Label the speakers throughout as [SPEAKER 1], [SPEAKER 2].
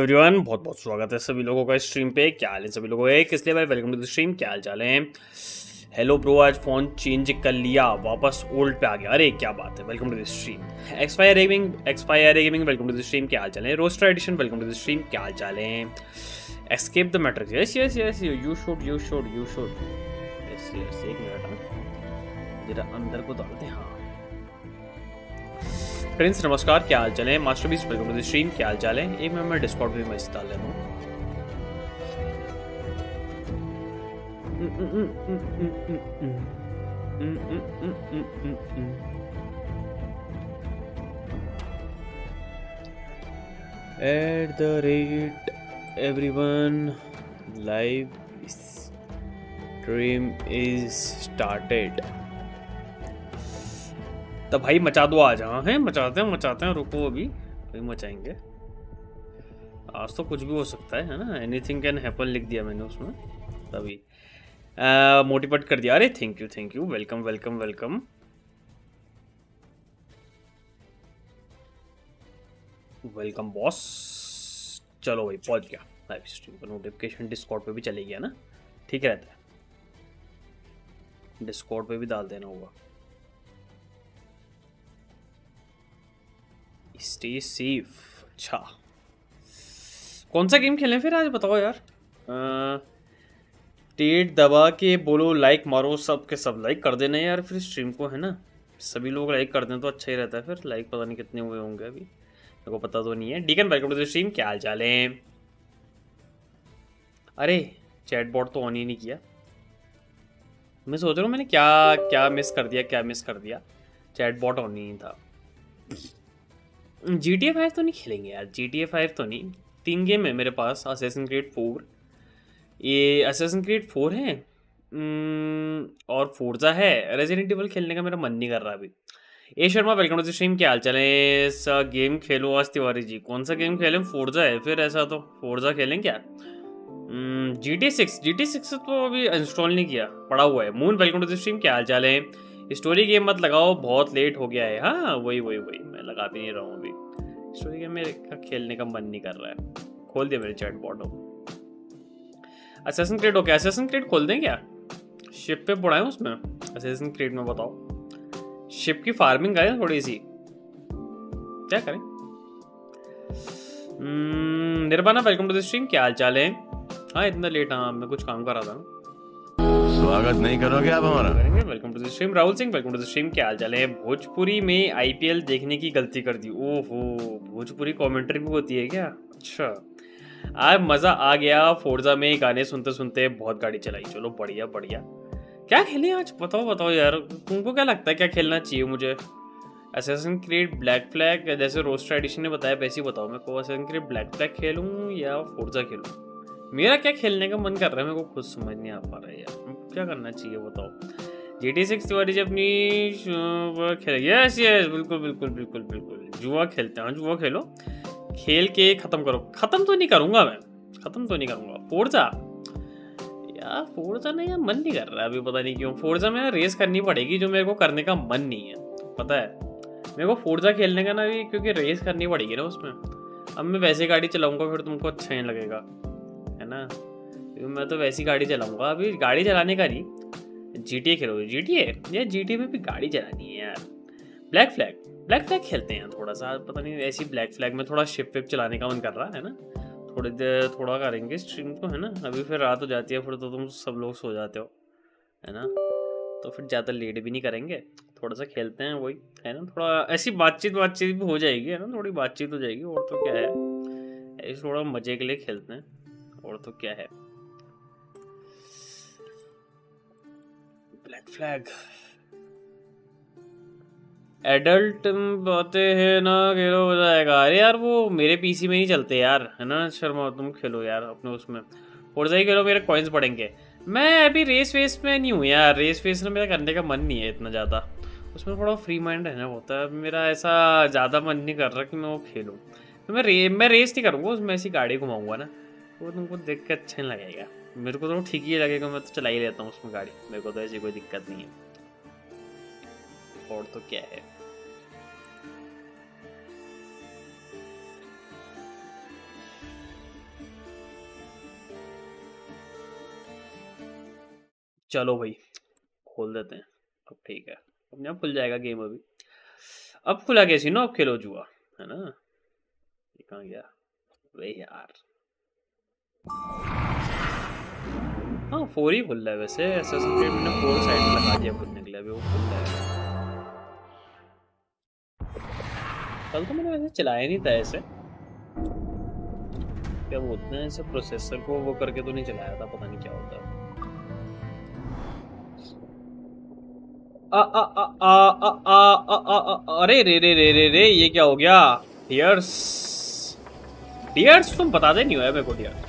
[SPEAKER 1] Everyone, बहुत बहुत स्वागत है सभी लोगों का स्ट्रीम पे। क्या हाल है सभी लोगों का? किस लिए भाई, वेलकम टू द स्ट्रीम। क्या हाल चाल है? हेलो ब्रो, आज फ़ोन चेंज कर लिया, वापस ओल्ड पे आ गया। अरे क्या बात है, welcome to the stream. Expire gaming welcome to the stream. क्या हाल चाल है? Roster edition welcome to the stream. क्या हाल चाल है? Escape the matrix, yes yes yes, you should yes yes. एक मिनट, जरा अंदर को डालते हैं। हाँ प्रिंस नमस्कार, क्या हाल चाल है? मास्टर बीस वेलकम टू द स्ट्रीम। क्या हाल चाल है? एक मिनट मैं डिस्कॉर्ड पे मैसेज डाल लेता हूँ। At the rate everyone, live stream is started। तो भाई मचा दो आज। हाँ है, मचाते हैं, रुको अभी मचाएंगे। आज तो कुछ भी हो सकता है ना? एनीथिंग कैन हैपन लिख दिया मैंने उसमें, तभी मोटिवेट कर दिया। अरे thank you, welcome. Welcome boss. चलो भाई, पहुंच गया लाइव स्ट्रीम का नोटिफिकेशन। डिस्कॉर्ड पे भी चले गया ना, ठीक रहता है। डिस्कॉर्ड पे भी डाल देना होगा। Stay safe. अच्छा, कौन सा गेम खेलें फिर आज, बताओ यार। टेट दबा के बोलो लाइक मारो, सब के सब लाइक कर देना यार फिर स्ट्रीम को, है ना? सभी लोग लाइक कर दें तो अच्छा ही रहता है। फिर लाइक पता नहीं कितने हुए होंगे अभी, मेरे को पता तो नहीं है। Deacon welcome to the stream. क्या हाल चाल है? अरे चैट बॉट तो ऑन ही नहीं किया। मैं सोच रहा हूँ मैंने क्या मिस कर दिया। चैट बॉट ऑन ही नहीं था। GTA 5 तो नहीं खेलेंगे यार, GTA 5 तो नहीं। 3 गेम है मेरे पास। असैसिन क्रीड 4, ये असैसिन क्रीड 4 है, और फोर्जा है। रेजिडेंट इवल खेलने का मेरा मन नहीं कर रहा अभी। A Sharma welcome to the stream. क्या हाल चाल है? सा गेम खेलो आज तिवारी जी। कौन सा गेम खेलें? फोर्जा है फिर, ऐसा तो फोर्जा खेलें क्या? GT6 तो अभी इंस्टॉल नहीं किया, पड़ा हुआ है। Moon welcome to the stream. क्या हाल चाल है? स्टोरी गेम मत लगाओ, बहुत लेट हो गया है। हाँ वही मैं लगा भी नहीं रहा हूँ अभी। स्टोरी गेम मेरे का खेलने का मन नहीं कर रहा है। खोल दिया मेरे chat bot. Assassin Creed, okay Assassin Creed खोल दें क्या? शिप पे पड़ा है उसमें असैसिन क्रीड में, बताओ। शिप की फार्मिंग करें थोड़ी सी, क्या करें? Nirvana welcome to the stream. क्या हाल चाल है? हाँ इतना लेट, हाँ मैं कुछ काम कर रहा था।
[SPEAKER 2] स्वागत नहीं करोगे आप हमारा?
[SPEAKER 1] करेंगे। Welcome to the stream Rahul Singh, welcome to the stream. क्या हाल चाल है? भोजपुरी में IPL देखने की गलती कर दी। ओहो, भोजपुरी कमेंट्री भी होती है क्या? अच्छा, आज मजा आ गया। फोर्जा में गाने सुनते सुनते बहुत गाड़ी चलाई। चलो बढ़िया। क्या खेलें आज, बताओ यार, तुमको क्या लगता है क्या खेलना चाहिए मुझे? असैसिन क्रीड ब्लैक फ्लैग, जैसे रोस्टर एडिशन ने बताया वैसे ही बताओ मेरे को। असैसिन क्रीड ब्लैक फ्लैग खेलूं या फोर्जा खेलूं? मेरा क्या खेलने का मन कर रहा है, मेरे को खुद समझ नहीं आ पा रहा है यार। क्या करना चाहिए बताओ? GT6 तिवारी जी अपनी खेल, यस बिल्कुल। जुआ खेलते हैं, जुआ खेलो, खेल के खत्म करो। खत्म तो नहीं करूंगा मैं। फोर्जा यार, फोर्जा नहीं यार, मन नहीं कर रहा है अभी, पता नहीं क्यों। फोर्जा में रेस करनी पड़ेगी, जो मेरे को करने का मन नहीं है, पता है मेरे को फोर्जा खेलने का ना भी, क्योंकि रेस करनी पड़ेगी ना उसमें। अब मैं वैसे गाड़ी चलाऊंगा फिर तुमको अच्छा नहीं लगेगा, है ना? मैं तो वैसी गाड़ी चलाऊंगा, अभी गाड़ी चलाने का नहीं। GTA खेलो, GTA यार, GTA में भी गाड़ी चलानी है यार। ब्लैक फ्लैग खेलते हैं थोड़ा सा, पता नहीं ऐसी ब्लैक फ्लैग में थोड़ा शिप विप चलाने का मन कर रहा है ना। थोड़ी देर थोड़ा करेंगे स्ट्रीम को, है ना? अभी फिर रात हो जाती है, फिर तो तुम सब लोग सो जाते हो, है ना? तो फिर ज़्यादा लेट भी नहीं करेंगे, थोड़ा सा खेलते हैं, वही है ना? थोड़ा ऐसी बातचीत भी हो जाएगी, है ना? थोड़ी बातचीत हो जाएगी, और तो क्या है, ऐसे थोड़ा मजे के लिए खेलते हैं, और तो क्या है। ब्लैक फ्लैग एडल्ट बातें हैं ना, खेलो हो जाएगा। अरे यार वो मेरे PC में नहीं चलते यार, है ना शर्मा? तुम खेलो यार अपने उसमें, फोर्जा ही खेलो, मेरे कॉइन्स बढ़ेंगे। मैं अभी रेस वेस में नहीं हूँ यार, रेस वेस में मेरा करने का मन नहीं है इतना ज़्यादा। उसमें थोड़ा फ्री माइंड रहना होता है, मेरा ऐसा ज़्यादा मन नहीं कर रहा कि मैं वो खेलूँ। तो मैं रेस नहीं करूँगा उसमें, ऐसी गाड़ी घुमाऊँगा ना, वो तुमको देख के अच्छा नहीं लगेगा। मेरे को तो ठीक ही लगेगा, मैं तो चला ही लेता हूँ उसमें गाड़ी, मेरे को तो ऐसी कोई दिक्कत नहीं है, और तो क्या है। चलो भाई खोल देते हैं। अब ठीक है, अपने आप खुल जाएगा गेम। अभी अब खुला कैसी ना, अब खेलो जुआ, है ना। ये कहाँ गया वे यार। हाँ 4 ही खुल रहा है वैसे। Assassin's Creed मैंने 4 साइड में लगा दिया खुलने के लिए, अभी वो खुल रहा है। कल तो मैंने वैसे चलाया नहीं था ऐसे, क्या बोलते हैं ऐसे, प्रोसेसर को वो करके तो नहीं चलाया था, पता नहीं क्या होता है। अरे रे रे रे रे रे, ये क्या हो गया। डियर्स डियर्स तुम बता दे नहीं हुआ है मेरे को डियर्स।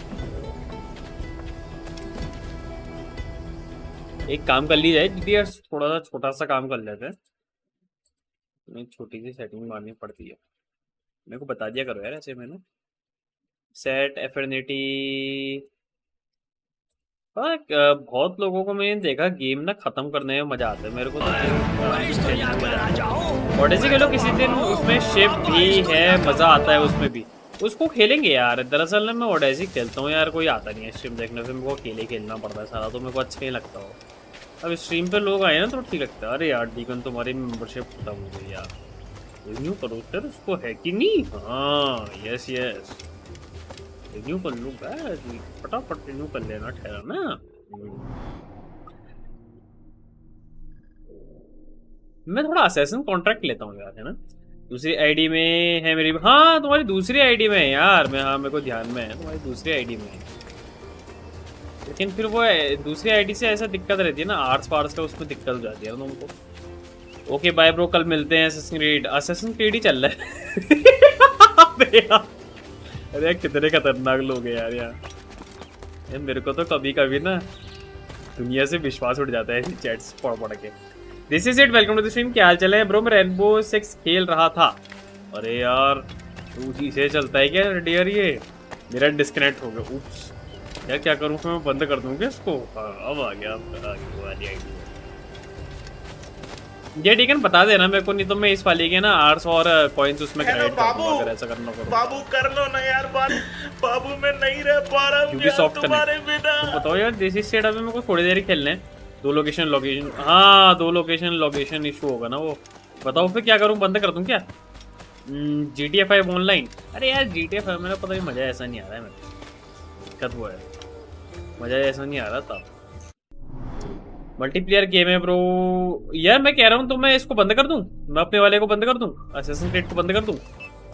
[SPEAKER 1] एक काम कर ली जाए डियर्स, थोड़ा सा छोटा सा काम कर लेते हैं। नहीं छोटी सी सेटिंग मारनी पड़ती है, मेरे को बता दिया करो यार ऐसे। मैंने सेट एफिनिटी, बहुत लोगों को मैंने देखा गेम ना खत्म करने में मजा आता है, मेरे को तो ओडेसी खेलो किसी दिन, उसमें शिप भी है, मजा आता है उसमें भी। उसको खेलेंगे यार। दरअसल ना मैं ओडेसी खेलता हूँ यार, कोई आता नहीं है स्ट्रीम देखने, फिर मेरे को अकेले खेलना पड़ता है सारा, तो मेरे को अच्छा नहीं लगता हो। अब स्ट्रीम पे लोग आए ना तो ठीक लगता है। अरे यार डीकन तुम्हारी मेंबरशिप खत्म हो गई यार, रिन्यू करो सर उसको, है कि नहीं। हाँ यस यस, रिन्यू कर लूँगा, फटाफट रिन्यू कर लेना, ठहरा ना। मैं थोड़ा असैसिन कॉन्ट्रैक्ट लेता हूँ यार, है ना। दूसरी आईडी में है मेरी, हाँ तुम्हारी दूसरी आईडी में है यार। मैं, हाँ मेरे को ध्यान में है तुम्हारी दूसरी आईडी में है, लेकिन फिर वो दूसरी आईडी से ऐसा दिक्कत रहती है ना, आर्ट्स पार्ट्स का, उसमें दिक्कत हो जाती है ना तुमको। ओके बाय ब्रो, कल मिलते हैं। असैसिन क्रीड ही चल रहा है। अरे कितने खतरनाक लोग हैं यार यार, मेरे को तो कभी कभी ना दुनिया से विश्वास उठ जाता है ऐसी चैट्स पढ़ पढ़ के। This is it, welcome to the stream. क्या हाल चल है ब्रो? मैं रेनबो 6 खेल रहा था। अरे यार उसी से चलता है क्या डियर? ये मेरा डिस्कनेक्ट हो गया, उप्स यार। क्या करूँ फिर, मैं बंद कर दूँ क्या इसको? अब आ गया, वाली आईडी। ये ठीक है, बता देना मेरे को, नहीं तो मैं इस वाली के ना आर्ट्स और कॉइंस उसमें क्रेडिट कर दूंगा अगर ऐसा करना करो।
[SPEAKER 3] बाबू कर लो ना यार बात। बाबू मैं नहीं रह पा रहा हूँ तुम्हारे बिना।
[SPEAKER 1] तो बताओ यार, देसी स्टेट अभी मेरे को थोड़ी देर ही खेलने हैं। 2 लोकेशन हाँ 2 लोकेशन इशू होगा ना वो। बताओ फिर क्या करूँ, बंद कर दूँ क्या? GTA 5 online? अरे यार GTA 5 मेरा पता ही मजा ऐसा नहीं आ रहा है मेरे को, दिक्कत वो है, मजा ऐसा नहीं आ रहा था। मल्टीप्लेयर गेम है ब्रो। यार मैं कह रहा हूँ तो मैं इसको बंद कर दूं, मैं अपने वाले को बंद कर दूं, असैसिन क्रीड को बंद कर दूं,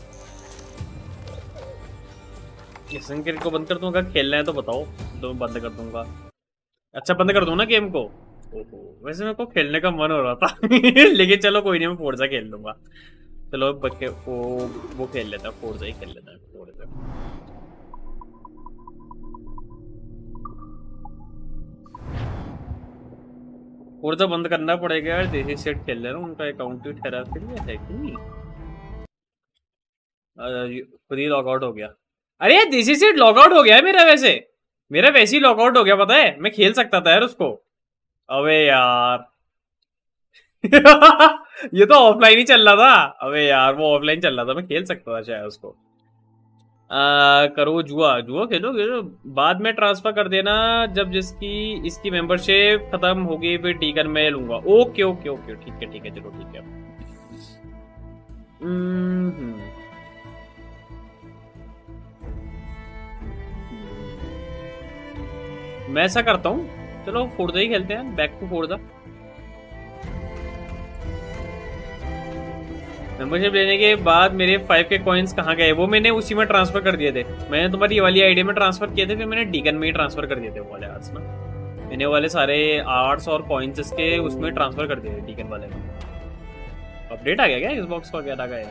[SPEAKER 1] असैसिन क्रीड को बंद कर दूं। अगर खेलना है तो बताओ, तो मैं बंद कर दूंगा। अच्छा बंद कर दूं ना गेम को? ओहो वैसे मेरे को खेलने का मन हो रहा था। लेकिन चलो कोई नहीं, मैं फोर्जा खेल लूंगा। चलो वो खेल लेता है, फोर्जा ही खेल लेता है, फोर्जा। फोर्जा बंद करना पड़ेगा यार, देसी सेट खेल रहे हैं, उनका अकाउंट ही ठहरा फिर है कि नहीं। खुद ही लॉग आउट हो गया। अरे यार देसी सेट लॉग आउट हो गया है मेरा, वैसे ही लॉग आउट हो गया, पता है। मैं खेल सकता था यार उसको। अबे यार। ये तो ऑफलाइन ही चल रहा था। अबे यार वो ऑफलाइन चल रहा था, मैं खेल सकता था शायद उसको। करो जुआ, जुआ खेलो खेलो, बाद में ट्रांसफर कर देना जब जिसकी इसकी मेंबरशिप खत्म होगी, फिर टीकन मैं लूंगा। ओके ओके ओके ठीक है चलो ठीक है। मैं ऐसा करता हूँ, चलो फोर्जा ही खेलते हैं, बैक टू फोर्जा। मेंबरशिप लेने के बाद मेरे 5 के कॉइन्स कहाँ गए? वो मैंने उसी में ट्रांसफर कर दिए थे। मैंने तुम्हारी ये वाली आईडी में ट्रांसफर किए थे, फिर मैंने डीकन में ही ट्रांसफर कर दिए थे वो वाले आर्ट्स ना। मैंने वाले सारे आर्ट्स और कॉइन्स इसके उसमें ट्रांसफर कर दिए थे डीकन वाले में। अपडेट आ गया क्या Xbox का? क्या लगा है?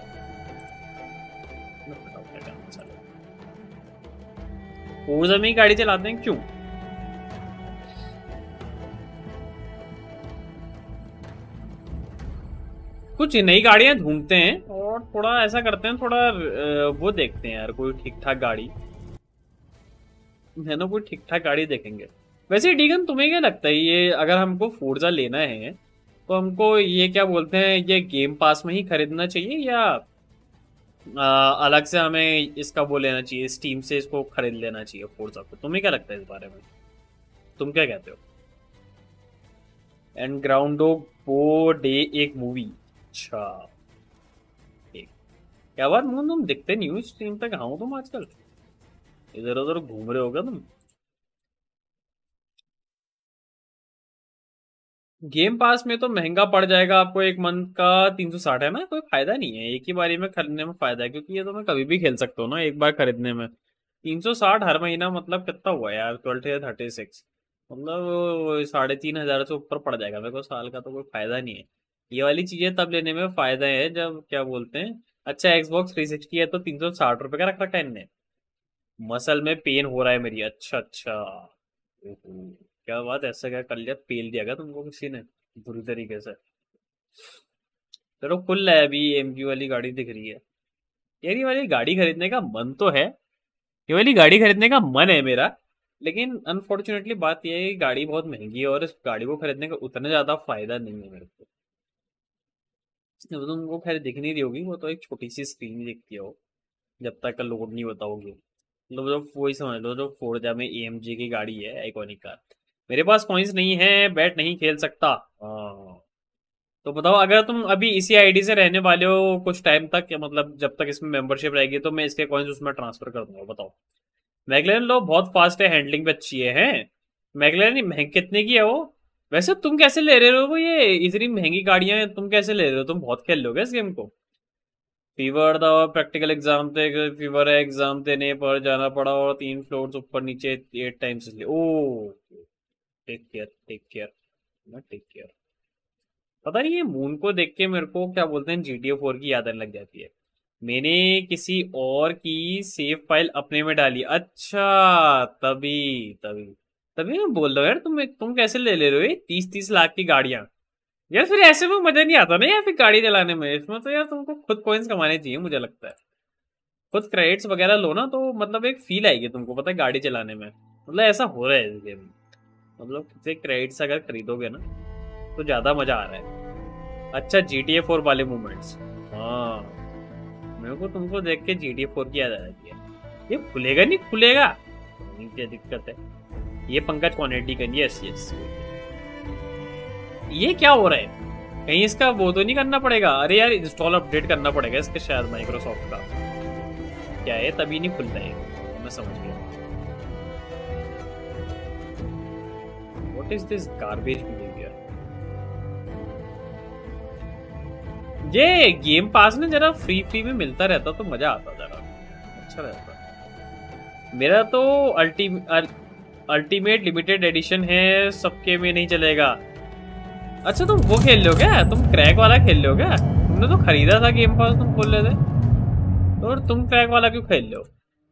[SPEAKER 1] फोर्जा में ही गाड़ी चलाते हैं क्यों? कुछ नई गाड़ियां ढूंढते हैं और थोड़ा ऐसा करते हैं, थोड़ा वो देखते हैं यार, कोई ठीक ठाक गाड़ी है ना, कोई ठीक ठाक गाड़ी देखेंगे। वैसे डीगन तुम्हें क्या लगता है, ये अगर हमको फोर्जा लेना है तो हमको ये क्या बोलते हैं, ये गेम पास में ही खरीदना चाहिए या अलग से हमें इसका वो लेना चाहिए, स्टीम से इसको खरीद लेना चाहिए फोर्जा को? तुम्हें क्या लगता है इस बारे में? तुम क्या कहते हो? एंड ग्राउंड डॉग वो डे एक मूवी। अच्छा, ठीक। क्या बात मोहन, तुम दिखते नहीं हो स्ट्रीम पे, कहाँ हो तुम आजकल? इधर उधर घूम रहे हो क्या तुम? गेम पास में तो महंगा पड़ जाएगा आपको, एक मंथ का 360 है ना, कोई फायदा नहीं है, एक ही बारी में खरीदने में फायदा है, क्योंकि ये तो मैं कभी भी खेल सकता हूँ ना एक बार खरीदने में। 360 हर महीना मतलब कितना हुआ यार, 12 या 36, मतलब 3,500 से ऊपर पड़ जाएगा मेरे को साल का, तो कोई फायदा नहीं है। ये वाली चीजें तब लेने में फायदा है जब क्या बोलते हैं, अच्छा Xbox 360 है तो 360 रुपये का रख रखा है इनने। मसल में पेन हो रहा है मेरी, अच्छा अच्छा। ओहो, क्या बात है, ऐसा क्या कर लिया, पेल दिया क्या तुमको किसी ने बुरी तरीके से? चलो खुल है, अभी एमजी वाली गाड़ी दिख रही है यार, ये वाली गाड़ी खरीदने का मन तो है, ये वाली गाड़ी खरीदने का मन है मेरा। लेकिन अनफॉर्चुनेटली बात यह है कि गाड़ी बहुत महंगी है और इस गाड़ी को खरीदने का उतना ज्यादा फायदा नहीं है मेरे को। अब तुमको खैर दिख नहीं रही होगी, वो तो एक छोटी सी स्क्रीन दिखती है वो, जब तक का लोड नहीं होता होगी, मतलब जो वही समझ लो जो फोर्जा में एएमजी की गाड़ी है आइकॉनिक कार। मेरे पास कॉइन्स नहीं है, बैट नहीं खेल सकता। हाँ, तो बताओ, अगर तुम अभी इसी आईडी से रहने वाले हो कुछ टाइम तक, या मतलब जब तक इसमें मेंबरशिप रहेगी, तो मैं इसके कॉइन्स उसमें ट्रांसफर कर दूंगा, बताओ। मैगलेन लो बहुत फास्ट है, हैंडलिंग भी अच्छी है, हैं? मैगलेन महंगी कितने की है वो? वैसे तुम कैसे ले रहे हो वो, ये इतनी महंगी गाड़ियां हैं, तुम कैसे ले रहे हो? तुम बहुत खेल लोगे इस गेम को। फीवर था, प्रैक्टिकल एग्जाम थे, फीवर है, एग्जाम देने पर जाना पड़ा और 3 फ्लोर्स ऊपर नीचे 8 टाइम्स इसलिए। Oh, take care take care, ना टेक केयर। पता नहीं, ये मून को देख के मेरे को क्या बोलते हैं GTA 4 की याद आने लग जाती है। मैंने किसी और की सेव फाइल अपने में डाली, अच्छा तभी तभी तभी मैं बोल रहा हूँ यार, तुम कैसे ले रहे हो ये 30-30 लाख की गाड़ियां? यार फिर ऐसे में मजा नहीं आता ना यार, फिर गाड़ी चलाने में, इसमें तो यार तुमको खुद कॉइन्स कमाने चाहिए मुझे लगता है। खुद क्रेडिट्स वगैरह लो ना, तो मतलब एक फील आएगी तुमको, पता है, गाड़ी चलाने में, मतलब ऐसा हो रहा है इस गेम में। मतलब खुद से क्रेडिट्स अगर खरीदोगे ना तो ज्यादा मजा आ रहा है। अच्छा, GTA 4 वाले मोमेंट्स, हाँ, मेरे को तुमको देख के GTA 4 की याद आ जाती है। ये खुलेगा नहीं खुलेगा, नहीं क्या दिक्कत है? ये पंकज कॉनेटी का, यस यस। ये क्या हो रहा है, कहीं इसका वो तो नहीं करना पड़ेगा? अरे यार, इंस्टॉल अपडेट करना पड़ेगा इसके शायद माइक्रोसॉफ्ट का, क्या है तभी नहीं खुलता है, मैं समझ गया। What is this garbage behaviour? ये गेम पास ना जरा फ्री में मिलता रहता तो मजा आता, जरा अच्छा रहता। मेरा तो अल्टीमेट लिमिटेड एडिशन है, सबके में नहीं चलेगा। अच्छा, तुम वो खेल रहे हो क्या, तुम क्रैक वाला खेल रहे हो क्या? तुमने तो खरीदा था गेम पास, तुम बोल रहे थे, तो और तुम क्रैक वाला क्यों खेल रहे हो?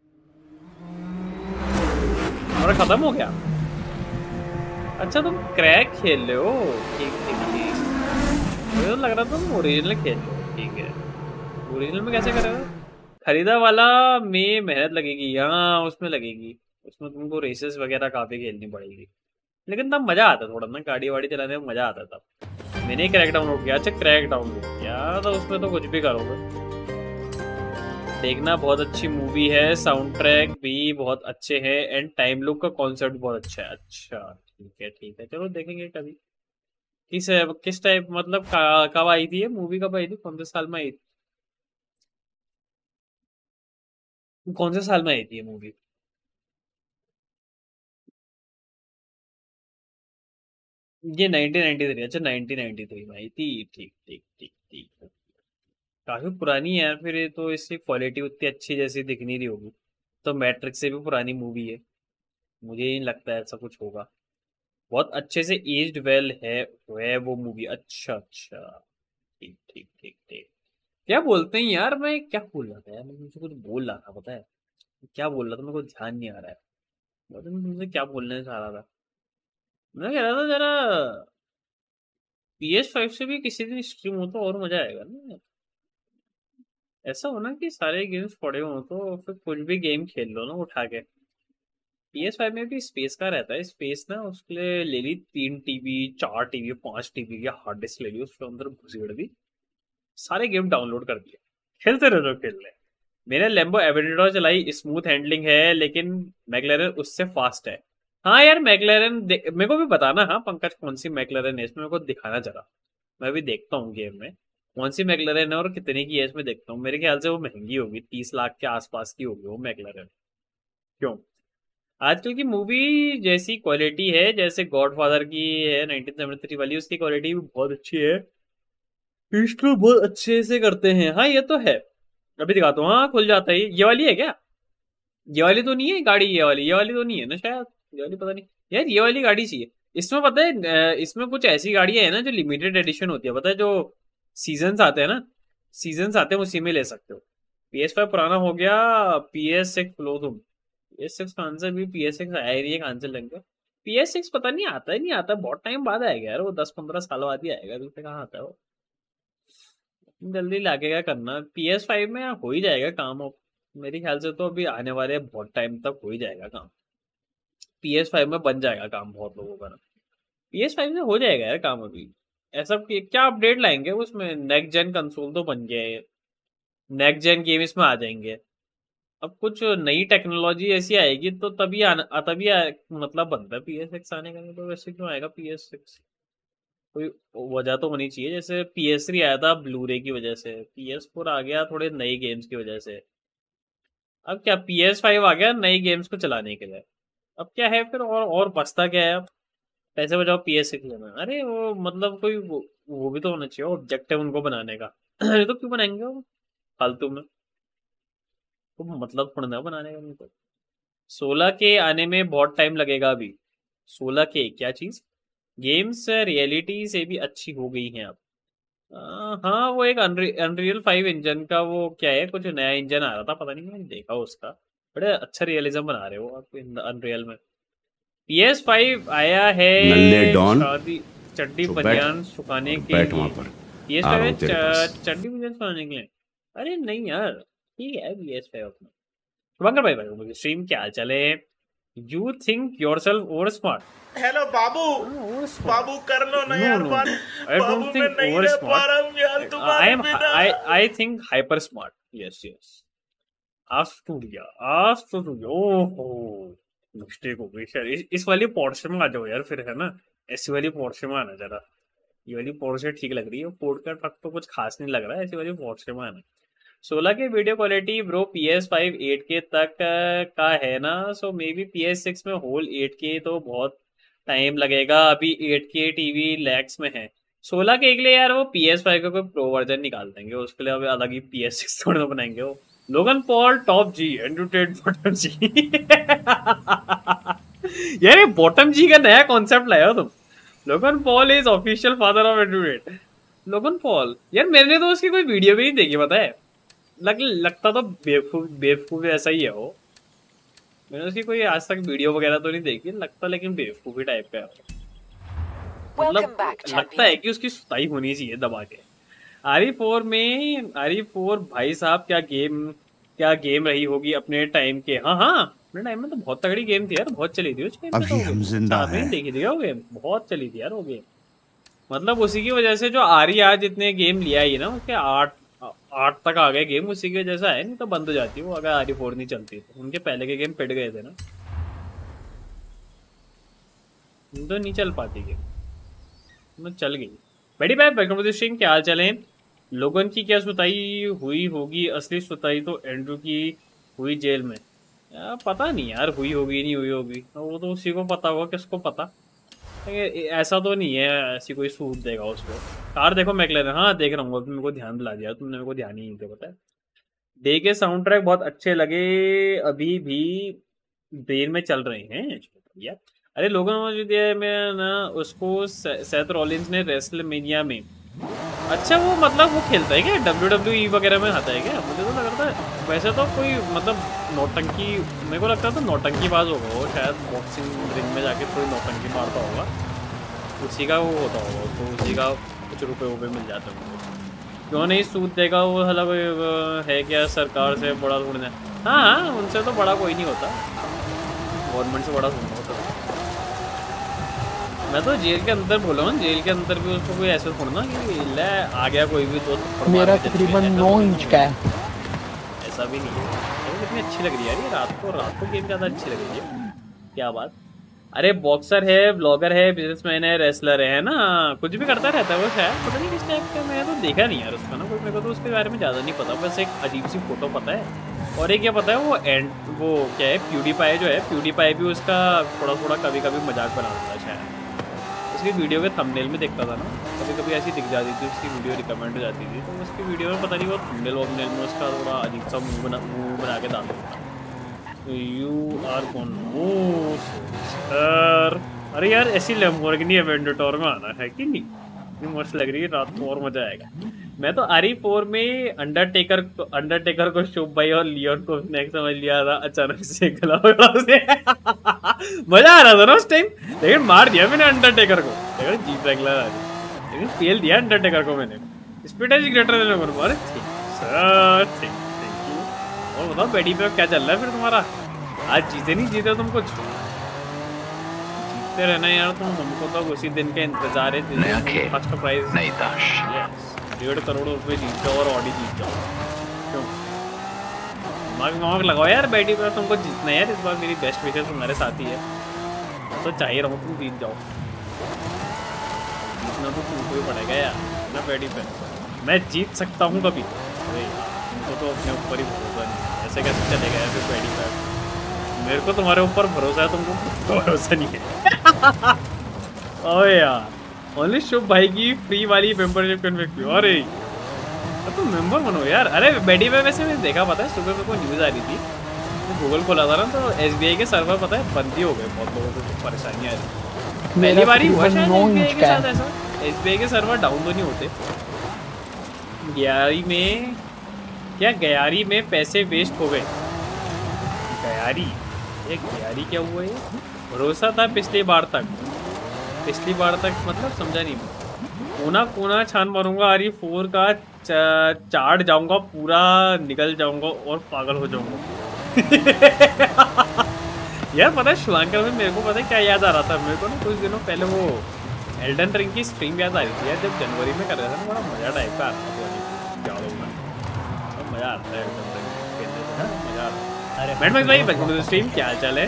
[SPEAKER 1] और खत्म हो गया? अच्छा, तुम क्रैक खेल रहे हो, ठीक ठीक ठीक। मुझे तो लग रहा था तुम ओरिजिनल खेल रहे हो, ठीक है। ओरिजिनल में कैसे करेगा? खरीदा वाला में मेहनत लगेगी, हाँ उसमें लगेगी, उसमें तुमको रेसेस वगैरह काफी खेलनी पड़ेगी, लेकिन तब मजा आता थोड़ा ना, गाड़ी वाड़ी चलाने में मजा आता तब। मैंने क्रैक डाउनलोड किया, अच्छा क्रैक डाउनलोड किया तो उसमें तो कुछ भी करोगे। देखना, बहुत अच्छी मूवी है, साउंड ट्रैक भी बहुत अच्छे हैं, एंड टाइम लूप का कॉन्सेप्ट बहुत अच्छा है। अच्छा, ठीक है, चलो देखेंगे कभी। किस टाइप, मतलब कब आई थी ये मूवी, कब आई थी, कौन से साल में आई थी? कौन से साल में आई थी ये मूवी? ये 1993, अच्छा 1993 में आई थी, ठीक ठीक ठीक ठीक। काफी पुरानी है यार, फिर ये तो इसकी क्वालिटी उतनी अच्छी जैसी दिख नहीं रही होगी, तो मैट्रिक्स से भी पुरानी मूवी है, मुझे नहीं लगता ऐसा कुछ होगा। बहुत अच्छे से एज्ड वेल है वो मूवी, अच्छा अच्छा, ठीक ठीक ठीक ठीक। क्या बोलते हैं यार, मैं क्या बोल रहा था यार, मैं मुझे कुछ बोल रहा था पता है, क्या बोल रहा था मेरे को ध्यान नहीं आ रहा है। पता नहीं मुझे क्या बोलने चाह रहा था। मैं कह रहा था जरा PS5 से भी किसी दिन स्ट्रीम हो तो और मजा आएगा ना, ऐसा होना कि सारे गेम्स पड़े हो तो फिर कुछ भी गेम खेल लो ना उठा के। PS5 में भी स्पेस का रहता है, स्पेस ना उसके लिए ले ली 3 TB 4 TB 5 TB की हार्ड डिस्क ले ली, उसके अंदर घुसेड़ दी, सारे गेम डाउनलोड कर दिए, खेलते रहो जो खेल रहे। मैंने लेम्बो एवेंटोर चलाई, स्मूथ हैंडलिंग है, लेकिन मैकलेरन उससे फास्ट है। हाँ यार मैकलेरन मेरे को भी बताना, हाँ पंकज कौन सी मैकलेरन है इसमें, मेरे को दिखाना जरा, मैं भी देखता हूँ गेम में कौन सी मैकलेरन है और कितने की है इसमें देखता हूँ। मेरे ख्याल से वो महंगी होगी, 30 लाख के आसपास की होगी वो मैकलेरन। क्यों, आजकल की मूवी जैसी क्वालिटी है जैसे गॉडफादर की है 1973 वाली, उसकी क्वालिटी भी बहुत अच्छी है, इसको बहुत अच्छे से करते हैं। हाँ ये तो है, अभी दिखाता हूँ। हाँ खुल जाता है ये वाली है क्या? ये वाली तो नहीं है गाड़ी, ये वाली तो नहीं है ना शायद, ये वाली पता नहीं यार, ये वाली गाड़ी चाहिए। इसमें पता है इसमें कुछ ऐसी गाड़ियां है ना जो लिमिटेड एडिशन होती है, पता है, जो सीजन्स आते हैं ना, सीजन्स आते हैं उसी में ले सकते हो। PS5 पुराना हो गया, PS6 लो तुम। PS6 का आंसर भी PS6 आया ही नहीं है, कहाँ से लेंगे? PS6 पता नहीं आता ही नहीं आता, बहुत टाइम बाद आएगा यार वो, 10-15 साल बाद ही आएगा, अभी तक कहाँ आता है वो। जल्दी लाके क्या करना, PS5 में हो ही जाएगा काम अब मेरे ख्याल से, तो अभी आने वाले बहुत टाइम तक हो ही जाएगा काम। PS5 में बन जाएगा काम बहुत लोगों का ना, PS5 में हो जाएगा यार काम अभी। ऐसा क्या अपडेट लाएंगे उसमें, नेक्स्ट जेन कंसोल तो बन गया है, नेक्स्ट जेन गेम इसमें आ जाएंगे। अब कुछ नई टेक्नोलॉजी ऐसी आएगी तो मतलब बनता है PS6 आने का, नहीं तो वैसे क्यों आएगा PS6? कोई वजह तो होनी चाहिए, जैसे PS3 आया था ब्लूरे की वजह से, PS4 आ गया थोड़े नई गेम्स की वजह से, अब क्या PS5 आ गया नई गेम्स को चलाने के लिए। अब क्या है फिर, और बचता क्या है अब, पैसे बचाओ PS6 लेना। अरे वो मतलब कोई वो भी तो होना चाहिए ऑब्जेक्टिव उनको बनाने का। ये तो क्यों बनाएंगे वो फालतू में, तो मतलब थोड़ा ना बनाने का उनको। 16 के आने में बहुत टाइम लगेगा अभी। 16 के क्या चीज, गेम्स रियलिटी से भी अच्छी हो गई हैं अब। हाँ वो एक अनरियल 5 इंजन का वो क्या है, कुछ नया इंजन आ रहा था, पता नहीं मैंने देखा उसका, बड़े अच्छा रियलिज्म बना रहे हो आप अनरियल में। PS5 आया है
[SPEAKER 4] नल्ले डॉन,
[SPEAKER 1] शादी चड्डी
[SPEAKER 4] तो
[SPEAKER 1] बनियान सुखाने के
[SPEAKER 4] बैठ
[SPEAKER 1] लिए।
[SPEAKER 4] वहां पर, आ रहा हूं
[SPEAKER 1] PS5
[SPEAKER 4] तेरे पास।
[SPEAKER 1] चड्डी बनियान सुखाने के लिए? अरे नहीं यार, ठीक है PS5 अपना। शुभंकर भाई मुझे स्ट्रीम क्या हाल चाल है? You think yourself over smart?
[SPEAKER 3] Hello बाबू,
[SPEAKER 1] ओवर स्मार्ट
[SPEAKER 3] बाबू कर लो ना यार बात।
[SPEAKER 1] आई
[SPEAKER 3] बाबू
[SPEAKER 1] डोंट
[SPEAKER 3] मैं
[SPEAKER 1] थिंक
[SPEAKER 3] नहीं
[SPEAKER 1] ओवर
[SPEAKER 3] रह पा
[SPEAKER 1] स्मार्ट,
[SPEAKER 3] रहा हूँ यार तुम्हारे बिना।
[SPEAKER 1] I think hyper smart. Yes आज तो ओहो मिस्टेक हो गई शायद। इस वाली पोर्शन में आ जाओ यार फिर, है ना, ऐसी वाली पोर्शन में आना जरा। ये वाली पोर्शन ठीक लग रही है, पोर्ट का ट्रक तो कुछ खास नहीं लग रहा है, ऐसी वाली पोर्शन में आना। 16 के video quality bro PS5 8K तक का है ना, सो मे बी PS6 में होल 8K तो बहुत टाइम लगेगा, अभी 8K टीवी लैक्स में है। 16 के लिए यार वो PS5 का कोई प्रो वर्जन निकाल देंगे, उसके लिए अभी अलग ही PS6 थोड़ा बनाएंगे वो। Logan Paul top G, Andrew Tate bottom G. यार ये बॉटम जी का नया कॉन्सेप्ट लाया हो तुम। Logan Paul is official father of Andrew Tate. Logan Paul यार मैंने तो उसकी कोई वीडियो भी नहीं देखी, पता है, लगता तो बेवकूफ ऐसा ही है वो। मैंने उसकी कोई आज तक वीडियो वगैरह तो नहीं देखी, लगता लेकिन बेवकूफी टाइप का है वो। मतलब लगता है कि उसकी सुताई होनी चाहिए दबा के। RE4 भाई साहब क्या गेम रही होगी अपने टाइम के। हाँ अपने टाइम में तो बहुत तगड़ी गेम थी यार, बहुत चली थी उस गेम पे,
[SPEAKER 4] अभी हम जिंदा हैं।
[SPEAKER 1] देखी थी वो गेम, बहुत चली थी यार वो गेम। मतलब उसी की वजह से जो RE आज इतने गेम लिया ही ना, उसके 8 तक आ गए गेम, उसी की वजह से है, नहीं तो बंद हो जाती वो अगर RE4 नहीं चलती तो। उनके पहले के गेम पिट गए थे ना, तो नहीं चल पाती गेम, चल गई। बड़ी भाई वेलकम टू द स्ट्रीम, क्या हाल चाल है? लोगन की क्या सुताई हुई होगी, असली सुताई तो एंड्रू की हुई जेल में। यार पता नहीं यार, हुई होगी नहीं हुई होगी, वो तो उसी को पता होगा, किसको पता। ऐसा तो नहीं है ऐसी कोई सूट देगा उसको। कार देखो मैकलेरन, हाँ देख रहा हूँ, अभी मेरे को ध्यान दिला दिया तुमने, मेरे को ध्यान ही नहीं था, पता है। डे के साउंड ट्रैक बहुत अच्छे लगे, अभी भी ब्रेन में चल रहे हैं यार। अरे लोगों में ना उसको सेथ रॉलिंस ने रेसलमेनिया में, अच्छा वो मतलब वो खेलता है क्या WWE वगैरह में आता है क्या? मुझे तो लग रहा था वैसे तो कोई मतलब नौटंकी, मेरे को लगता था नौटंकी बाज होगा वो शायद, बॉक्सिंग रिंग में जाके थोड़ी नौटंकी मारता होगा, उसी का वो होता होगा, तो उसी का कुछ रुपये मिल जाते होंगे। क्यों नहीं सूद देगा वो, हला कोई है क्या सरकार से बड़ा ढूंढना? हाँ उनसे तो बड़ा कोई नहीं होता, गवर्नमेंट से बड़ा ढूंढना होता। मैं तो जेल के अंदर बोला हूँ, जेल के अंदर भी उसको कोई ऐसे थोड़ा कि ले आ गया कोई भी तो
[SPEAKER 5] मेरा तकरीबन 9 इंच का है,
[SPEAKER 1] ऐसा भी नहीं है। तो कितनी अच्छी लग रही है यार ये, रात को गेम ज़्यादा अच्छी लग रही है, क्या बात। अरे बॉक्सर है, ब्लॉगर है, बिजनेसमैन है, रेसलर है ना, कुछ भी करता रहता है वो शायद, पता नहीं किस टाइप का। मैंने तो देखा नहीं यार उसका ना, कोई मेरे को तो उसके बारे में ज़्यादा नहीं पता, बस एक अजीब सी फोटो पता है। और एक क्या पता है वो क्या है, प्यूडीपाई जो है, प्यूडीपाई भी उसका थोड़ा थोड़ा कभी कभी मजाक बनाता है शायद। उसकी वीडियो के थंबनेल में देखता था ना, कभी कभी ऐसी दिख जाती थी उसकी वीडियो, रिकमेंड हो जाती थी, तो उसकी वीडियो में पता नहीं वो थंबनेल वंबनेल में उसका थोड़ा अजीब सा मुँह बना के डाल देता। यू आर कौन? ओ सर, अरे यार ऐसी लैम्बोर्गिनी एवेंटोर में आना है कि नहीं, मस्त लग रही है, रात को और मजा आएगा। मैं तो RE4 में अंडरटेकर को शुभ भाई और लियोन को नेक्स्ट समझ लिया था, अचानक से गला से मजा आ रहा था ना उस टाइम, लेकिन मार दिया मैंने अंडरटेकर को, लेकिन जीत रेगुलर लेकिन फेल दिया अंडरटेकर को मैंने। Speed is greater than one. अरे सर थैंक यू। और बताओ बेडी पे क्या चल रहा है फिर तुम्हारा? आज जीते नहीं जीते तुम कुछ? जीतते रहना यार तुम, हमको तो उसी दिन का इंतजार है, फर्स्ट प्राइज 1.5 करोड़ रुपए जीत जाओ और ऑडी जीत जाओ। क्यों दिमाग लगाओ यार, बेटी पे तुमको जीतना है यार इस बार, मेरी बेस्ट विशेस तुम्हारे साथ ही है, तो चाहिए रहो तुम जीत जाओ, जीतना तो तुमको ही पड़ेगा यार ना बेटी पे। मैं जीत सकता हूँ कभी? अरे यार तुमको तो अपने ऊपर ही भरोसा नहीं, ऐसे कैसे चलेगा यार फिर बेटी पे? मेरे को तुम्हारे ऊपर भरोसा है, तुमको भरोसा नहीं है। ओए यार ओनली शुभ भाई की फ्री वाली मेंबरशिप कन्फिग। अरे तो मेंबर बनो यार। अरे बेडी में वैसे मैंने देखा, पता है सुबह मेरे को न्यूज़ आ रही थी, तो गूगल खोला था ना, तो SBI के सर्वर पता है बंद ही हो गए, बहुत लोगों को परेशानी आ रही। पहली बार ही हुआ शायद SBI के साथ ऐसा, SBI के सर्वर डाउन तो नहीं होते। गयारी में पैसे वेस्ट हो गए। गयारी क्या हुआ है? भरोसा था पिछली बार तक मतलब समझा नहीं। कोना छान मारूंगा RE4 का, चाट जाऊंगा पूरा, निकल जाऊंगा और पागल हो जाऊंगा। यार पता है शिवांकर में मेरे को पता है क्या याद आ रहा था मेरे को ना, कुछ दिनों पहले वो एल्डन रिंग की स्ट्रीम याद आ रही थी यार, जब जनवरी में कर रहा था ना, बड़ा मजा टाइप का मजा आता है एल्डन रिंग खेलने से, मजा आता है। अरे मैडम भाई वेलकम टू द स्ट्रीम, क्या हाल चाल है?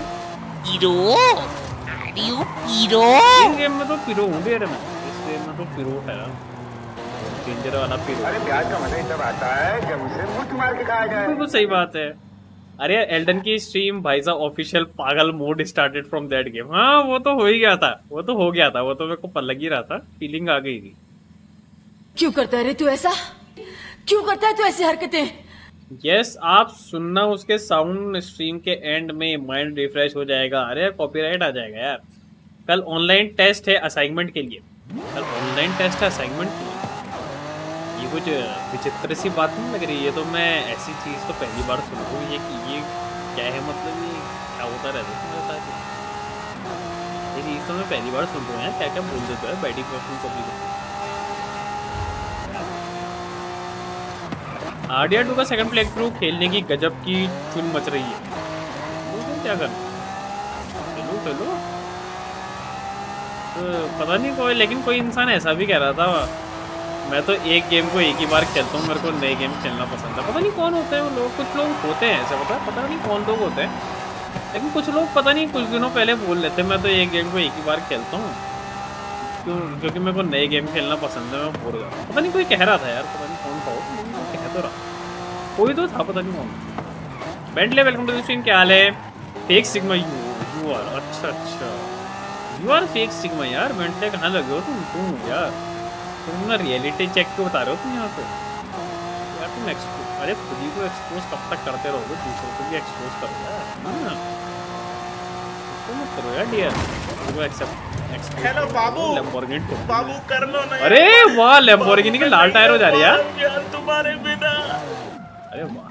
[SPEAKER 1] इस गेम में तो पिरो हूँ यार मैं, इस गेम में तो पिरो है ना, डेंजर वाला पिरो।
[SPEAKER 6] अरे प्याज का मजा तब आता है जब उसे मुट्ठ मार के खाया जाए।
[SPEAKER 1] बिल्कुल सही बात है। अरे एल्डन की स्ट्रीम भाई साहब ऑफिशियल पागल mode started from that game. हाँ वो तो हो ही गया था, वो तो मेरे को लग ही रहा था, फीलिंग आ गई थी।
[SPEAKER 7] क्यों करता है रे तू ऐसा? क्यों करता है तू ऐसी हरकतें?
[SPEAKER 1] यस आप सुनना उसके साउंड स्ट्रीम के एंड में माइंड रिफ्रेश हो जाएगा। अरे कॉपीराइट आ जाएगा यार। कल ऑनलाइन टेस्ट है असाइनमेंट के लिए, ये कुछ विचित्र सी बात नहीं लग रही है? तो मैं ऐसी चीज़ तो पहली बार सुन रहा हूँ, ये क्या है, मतलब ये क्या होता रहता है मेरे साथ? ये चीज़ तो मैं पहली बार सुन रहा हूँ यार, क्या क्या बोल देते हैं बैटिंग पर्सन पब्लिक। RDR2 का सेकंड प्ले थ्रू खेलने की गजब की चुन मच रही है। तो क्या करना, चलो तो पता नहीं कोई, लेकिन कोई इंसान ऐसा भी कह रहा था मैं तो एक गेम को एक ही बार खेलता हूँ, मेरे को नए गेम खेलना पसंद है। पता नहीं कौन होते हैं वो लोग, कुछ लोग होते हैं ऐसा, पता नहीं कौन लोग होते हैं, लेकिन कुछ लोग पता नहीं कुछ दिनों पहले बोल लेते मैं तो एक गेम को एक ही बार खेलता हूँ क्योंकि मेरे को नए गेम खेलना पसंद है, मैं बोर हो जाता हूँ। पता नहीं कोई कह रहा था यार, पता नहीं कौन था, कह तो रहा कोई तो था, पता नहीं कौन। Bentley welcome to the stream, क्या हाल है? फेक सिग्मा यू आर, अच्छा यू आर फेक सिग्मा यार। बेंटले कहाँ लगे हो तुम यार, तुम ना रियलिटी चेक क्यों बता रहे हो तुम यहाँ पे यार? तुम अरे खुद ही को एक्सपोज कब तक करते रहोगे, दूसरों को भी एक्सपोज करो यार, तो मत करो यार डियर।
[SPEAKER 3] हेलो बाबू, बाबू कर लो ना।
[SPEAKER 1] अरे वाह लैम्बोर्गिनी के लाल टायर हो जा रही है
[SPEAKER 3] यार तुम्हारे बिना।
[SPEAKER 1] अरे वाह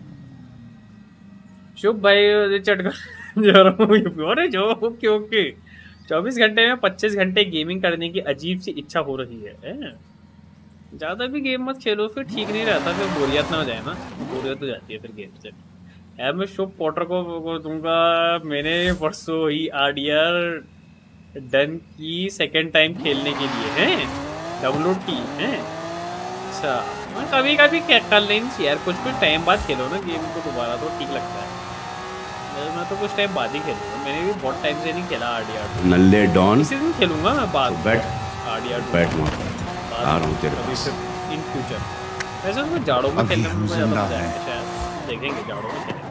[SPEAKER 1] शुभ भाई चटकर जा रहा हूँ। अरे जो ओके 24 घंटे में 25 घंटे गेमिंग करने की अजीब सी इच्छा हो रही है। ज़्यादा भी गेम मत खेलो, फिर ठीक नहीं रहता, फिर बोरियत ना हो जाए ना, बोरियत हो जाती है फिर गेम से। यार मैं शुभ पॉटर को दूंगा, मैंने परसों ही RDR डन की सेकेंड टाइम खेलने के लिए है, डाउनलोड की है। अच्छा मैं कभी कभी कर लेनी चाहिए यार, कुछ टाइम बाद खेलो ना गेम को दोबारा, तो ठीक लगता है। मैं तो कुछ टाइम बाद ही खेलूंगा, मैंने भी बहुत टाइम से नहीं खेला RDR2।
[SPEAKER 4] नल्ले डॉन
[SPEAKER 1] इसी दिन खेलूंगा मैं बाद में
[SPEAKER 4] बैठ
[SPEAKER 1] RDR2।
[SPEAKER 4] बैठ वहाँ आ रहा हूँ तेरे पास।
[SPEAKER 1] इन फ्यूचर वैसे तो जाड़ों में खेलने में ज़्यादा मजा आएगा शायद, देखेंगे जाड़ों में खेलेंगे।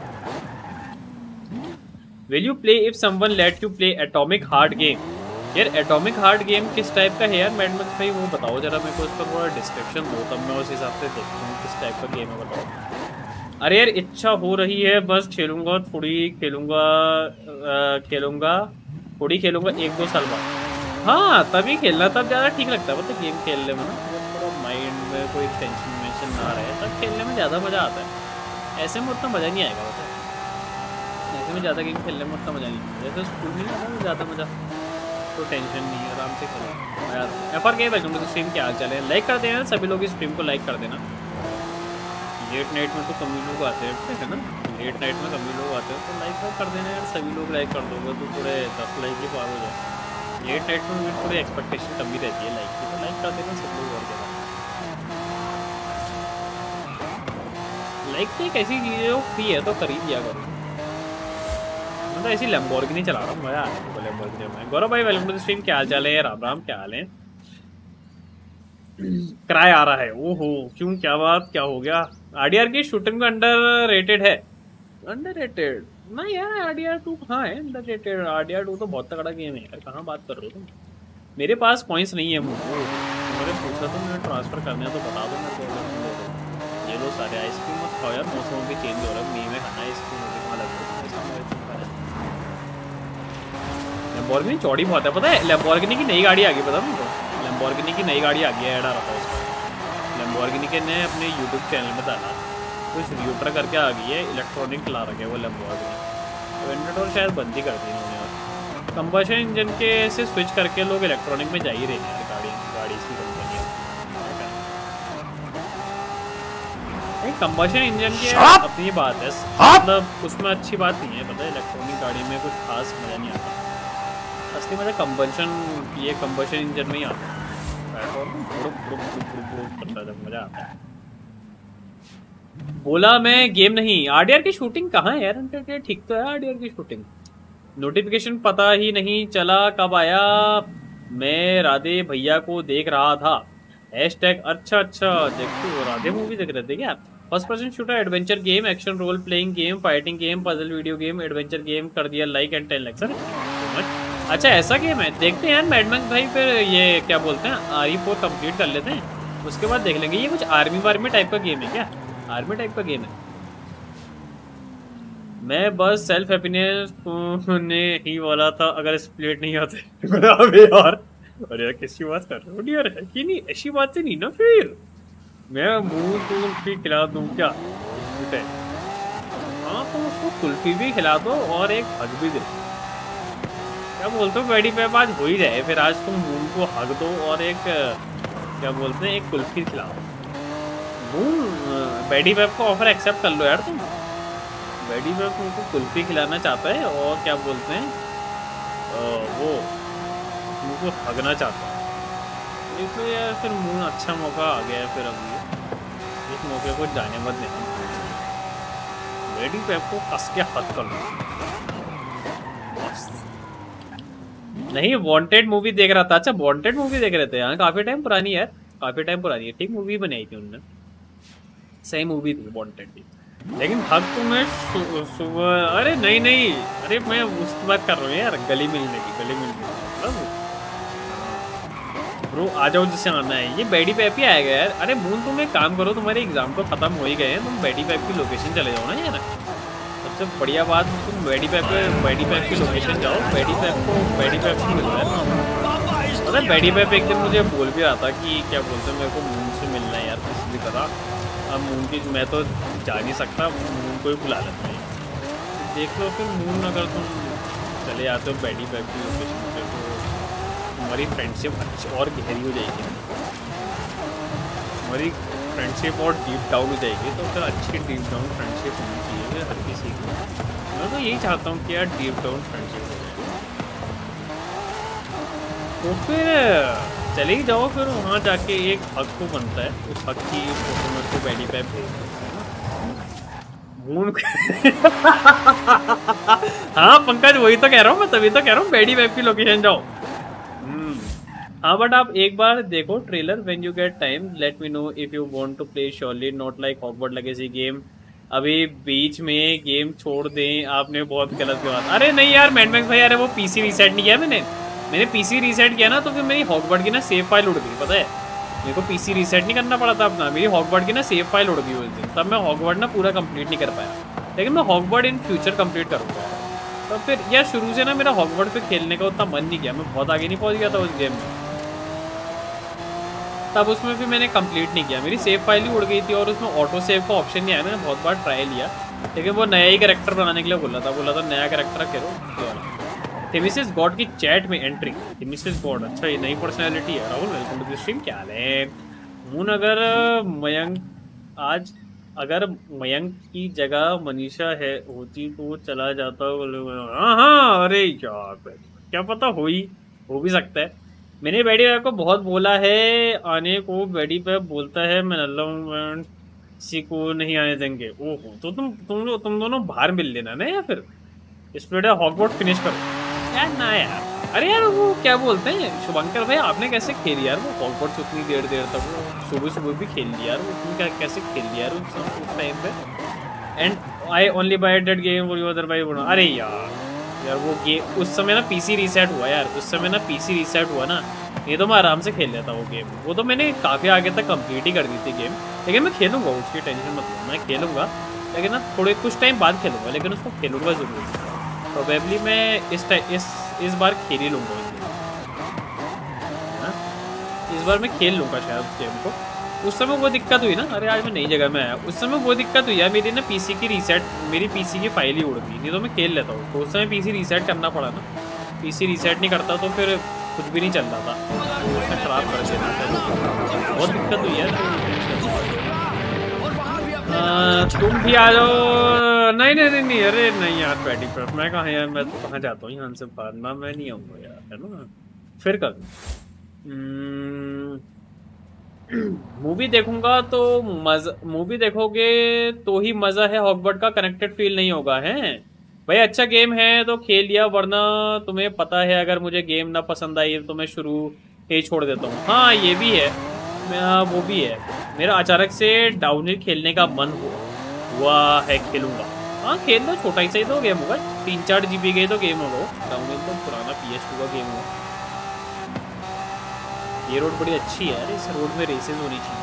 [SPEAKER 1] Will you play if someone let you play Atomic Heart game? यार Atomic Heart game किस टाइप का है यार मैड मैक्स भाई, वो बताओ जरा मेरे को, इसका थोड़ा डिस्क्रिप्शन दो तब मैं उस हिसाब से देखता हूँ किस टाइप का गेम है, बताओ। अरे यार इच्छा हो रही है बस खेलूंगा थोड़ी, खेलूंगा थोड़ी, खेलूंगा 1-2 साल बाद। हाँ तभी खेलना, तब ज़्यादा ठीक लगता है मतलब गेम खेलने में ना, थोड़ा माइंड में कोई टेंशन वेंशन ना रहे, तब खेलने में ज़्यादा मज़ा आता है। ऐसे में उतना मज़ा नहीं आएगा बता, ऐसे में ज़्यादा गेम खेलने में उतना मज़ा नहीं आता, जैसे स्कूल में आता है ज़्यादा मज़ा, तो टेंशन नहीं, आराम से खेलो यार। FRK welcome to the stream, क्या हाल चाल है? लाइक कर देना सभी लोग, इस स्ट्रीम को लाइक कर देना। लेट नाइट में तो कम ही लोग आते हैं है ना, लेट नाइट में कम ही लोग आते हैं, तो लाइक कर देना यार, सभी लोग लाइक कर दोगे तो थोड़े 10 लाइक ही पार हो जाए। लेट नाइट में भी थोड़ी एक्सपेक्टेशन कम ही रहती है लाइक की, तो लाइक कर देना सब लोग। और क्या लाइक तो एक ऐसी चीज़ है जो फ्री है तो खरीद लिया करो, मैं तो ऐसी लैम्बोर्गिनी चला रहा हूँ, मजा आ रहा है लैम्बोर्गिनी में। गौरव भाई वेलकम टू द स्ट्रीम, क्या हाल चाल है? राम राम, क्या हाल है? किराए आ रहा है, ओहो क्यों, क्या बात, क्या हो गया? RDR की शूटिंग में अंडर रेटेड है, अंडर रेटेड ना यार, RDR2 कहाँ है अंडर रेटेड? RDR2 तो बहुत तगड़ा गेम है यार, कहाँ बात कर रहे हो तुम? मेरे पास पॉइंट्स नहीं है मुझे, मैंने पूछा तो मैंने ट्रांसफर करने तो बता दो मेरे को। ये लो सारे आइसक्रीम मत खाओ यार, मौसम भी चेंज हो रहा है, मई में खाना आइसक्रीम कहाँ लग रहा है। लैम्बोर्गिनी चौड़ी बहुत है पता है, लैम्बोर्गिनी की नई गाड़ी आ गई पता है तुमको, लैम्बोर्गिनी की नई गाड़ी आ गई है, ऐड आ रहा था उसका, लैम्बोर्गिनी के ने अपने YouTube चैनल में डाला, कुछ रिव्यूटर करके आ गई है, इलेक्ट्रॉनिक ला रखे वो लैम्बोर्गिनी, वेंटेडोर शायद बंद ही कर दी इन्होंने यार, कंबशन इंजन के से स्विच करके लोग इलेक्ट्रॉनिक में जा ही रहे हैं गाड़ी की कंपनी। कंबशन इंजन की अपनी बात है, मतलब उसमें अच्छी बात नहीं है पता है, इलेक्ट्रॉनिक गाड़ी में कुछ खास मज़ा नहीं आता, असली मज़ा कंबशन इंजन में ही आता है, मज़ा आता है। बोला मैं गेम नहीं, RDR की शूटिंग कहाँ है यार? ठीक तो है RDR की शूटिंग, नोटिफिकेशन पता ही नहीं चला कब आया, मैं राधे भैया को देख रहा था, हैशटैग अच्छा देखो राधे मूवी देख रहे थे क्या? First person shooter adventure game, action role playing game, fighting game, puzzle video game, adventure game, कर दिया लाइक एंड 10 लाइक सर। अच्छा ऐसा गेम है, देखते हैं यार मैड मैक्स भाई, फिर ये क्या बोलते हैं RE4 कंप्लीट कर लेते हैं, उसके बाद देख लेंगे। ये कुछ आर्मी टाइप का गेम है क्या? आर्मी टाइप का गेम है। मैं बस सेल्फ हैप्पीनेस ने ही वाला था, अगर स्प्लिट नहीं आते यार। अरे यार किसकी बात कर रहे हो यार, है कि नहीं? ऐसी बातें नहीं ना, फिर मैं मुंह तो कुल्फी खिला दूँ क्या? हाँ तो उसको कुल्फी भी खिला दो और एक हग भी दे, क्या बोलते हो? बैडी पैप आज हो ही जाए, फिर आज तुम मून को हग दो और एक क्या बोलते हैं एक कुल्फी खिलाओ। मून बैडी पैप को ऑफर एक्सेप्ट कर लो यार तुम, बैडी पैप तुमको कुल्फी खिलाना चाहता है और क्या बोलते हैं वो तुमको हगना चाहता है, इसलिए यार फिर मून अच्छा मौका आ गया है, फिर अभी इस मौके को जाने मत देना, बैडी पैप को कस के हग कर लो। नहीं वांटेड मूवी देख रहा था, अच्छा वांटेड मूवी देख रहे थे यार, काफी टाइम पुरानी है, काफी टाइम पुरानी है, ठीक मूवी बनाई थी उन्होंने, सही मूवी थी वांटेड भी, लेकिन हक तो मैं सुबह अरे नहीं अरे मैं उसकी बात कर रहा हूँ यार, गली मिलने की ब्रो आ जाओ जिससे आना है, ये बैडी पैप ही आएगा यार। अरे मून तुम एक काम करो, तुम्हारे एग्जाम तो खत्म हो ही गए हैं, तुम बैडी पैप की लोकेशन चले जाओ ना यार, सबसे बढ़िया बात तुम बैडी पैप की लोकेशन जाओ, बैडी पैप से मिलता है। अरे बैडी पैप एक दिन मुझे बोल भी रहा था कि क्या बोलते हैं मेरे को मून से मिलना है यार किसी भी तरह, अब मून की मैं तो जा नहीं सकता, मून को ही बुला लेते हैं, देख लो फिर मून अगर तुम चले आते हो बैडी पैप की लोकेशन पे तो हमारी फ्रेंडशिप अच्छी और गहरी हो जाएगी, हमारी फ्रेंडशिप और डीप डाउन हो जाएगी, तो फिर अच्छी डीप डाउन फ्रेंडशिप होनी चाहिए हर किसी की, मैं तो यही चाहता हूँ कि यार डीप डाउन फ्रेंडशिप हो जाए, तो फिर चले ही जाओ, फिर वहाँ जाके एक हक को बनता है, उस हक की फोटो मेरे को बैडी पैप भेज देता है ना, मून हाँ पंकज वही तो कह रहा हूँ मैं, तभी तो कह रहा हूँ बेडी वेब की लोकेशन जाओ। हाँ बट आप एक बार देखो trailer when you get time, let me know if you want to play surely, not like Hogwarts legacy game. अभी बीच में गेम छोड़ दें आपने, बहुत गलत बात। अरे नहीं यार मैडमैक्स भाई, अरे वो पीसी रीसेट नहीं किया मैंने पीसी रीसेट किया ना तो फिर मेरी हॉगवर्ट्स की ना सेव फाइल उड़ गई, पता है मेरे को पीसी रीसेट नहीं करना पड़ा था अपना, मेरी हॉगवर्ट्स की ना सेव फाइल उड़ गई उस दिन, तब मैं हॉगवर्ट्स ना पूरा कंप्लीट नहीं कर पाया। लेकिन मैं हॉगवर्ट्स इन फ्यूचर कंप्लीट करूँगा। तो फिर यार शुरू से ना मेरा हॉगवर्ट्स पे खेलने का उतना मन नहीं किया, मैं बहुत आगे नहीं पहुँच गया था उस गेम में, तब उसमें फिर मैंने कंप्लीट नहीं किया, मेरी सेव फाइल ही उड़ गई थी और उसमें ऑटो सेव का ऑप्शन नहीं आया। मैंने बहुत बार ट्राई लिया लेकिन वो नया ही कैरेक्टर बनाने के लिए बोला था नया कैरेक्टर करो। थेमिसिस गॉड की चैट में एंट्री, थेमिसिस गॉड, अच्छा ये नई पर्सनैलिटी है। Rahul welcome to the stream, क्या हाल है मून? अगर मयंक की जगह मनीषा है होती तो चला जाता। हाँ अरे यार क्या पता हो भी सकता है। मैंने बेडी पे को बहुत बोला है आने को, बेडी पे बोलता है मैं अल्लाह किसी को नहीं आने देंगे। ओहो तो तुम दोनों बाहर मिल लेना ना, या फिर इस पे हॉगवर्ट्स फिनिश करो यार ना यार। अरे यार वो क्या बोलते हैं शुभंकर भाई, आपने कैसे खेली यार वो हॉगवर्ट्स उतनी देर तक? सुबह भी खेल लिया यार वो, तुम कैसे खेल लिया यार उस टाइम पे? And I only buy that game for you otherwise. अरे यार वो गेम उस समय ना पीसी रीसेट हुआ यार, उस समय ना पीसी रीसेट हुआ ना, ये तो मैं आराम से खेल लेता वो गेम। वो तो मैंने काफ़ी आगे तक कंप्लीट ही कर दी थी गेम, लेकिन मैं खेलूंगा उसकी टेंशन मत लो, मैं खेलूंगा लेकिन ना थोड़े कुछ टाइम बाद खेलूंगा, लेकिन उसको खेलूंगा ज़रूर। प्रोबेबली मैं इस बार खेल ही लूँगा उस गेम, इस बार मैं खेल लूँगा शायद उस गेम को। उस समय वो दिक्कत हुई ना, अरे आज मैं नई जगह में आया, उस समय वो दिक्कत हुई है मेरी ना पीसी की रीसेट, मेरी पीसी की फाइल ही उड़ गई, नहीं तो मैं खेल लेता उसको। उस समय पीसी रीसेट करना पड़ा ना, पीसी रीसेट नहीं करता तो फिर कुछ भी नहीं चल रहा था, तो उसने ख़राब कर दिया, बहुत दिक्कत हुई है। तुम भी आ जाओ। नहीं अरे नहीं यार बैटिंग पर मैं कहाँ यार, मैं तो कहाँ जाता हूँ यहाँ से बाहर ना, मैं नहीं आऊँगा यार, है ना फिर कभी मूवी देखूंगा तो मूवी देखोगे तो ही मज़ा है, हॉगवर्ट्स का कनेक्टेड फील नहीं होगा है भाई। अच्छा गेम है तो खेल लिया, वरना तुम्हें पता है अगर मुझे गेम ना पसंद आई तो मैं शुरू ही छोड़ देता हूँ। हाँ ये भी है, वो भी है, मेरा अचानक से डाउनहिल खेलने का मन हुआ है, खेलूंगा। हाँ खेल लो, छोटा ही सही तो गेम होगा, 3-4 GB गए तो गेम होगा। डाउनहिल तो पुराना PS2 का गेम होगा। ये रोड बड़ी अच्छी है यार, इस रोड में रेसेस होनी चाहिए।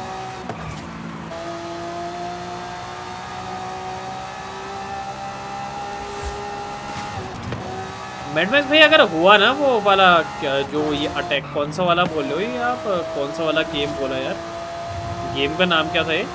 [SPEAKER 1] मैडमैक्स भाई अगर हुआ ना वो वाला क्या जो ये अटैक, कौन सा वाला बोल रहे हो ये आप, कौन सा वाला गेम बोला यार, गेम का नाम क्या था ये,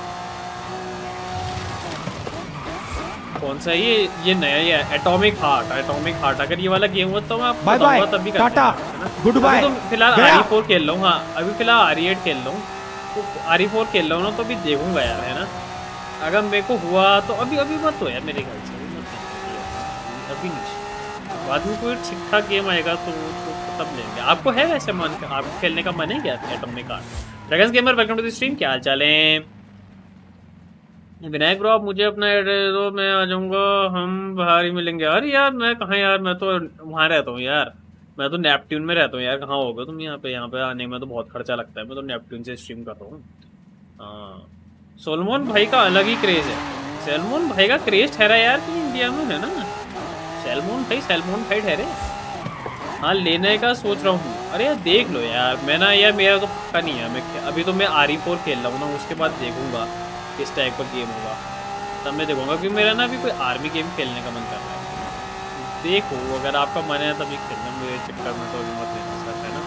[SPEAKER 1] कौन सा ये नया ये एटॉमिक हार्ट। अगर ये वाला गेम हुआ तो मैं आपको बताऊंगा, तभी टाटा गुड बाय। तो फिलहाल RE4 खेल रहा हूँ, हाँ अभी फिलहाल RE8 खेल रहा हूँ, तो RE4 खेल रहा हूँ ना, तो अभी देखूंगा यार, है ना। अगर मेरे को हुआ तो अभी मत हो यार, मेरे ख्याल से अभी नहीं, बाद में कोई ठीक ठाक गेम आएगा तो तब लेंगे। आपको है वैसे मन, आपको खेलने का मन है क्या Atomic Heart? Dragons gamer welcome to the stream, क्या हाल चाल है? विनायक ब्रो आप मुझे अपना एड्रेस दो, मैं आ जाऊँगा, हम बाहर ही मिलेंगे। अरे यार मैं कहाँ यार, मैं तो वहाँ रहता हूँ यार, मैं तो नेपट्यून में रहता हूँ यार। कहाँ होगा तुम? यहाँ पे आने में तो बहुत खर्चा लगता है, मैं तो नेपट्यून से स्ट्रीम कर रहा हूँ। हाँ सोलमोन भाई का अलग ही क्रेज़ है, सैल्मोन भाई का क्रेज़ ठहरा यार कि इंडिया में, है ना। सैल्मोन भाई ठहरे। हाँ लेने का सोच रहा हूँ। अरे यार देख लो यार, मैं ना यार मेरा तो पक्का नहीं है, मैं अभी तो मैं RE4 खेल रहा हूँ ना, उसके बाद देखूंगा किस टाइप का गेम होगा, तब मैं देखूंगा, क्योंकि मेरा ना अभी कोई आर्मी गेम खेलने का मन कर रहा है। देखो अगर आपका मन है तभी खेलना, मेरे चक्कर में तो अभी मत लेना सर, है ना,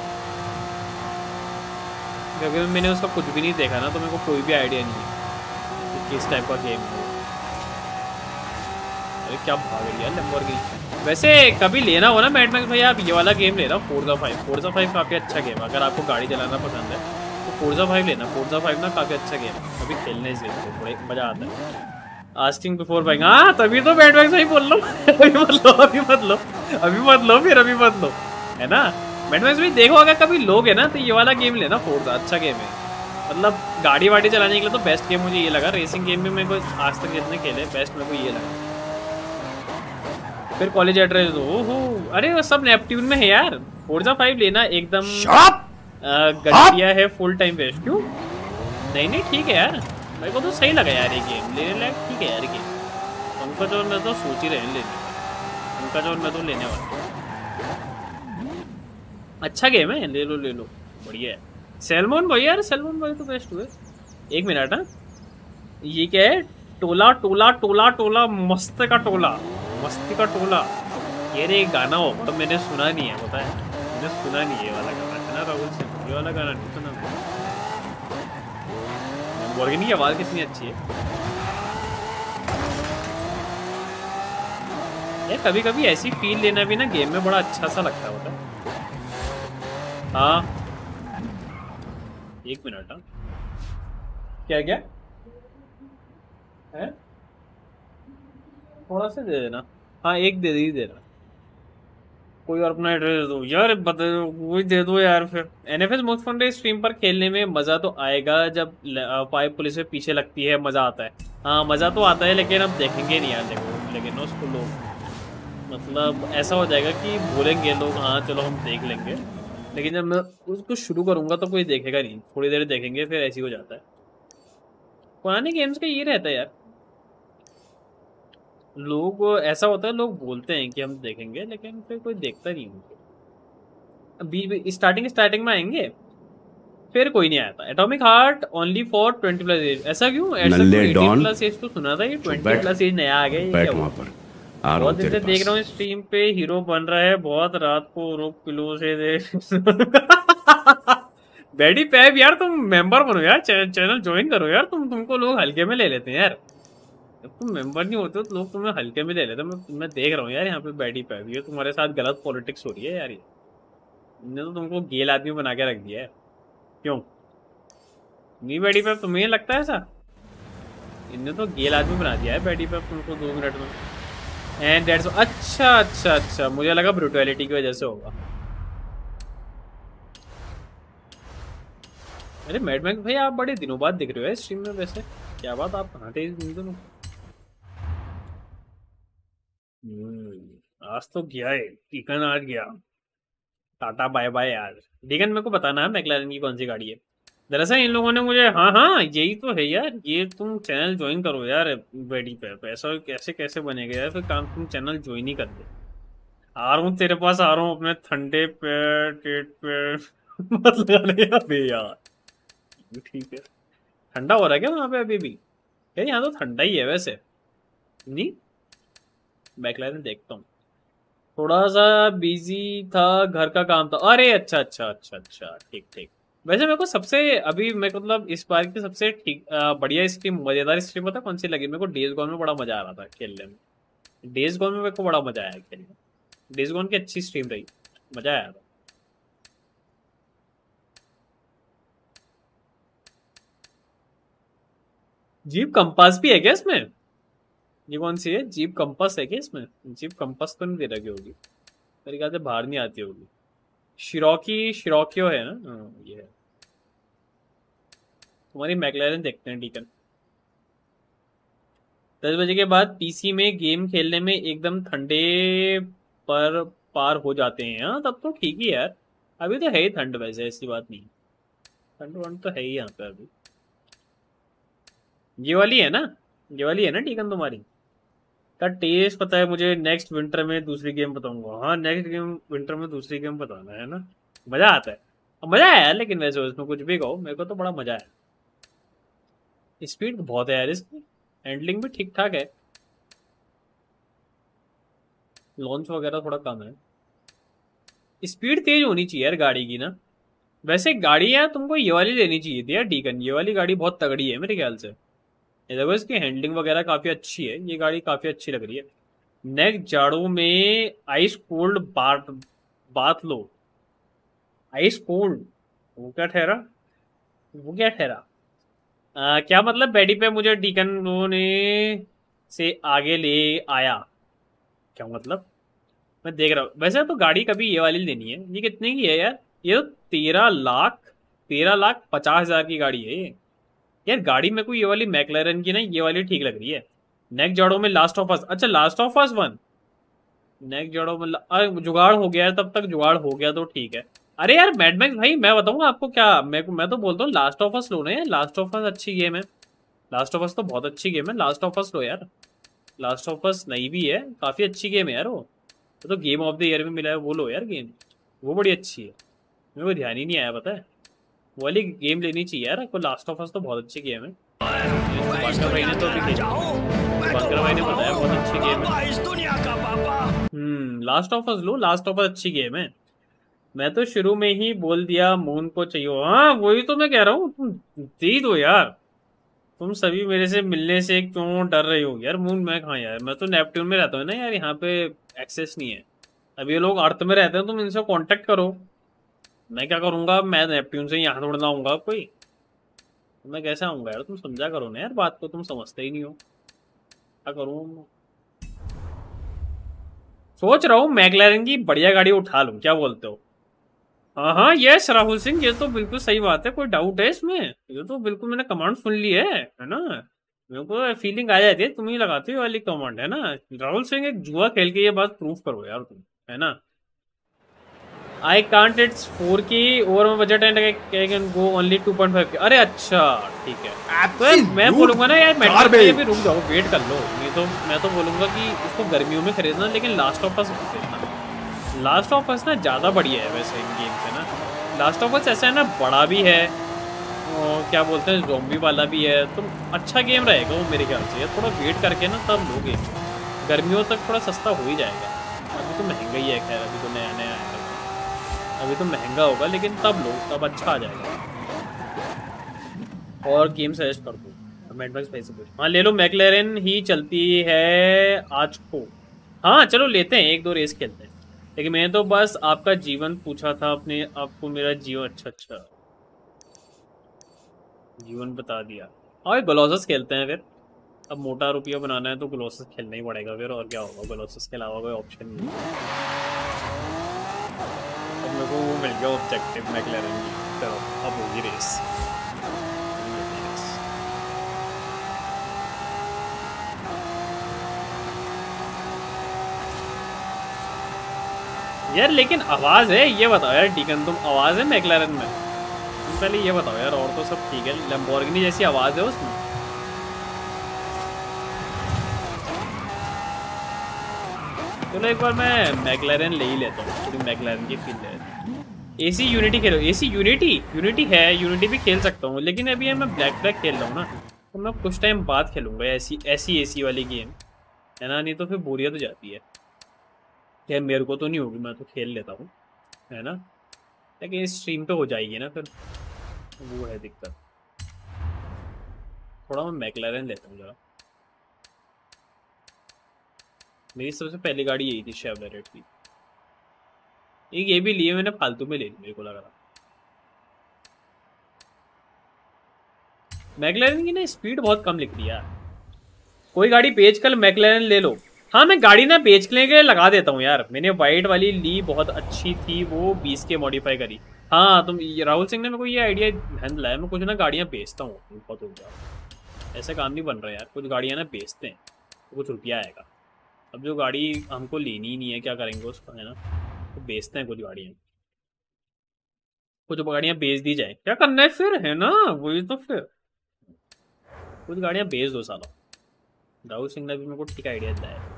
[SPEAKER 1] क्योंकि मैंने उसका कुछ भी नहीं देखा ना, तो मेरे को कोई भी आइडिया नहीं है कि किस टाइप का गेम होगा। अरे क्या भाग रही है लैम्बोर्गिनी। वैसे कभी लेना हो ना मैडमैक्स भैया, आप ये वाला गेम लेना, फोर्जा 5 काफ़ी अच्छा गेम है। अगर आपको गाड़ी चलाना पसंद है तो फोर्जा 5 लेना, फोर्जा 5 ना काफ़ी अच्छा गेम है, अभी खेलने से बड़े मज़ा आता है। आस्टिंग बिफोर बाइंग, हाँ तभी तो मैडमैक्स भाई बोल लो अभी मत लो, है ना। मैडमैक्स भाई देखो अगर कभी लोगे ना तो ये वाला गेम लेना, फोर्जा अच्छा गेम है, मतलब गाड़ी वाड़ी चलाने के लिए तो बेस्ट गेम मुझे ये लगा। रेसिंग गेम में मेरे को आज तक जितने खेले बेस्ट मेरे को ये लगा। फिर कॉलेज एड्रेस दो। ओहो, अरे वो सब नेपट्यून में है यार। फोर्जा 5 लेना एकदम घटिया है, फुल टाइम वेस्ट। क्यों? नहीं ठीक है यार, मेरे को तो सही लगा यार ये गेम लेने लायक। ठीक है यार गेम, उनका जो मैं तो सोच ही रहे लेने का, उनका जो मैं तो लेने वाला। अच्छा गेम है, ले लो बढ़िया है। सैल्मन भाई यार, सैल्मन भाई तो बेस्ट हुए। एक मिनट, हाँ ये क्या है? टोला टोला टोला टोला मस्त का टोला, मस्ती का टोला। ये रे एक गाना हो तो मैंने सुना नहीं है, पता है मैंने सुना नहीं है। ये वाला गाना है ना राहुल सिंह, ये वाला गाना नहीं सुना। मॉर्गन की आवाज कितनी अच्छी है यार। कभी कभी ऐसी फील लेना भी ना गेम में बड़ा अच्छा सा लगता है, पता है। हाँ एक मिनट, हाँ क्या है? थोड़ा सा दे देना। हाँ एक दे देना। कोई और अपना एड्रेस दो यार, बता वही दे दो यार। फिर NFS most fun day stream पर खेलने में मज़ा तो आएगा जब 5 पुलिस में पीछे लगती है, मज़ा आता है। हाँ मज़ा तो आता है, लेकिन अब देखेंगे नहीं यार। देखो लेकिन उसको लोग मतलब ऐसा हो जाएगा कि बोलेंगे लोग हाँ चलो हम देख लेंगे, लेकिन जब मैं उसको शुरू करूँगा तो कोई देखेगा नहीं। थोड़ी देर देखेंगे फिर ऐसे हो जाता है। पुराने गेम्स का ये रहता है यार, लोग ऐसा होता है, लोग बोलते हैं कि हम देखेंगे लेकिन फिर कोई देखता नहीं उनको। अभी स्टार्टिंग में आएंगे फिर कोई नहीं आता। Atomic Heart only for 20+ age, ऐसा क्यों? 18+ एज तो सुना था, ये 20+ एज नया आ गया। बहुत दिन से देख रहा हूँ स्ट्रीम पे, हीरो बन रहा है बहुत। रात को रोक किलो से दे बैडी पैब यार, तुम मेंबर बनो यार, चैनल ज्वाइन करो यार। तुमको लोग हल्के में ले लेते हैं यार। जब तुम मेंबर नहीं होते तो लोग तुम्हें हल्के में ले लेते हैं। मैं देख रहा हूँ यार यहाँ पे बैडी पैब, ये तुम्हारे साथ गलत पॉलिटिक्स हो रही है यार। ये इनने तो तुमको गेल आदमी बना के रख दिया है। क्यों नहीं बैडी पैब, तुम्हें लगता है ऐसा? इनने तो गेल आदमी बना दिया है बैडी पैब तुमको 2 मिनट में। एंड दैट्स अच्छा, मुझे लगा ब्रूटैलिटी की वजह से होगा। अरे मैडमैक भाई आप बड़े दिनों बाद दिख रहे हो स्ट्रीम में, वैसे क्या बात, आप कहाँ थे इन दोनों? आज तो गया है डीकन, आज गया। टाटा बाय बाय यार। डीकन मेरे को बताना है मैकलारेन की कौन सी गाड़ी है। दरअसल इन लोगों ने मुझे, हाँ यही तो है यार। ये तुम चैनल ज्वाइन करो यार बैडी पे। ऐसा कैसे बनेगा यार? फिर काम तुम चैनल ज्वाइन ही कर दे। आ रहा हूँ तेरे पास, आ रहा हूँ अपने ठंडे पे टेट पे मत लगा अबे यार। ठीक है, ठंडा हो रहा है क्या वहाँ पे अभी भी? यार यहाँ तो ठंडा ही है वैसे। नहीं बैकलाइन देखता हूँ, थोड़ा सा बिजी था, घर का काम था। अरे अच्छा ठीक। वैसे मेरे को सबसे अभी मतलब इस बार की सबसे ठीक बढ़िया स्ट्रीम, मजेदार स्ट्रीम पता कौन सी लगी मेरे को? डेज गॉन में बड़ा मजा आ रहा था खेलने में। डेज गॉन में मेरे को बड़ा मजा आया खेलने में। डेज गॉन की अच्छी स्ट्रीम रही, मजा आया था। जीप कंपास भी है क्या इसमें? ये कौन सी है? जीप कंपास है क्या इसमें? जीप कंपास तो नहीं दे रखी होगी मेरे ख्याल से, बाहर नहीं आती होगी। शिरोकियो है ना? हाँ ये है। तुम्हारी मैकलैरेन देखते हैं डीकन। 10 बजे के बाद पीसी में गेम खेलने में एकदम ठंडे पर पार हो जाते हैं। हाँ तब तो ठीक ही यार, अभी तो है ही ठंड, वैसे ऐसी बात नहीं। ठंड वंड तो है ही यहाँ पे अभी। ये वाली है ना डीकन तुम्हारी का टेस्ट पता है मुझे। नेक्स्ट विंटर में दूसरी गेम बताऊंगा। हाँ नेक्स्ट विंटर में दूसरी गेम बताना है ना, मजा आता है। मजा आया यार, लेकिन वैसे उसमें कुछ भी कहो मेरे को तो बड़ा मजा आया। स्पीड बहुत है यार इसकी, हैंडलिंग भी ठीक ठाक है। लॉन्च वगैरह थोड़ा कम है। स्पीड तेज होनी चाहिए यार गाड़ी की ना। वैसे गाड़ी यार तुमको ये वाली लेनी चाहिए थी यार डीकन, ये वाली गाड़ी बहुत तगड़ी है मेरे ख्याल से। देखो इसकी हैंडलिंग वगैरह काफी अच्छी है, ये गाड़ी काफी अच्छी लग रही है। नेक्स्ट जाड़ों में आइस कोल्ड बात लो। आइस कोल्ड वो क्या ठहरा? क्या मतलब? बैडी पे मुझे डीकन ने से आगे ले आया, क्या मतलब? मैं देख रहा हूँ। वैसे तो गाड़ी कभी ये वाली लेनी है। ये कितने की है यार? ये तो 13 लाख 13,50,000 की गाड़ी है ये यार। गाड़ी मेरे को ये वाली मैकलैरन की ना, ये वाली ठीक लग रही है। नेक्स्ट जड़ों में लास्ट ऑफ अस, अच्छा लास्ट ऑफ अस 1 नेक्स्ट जड़ों में जुगाड़ हो गया है, तब तक जुगाड़ हो गया तो ठीक है। अरे यार मैड मैक्स भाई, मैं बताऊंगा आपको क्या, मैं तो बोलता हूँ लास्ट ऑफ अस लो ना यार। लास्ट ऑफ अस अच्छी गेम है, लास्ट ऑफ अस तो बहुत अच्छी गेम है। लास्ट ऑफ अस लो यार, लास्ट ऑफ अस नई भी है, काफी अच्छी गेम है यार। वो तो गेम ऑफ द ईयर में मिला है, वो लो यार गेम, वो बड़ी अच्छी है। मेरे को ध्यान ही नहीं आया, पता है वो वाली गेम लेनी चाहिए यार आपको। लास्ट ऑफ अस तो बहुत अच्छी गेम है। बांकर भाई ने तो अभी खेली, बांकर भाई ने बताया बहुत अच्छी गेम है। लास्ट ऑफ अस लो, लास्ट ऑफ अस अच्छी गेम है। मैं तो शुरू में ही बोल दिया मून को चाहिए। हाँ वही तो मैं कह रहा हूँ, तुम दे दो यार। तुम सभी मेरे से मिलने से क्यों डर रही हो यार। मून मैं कहाँ यार, मैं तो नेपट्यून में रहता हूँ ना यार, यहाँ पे एक्सेस नहीं है। अब ये लोग अर्थ में रहते हैं, तुम इनसे कांटेक्ट करो। मैं क्या करूंगा, मैं नेपट्यून से यहाँ थोड़ा ना आऊंगा कोई, तो मैं कैसे आऊंगा यार। तुम समझा करो ना यार बात को, तुम समझते ही नहीं हो। क्या करूँ, सोच रहा हूँ मैकलैरन की बढ़िया गाड़ी उठा लूँ, क्या बोलते हो? हाँ हाँ यस राहुल सिंह, ये तो बिल्कुल सही बात है, कोई डाउट है इसमें? ये तो बिल्कुल मैंने कमांड सुन ली है ना। मेरे को फीलिंग आ जाती है, तुम ही लगाती हो वाली कमांड, है ना राहुल सिंह। एक जुआ खेल के ये बात प्रूफ करो यार तुम, है ना। I can't it's 4K over my budget and I can go only 2.5K। अरे अच्छा ठीक है, तो मैं बोलूंगा ना यार मेट्रो भी रुक जाओ, वेट कर लो। नहीं तो मैं तो बोलूंगा कि उसको गर्मियों में खरीदना, लेकिन लास्ट ऑफ अस खरीदना। लास्ट ऑफ अस ना ज़्यादा बढ़िया है वैसे इन गेम से ना। लास्ट ऑफ अस ऐसा है ना, बड़ा भी है और क्या बोलते हैं ज़ॉम्बी वाला भी है, तो अच्छा गेम रहेगा वो मेरे ख्याल से। थोड़ा वेट करके ना तब लो गेम, गर्मियों तक थोड़ा सस्ता हो ही जाएगा। अभी तो महंगा ही है, खैर अभी तो नया नया आएगा, अभी तो महंगा होगा, लेकिन तब लो, तब अच्छा आ जाएगा। और गेम सजेस्ट कर दो मैड मैक्स भाई से पूछ। हाँ ले लो, मैकलैरन ही चलती है आज को। हाँ चलो लेते हैं, 1-2 रेस खेलते हैं। लेकिन मैंने तो बस आपका जीवन पूछा था, अपने आपको मेरा जीवन। अच्छा जीवन बता दिया। और ग्लोसस खेलते हैं फिर। अब मोटा रुपया बनाना है तो ग्लोसस खेलना ही पड़ेगा फिर, और क्या होगा, ग्लोसस के अलावा कोई ऑप्शन नहीं है। अब मेरे को वो मिल गया ऑब्जेक्टिव मैकलैरन की, चलो अब होगी रेस। यार लेकिन आवाज है, ये बताओ यार डीकन, तुम आवाज है मैकलैरन में? तुम पहले ये बताओ यार, और तो सब ठीक है, लैम्बोर्गिनी जैसी आवाज है उसमें? चलो एक बार मैं मैकलैरन ले ही लेता हूँ, थोड़ी मैकलैरन की फील ले। एसी यूनिटी खेलो, एसी यूनिटी है, यूनिटी भी खेल सकता हूँ, लेकिन अभी मैं ब्लैक फ्लैग खेल रहा हूँ ना, तो मैं कुछ टाइम बाद खेलूंगा ऐसी एसी वाली गेम, है ना। नहीं तो फिर बोरियत हो जाती है। यार मेरे को तो नहीं होगी, मैं तो खेल लेता हूँ, है ना, लेकिन इस स्ट्रीम पे हो जाएगी ना फिर, वो है दिक्कत। थोड़ा मैं मैकलैरन लेता हूँ जरा। मेरी सबसे पहली गाड़ी यही थी शेवलेट की। एक ये भी लिए मैंने, फालतू में ले ली, मेरे को लग रहा। मैकलैरन की ना स्पीड बहुत कम लिख रही है यार। कोई गाड़ी बेच कर मैकलैरन ले लो। हाँ मैं गाड़ी ना बेच के लिए लगा देता हूँ यार। मैंने वाइट वाली ली, बहुत अच्छी थी वो, 20 के मॉडिफाई करी। हाँ तुम राहुल सिंह ने मेरे को ये आइडिया ध्यान दिलाया, मैं कुछ ना गाड़ियाँ बेचता हूँ, बहुत हो गया। ऐसा काम नहीं बन रहा यार, कुछ गाड़ियाँ ना बेचते हैं तो कुछ रुपया आएगा। अब जो गाड़ी हमको लेनी ही नहीं है, क्या करेंगे उसका, है ना, तो बेचते हैं कुछ गाड़ियाँ। कुछ गाड़ियाँ बेच दी जाए, क्या करना है फिर, है ना, वही तो फिर कुछ गाड़ियाँ बेच दो सालों। राहुल सिंह ने भी मेरे को ठीक आइडिया दिया है।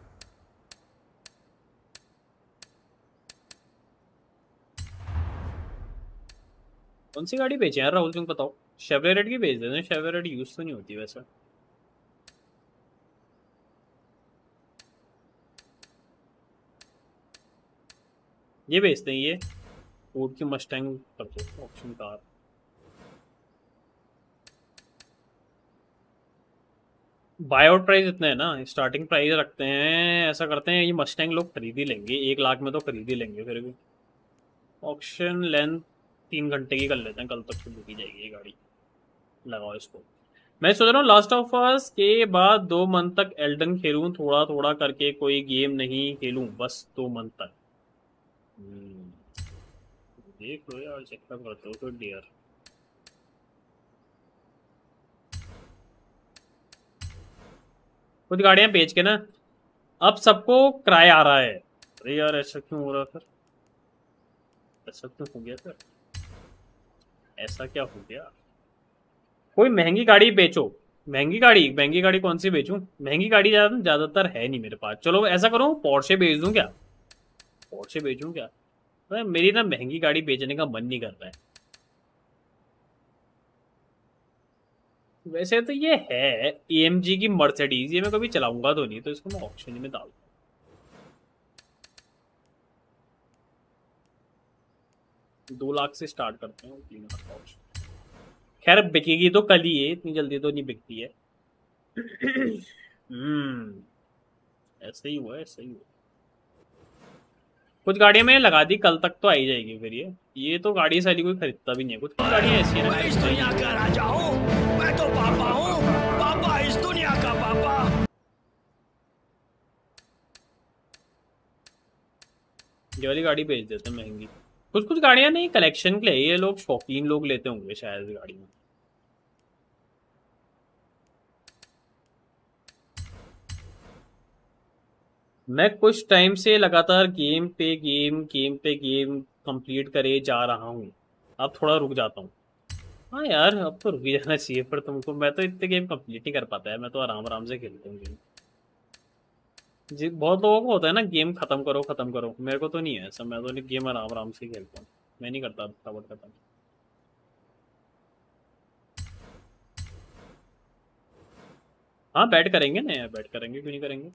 [SPEAKER 1] कौन सी गाड़ी बेचे यार राहुल सिंह, बताओ? शेवलेट की बेच देते हैं, शेवलेट यूज तो नहीं होती वैसे। ये बेचते हैं, ये फोर्ड की मस्टैंग कर दो ऑप्शन कार। बायआउट प्राइस इतना है ना, स्टार्टिंग प्राइस रखते हैं, ऐसा करते हैं ये मस्टैंग लोग खरीद ही लेंगे, 1 लाख में तो खरीद ही लेंगे। फिर भी ऑप्शन लेंथ 3 घंटे की कर लेते हैं, कल तक तो बिकी जाएगी ये गाड़ी। लगाओ इसको। मैं सोच रहा हूँ लास्ट ऑफ अस के बाद 2 मंथ तक एल्डन खेलूँ, थोड़ा थोड़ा करके, कोई गेम नहीं खेलूँ, बस 2 मंथ तक। देख लो यार, चेक करते हो तो डियर। कुछ गाड़ियां बेच के ना अब सबको किराया आ रहा है। अरे यार ऐसा क्यों हो रहा फिर? ऐसा क्यों हो गया फिर? ऐसा क्या हो गया? कोई महंगी गाड़ी बेचो। महंगी गाड़ी कौन सी बेचूं? महंगी गाड़ी ज्यादातर है नहीं मेरे पास। चलो ऐसा करो पोर्शे बेच दूं क्या? पोर्शे बेचूं क्या? मेरी ना महंगी गाड़ी बेचने का मन नहीं कर रहा है। वैसे तो ये है AMG की मर्सिडीज, ये मैं कभी चलाऊंगा तो नहीं, तो इसको मैं ऑप्शन में डाल 2 लाख से स्टार्ट करते हैं 3 लाख का ऑप्शन। खैर बिकेगी तो कल ही है, इतनी जल्दी तो नहीं बिकती है। ऐसे ही हुआ, ऐसे ही हुआ। कुछ गाड़ियां मैंने लगा दी, कल तक तो आ ही जाएगी फिर। ये तो गाड़ी साली कोई खरीदता भी नहीं है। कुछ गाड़ियां ऐसी हैं ना,
[SPEAKER 8] इस दुनिया का राजा हूं, मैं तो पापा हूं, पापा इस दुनिया का पापा।
[SPEAKER 1] ये वाली गाड़ी बेच देते हैं महंगी। कुछ कुछ गाड़ियां नहीं कलेक्शन के लिए, ये लोग शौकीन लोग लेते होंगे शायद गाड़ी में। मैं कुछ टाइम से लगातार गेम पे गेम कंप्लीट करे जा रहा हूँ, अब थोड़ा रुक जाता हूँ। हाँ यार अब तो रुक ही जाना चाहिए पर तुमको। मैं तो इतने गेम कंप्लीट नहीं कर पाता है, मैं तो आराम आराम से खेलता हूँ गेम। जी बहुत लोगों को होता है ना गेम खत्म करो खत्म करो, मेरे को तो नहीं है ऐसा। मैं तो गेम आराम आराम से खेलता हूँ, मैं नहीं करता फटाफट खत्म। हाँ बैट करेंगे ना यार, बैट करेंगे, क्यों नहीं करेंगे।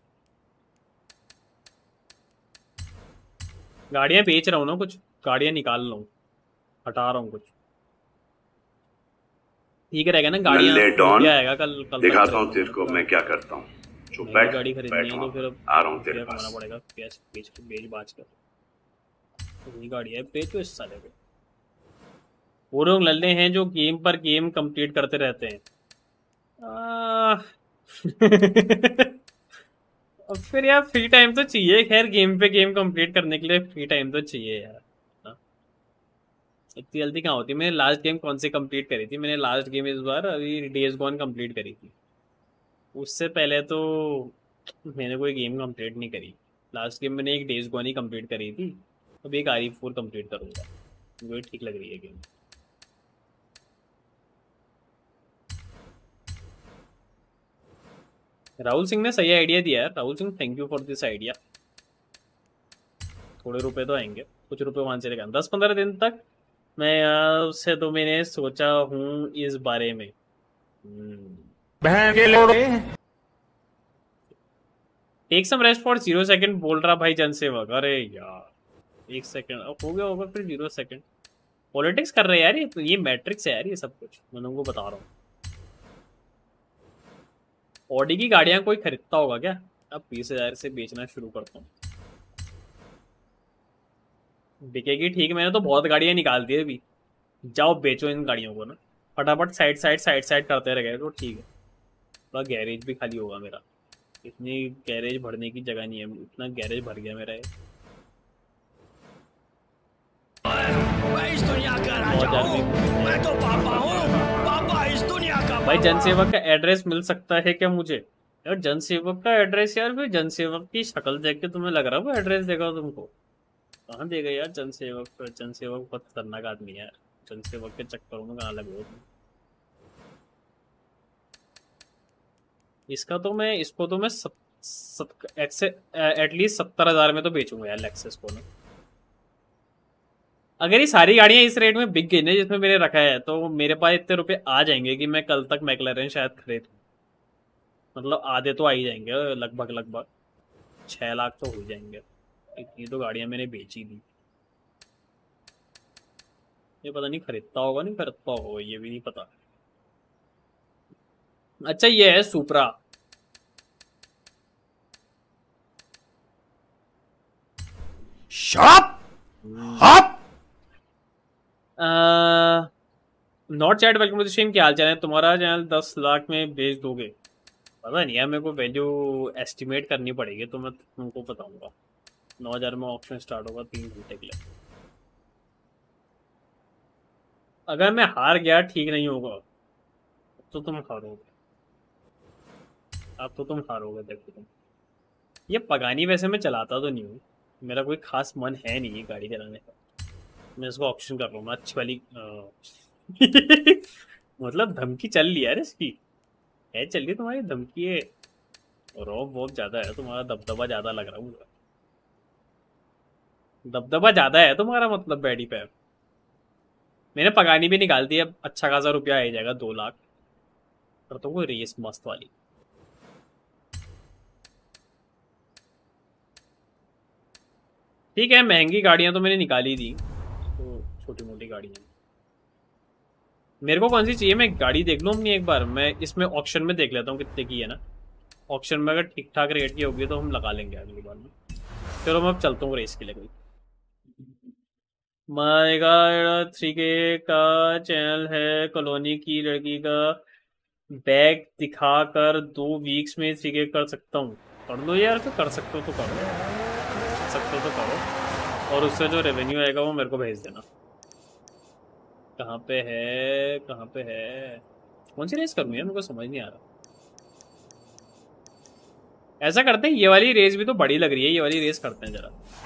[SPEAKER 1] गाड़ियां बेच रहा हूँ ना, कुछ गाड़ियां निकाल रहा हूँ, हटा रहा हूँ कुछ। ठीक रहेगा ना गाड़ियां आएगा कल कल
[SPEAKER 9] दिखाता हूँ तेरे को मैं क्या करता हूँ। जो बैठ
[SPEAKER 1] गाड़ी खरीदनी है तो फिर
[SPEAKER 9] आ रहा हूँ तेरे
[SPEAKER 1] करना पड़ेगा। कैसे बेच बाज कर वही गाड़ी है, बेचो इस साले को। वो लोग लल्ले हैं जो गेम पर गेम कंप्लीट करते रहते हैं। अब फिर यार फ्री टाइम तो चाहिए। खैर गेम पे गेम कंप्लीट करने के लिए फ्री टाइम तो चाहिए यार। इतनी जल्दी कहाँ होती है। मैंने लास्ट गेम कौन सी कंप्लीट करी थी? मैंने लास्ट गेम इस बार अभी डेज गॉन कंप्लीट करी थी। उससे पहले तो मैंने कोई गेम कंप्लीट नहीं करी। लास्ट गेम मैंने एक डेज गॉन ही कंप्लीट करी थी। अब एक RE4 कंप्लीट करूँगा, मुझे ठीक लग रही है गेम। राहुल सिंह ने सही आइडिया दिया है। Rahul Singh thank you for this idea. थोड़े रुपए तो आएंगे, कुछ रुपए वहां से लेकर 10-15 दिन तक मैं उससे तो मैंने सोचा हूँ इस बारे में।
[SPEAKER 6] बहन के लोड़े
[SPEAKER 1] take some rest for 0 second बोल रहा भाई जनसेवक। अरे यार 1 सेकंड अब हो गया होगा फिर 0 सेकंड। पॉलिटिक्स कर रहे हैं यार, ये तो ये मैट्रिक्स है यार, ये सब कुछ मैं उनको बता रहा हूँ। ऑडी की गाड़ियां कोई खरीदता होगा क्या? अब 20,000 से बेचना शुरू करता हूँ। बिकेगी ठीक। मैंने तो बहुत गाड़ियां निकाल दी अभी। जाओ बेचो इन गाड़ियों को ना फटाफट। साइड करते रह गए तो ठीक है। थोड़ा गैरेज भी खाली होगा मेरा। इतनी गैरेज भरने की जगह नहीं है, इतना गैरेज भर गया मेरा।
[SPEAKER 8] मैं इस दुनिया का राजा हूं, मैं तो पापा हूं, पापा इस दुनिया का
[SPEAKER 1] भाई जनसेवक का एड्रेस मिल सकता है क्या मुझे? यार जनसेवक का एड्रेस यार, फिर जनसेवक की शक्ल देख के तुम्हें लग रहा है वो एड्रेस देगा तुमको? कहाँ देगा यार जनसेवक? जनसेवक बहुत खतरनाक आदमी है यार। जनसेवक के चक्करों में कहाँ लगे हो तुम? इसको तो मैं एटलीस्ट 70,000 में तो बेचूंगा यार लेक्सस को ना। अगर ये सारी गाड़ियां इस रेट में बिक गई ना जिसमें मैंने रखा है, तो मेरे पास इतने रुपए आ जाएंगे कि मैं कल तक मैकलैरेन शायद खरीद। मतलब आधे तो आ ही जाएंगे, लगभग 6 लाख तो हो जाएंगे। इतनी तो गाड़ियां मैंने बेची दी। ये पता नहीं खरीदता होगा नहीं खरीदता होगा, ये भी नहीं पता। अच्छा ये है Supra. Not chat welcome to the stream. क्या हाल चाल है? तुम्हारा चैनल 10 लाख में बेच दोगे? पता नहीं यार, मेरे को वैल्यू एस्टिमेट करनी पड़ेगी तो मैं तुमको बताऊंगा। 9,000 में ऑप्शन स्टार्ट होगा 3 घंटे के लिए। अगर मैं हार गया ठीक नहीं होगा तो तुम हारोगे। अब तो तुम हारोगे, देखो तुम। ये पगानी वैसे मैं चलाता तो नहीं हूँ, मेरा कोई खास मन है नहीं ये गाड़ी चलाने का। मैं इसको ऑप्शन कर लूँगा अच्छी वाली मतलब धमकी चल रही है यार इसकी, है चल रही तुम्हारी धमकी है। रॉब बहुत ज़्यादा है तुम्हारा, दबदबा ज़्यादा लग रहा है मुझे, दबदबा ज़्यादा है तुम्हारा मतलब बैडी पे। मैंने पगानी भी निकाल दी, अब अच्छा खासा रुपया आ जाएगा 2 लाख। पर तो कोई रेस मस्त वाली। ठीक है, महंगी गाड़ियां तो मैंने निकाली दी, तो छोटी मोटी गाड़ियां मेरे को कौन सी चाहिए, मैं गाड़ी देख लूँ अपनी एक बार। मैं इसमें ऑक्शन में देख लेता हूँ कितने की है ना। ऑक्शन में अगर ठीक ठाक रेट की होगी तो हम लगा लेंगे अगली बार में। चलो मैं अब चलता हूँ रेस के लिए। कोई माय गॉड 3K का चैनल है, कॉलोनी की लड़की का बैग दिखाकर 2 वीक्स में 3K कर सकता हूँ। कर लो यार, फिर कर सकते हो तो करो, कर सकते हो तो करो, और उससे जो रेवेन्यू आएगा वो मेरे को भेज देना। कहाँ पे है, कहाँ पे है, कौन सी रेस करूँ यार, मेरे को समझ नहीं आ रहा। ऐसा करते हैं, ये वाली रेस भी तो बड़ी लग रही है, ये वाली रेस करते हैं जरा।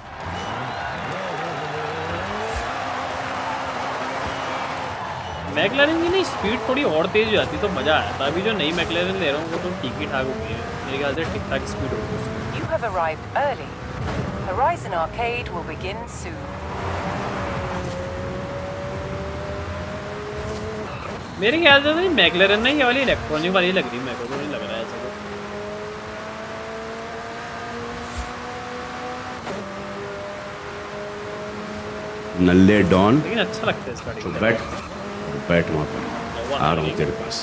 [SPEAKER 1] मैकलैरन की नहीं स्पीड थोड़ी और तेज हो जाती तो मजा आया था। अभी जो नई मैकलैरन ले रहा हूँ वो तो ठीक ही ठाक हो गई है मेरे ख्याल से, ठीक ठाक स्पीड होगी।
[SPEAKER 10] You have arrived early. Horizon Arcade will begin soon.
[SPEAKER 1] मेरे ख्याल से तो मैकलैरन ना ये वाली इलेक्ट्रॉनिक वाली लग रही है, मेरे को तो नहीं लग रहा है ऐसा।
[SPEAKER 2] नल्ले डॉन,
[SPEAKER 1] लेकिन अच्छा लगता है इसका।
[SPEAKER 2] तो बैठ वहाँ पर, आ रहा हूँ तेरे पास।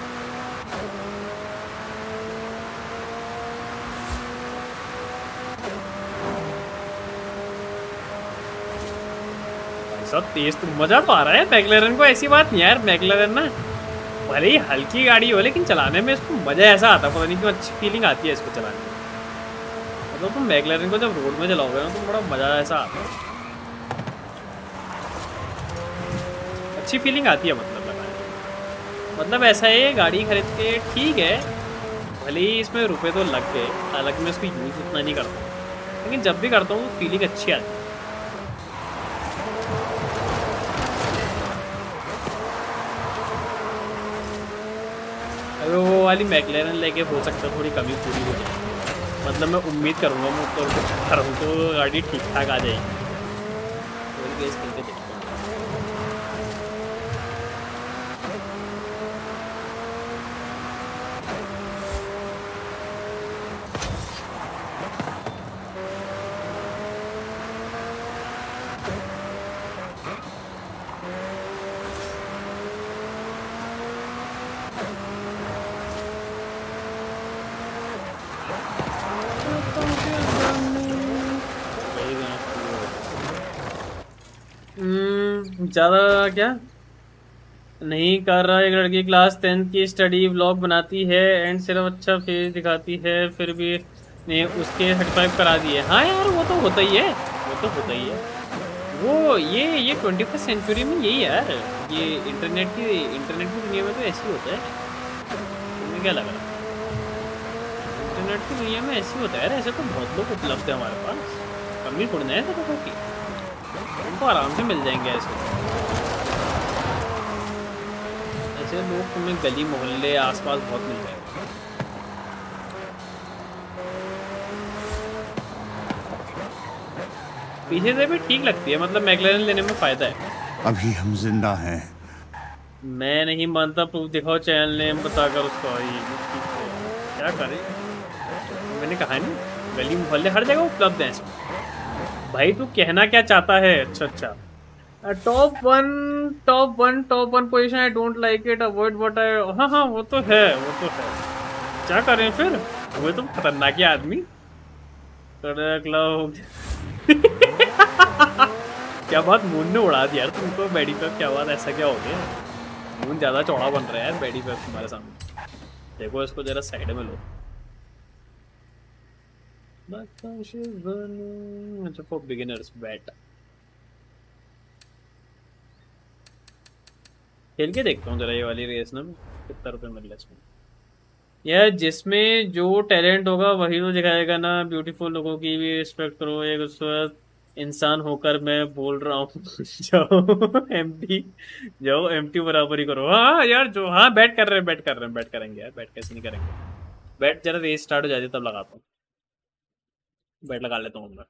[SPEAKER 1] सब तेज तो मजा तो आ रहा है मैकलैरन को, ऐसी बात नहीं यार। मैकलैरन ना भले ही हल्की गाड़ी हो लेकिन चलाने में इसको मजा ऐसा आता है, पता नहीं क्यों अच्छी फीलिंग आती है इसको चलाने में। मतलब तुम मैकलैरन को जब रोड में चलाओगे ना तो बड़ा मजा ऐसा आता है, अच्छी फीलिंग आती है मतलब लगाने में। मतलब ऐसा है, ये गाड़ी खरीद के ठीक है, भले ही इसमें रुपए तो लग गए, हालांकि मैं इसको यूज़ उतना नहीं करता हूँ, लेकिन जब भी करता हूँ फीलिंग अच्छी आती है। वो वाली मैकलैरन लेके हो सकता है थोड़ी कमी पूरी हो जाए, मतलब मैं उम्मीद करूँगा, मैं तो करूँ तो गाड़ी ठीक ठाक आ जाएगी। ज़्यादा क्या नहीं कर रहा। एक लड़की क्लास 10th की स्टडी व्लॉग बनाती है एंड सिर्फ अच्छा फेस दिखाती है, फिर भी ने उसके 35 करा दिए। हाँ यार वो तो होता ही है, वो तो होता ही है। वो ये 21st सेंचुरी में यही यार, ये इंटरनेट की दुनिया में तो ऐसे ही होता है। तुम्हें क्या लग रहा है? इंटरनेट की दुनिया में ऐसे ही होता है यार, ऐसे तो बहुत लोग उपलब्ध है हमारे पास, कमी थोड़ी है तो की, उनको आराम से मिल जाएंगे ऐसे लोग, तुम्हें गली मोहल्ले आसपास बहुत मिल जाएंगे। पीछे से भी ठीक लगती है, मतलब मैकलैरन लेने में फायदा है।
[SPEAKER 4] अभी हम जिंदा हैं।
[SPEAKER 1] मैं नहीं मानता, प्रूफ दिखाओ, चैनल नेम बताकर उसको। क्या करें, मैंने कहा नहीं, गली मोहल्ले हर जगह उपलब्ध है भाई। तू कहना क्या चाहता है? अच्छा top one position, I don't like it, avoid what I. हाँ वो तो है, क्या करें फिर, वो तो खतरनाक आदमी। क्या बात, मून ने उड़ा दिया यार तुमको बैडी पे, क्या बात, ऐसा क्या हो गया? मून ज्यादा चौड़ा बन रहा है यार बैडी पे तुम्हारे सामने। देखो इसको जरा साइड में लो। अच्छा फॉर बिगिनर्स बैट खेल के देखता हूँ जरा ये वाली रेस ना, कितना रुपये मिल रहा है इसमें। यार जिसमें जो टैलेंट होगा वही तो दिखाएगा ना। ब्यूटीफुल लोगों की भी रिस्पेक्ट करो, एक खूबसूरत इंसान होकर मैं बोल रहा हूँ। जाओ एमटी, जाओ एमटी बराबर ही करो। हाँ यार जो, हाँ बैट कर रहे हैं, बैट कर रहे हैं, बैट करेंगे यार, बैट कैसे नहीं करेंगे। बैट जरा रेस स्टार्ट हो जाती है तब लगाता हूँ, बैट लगा लेता हूँ मैं।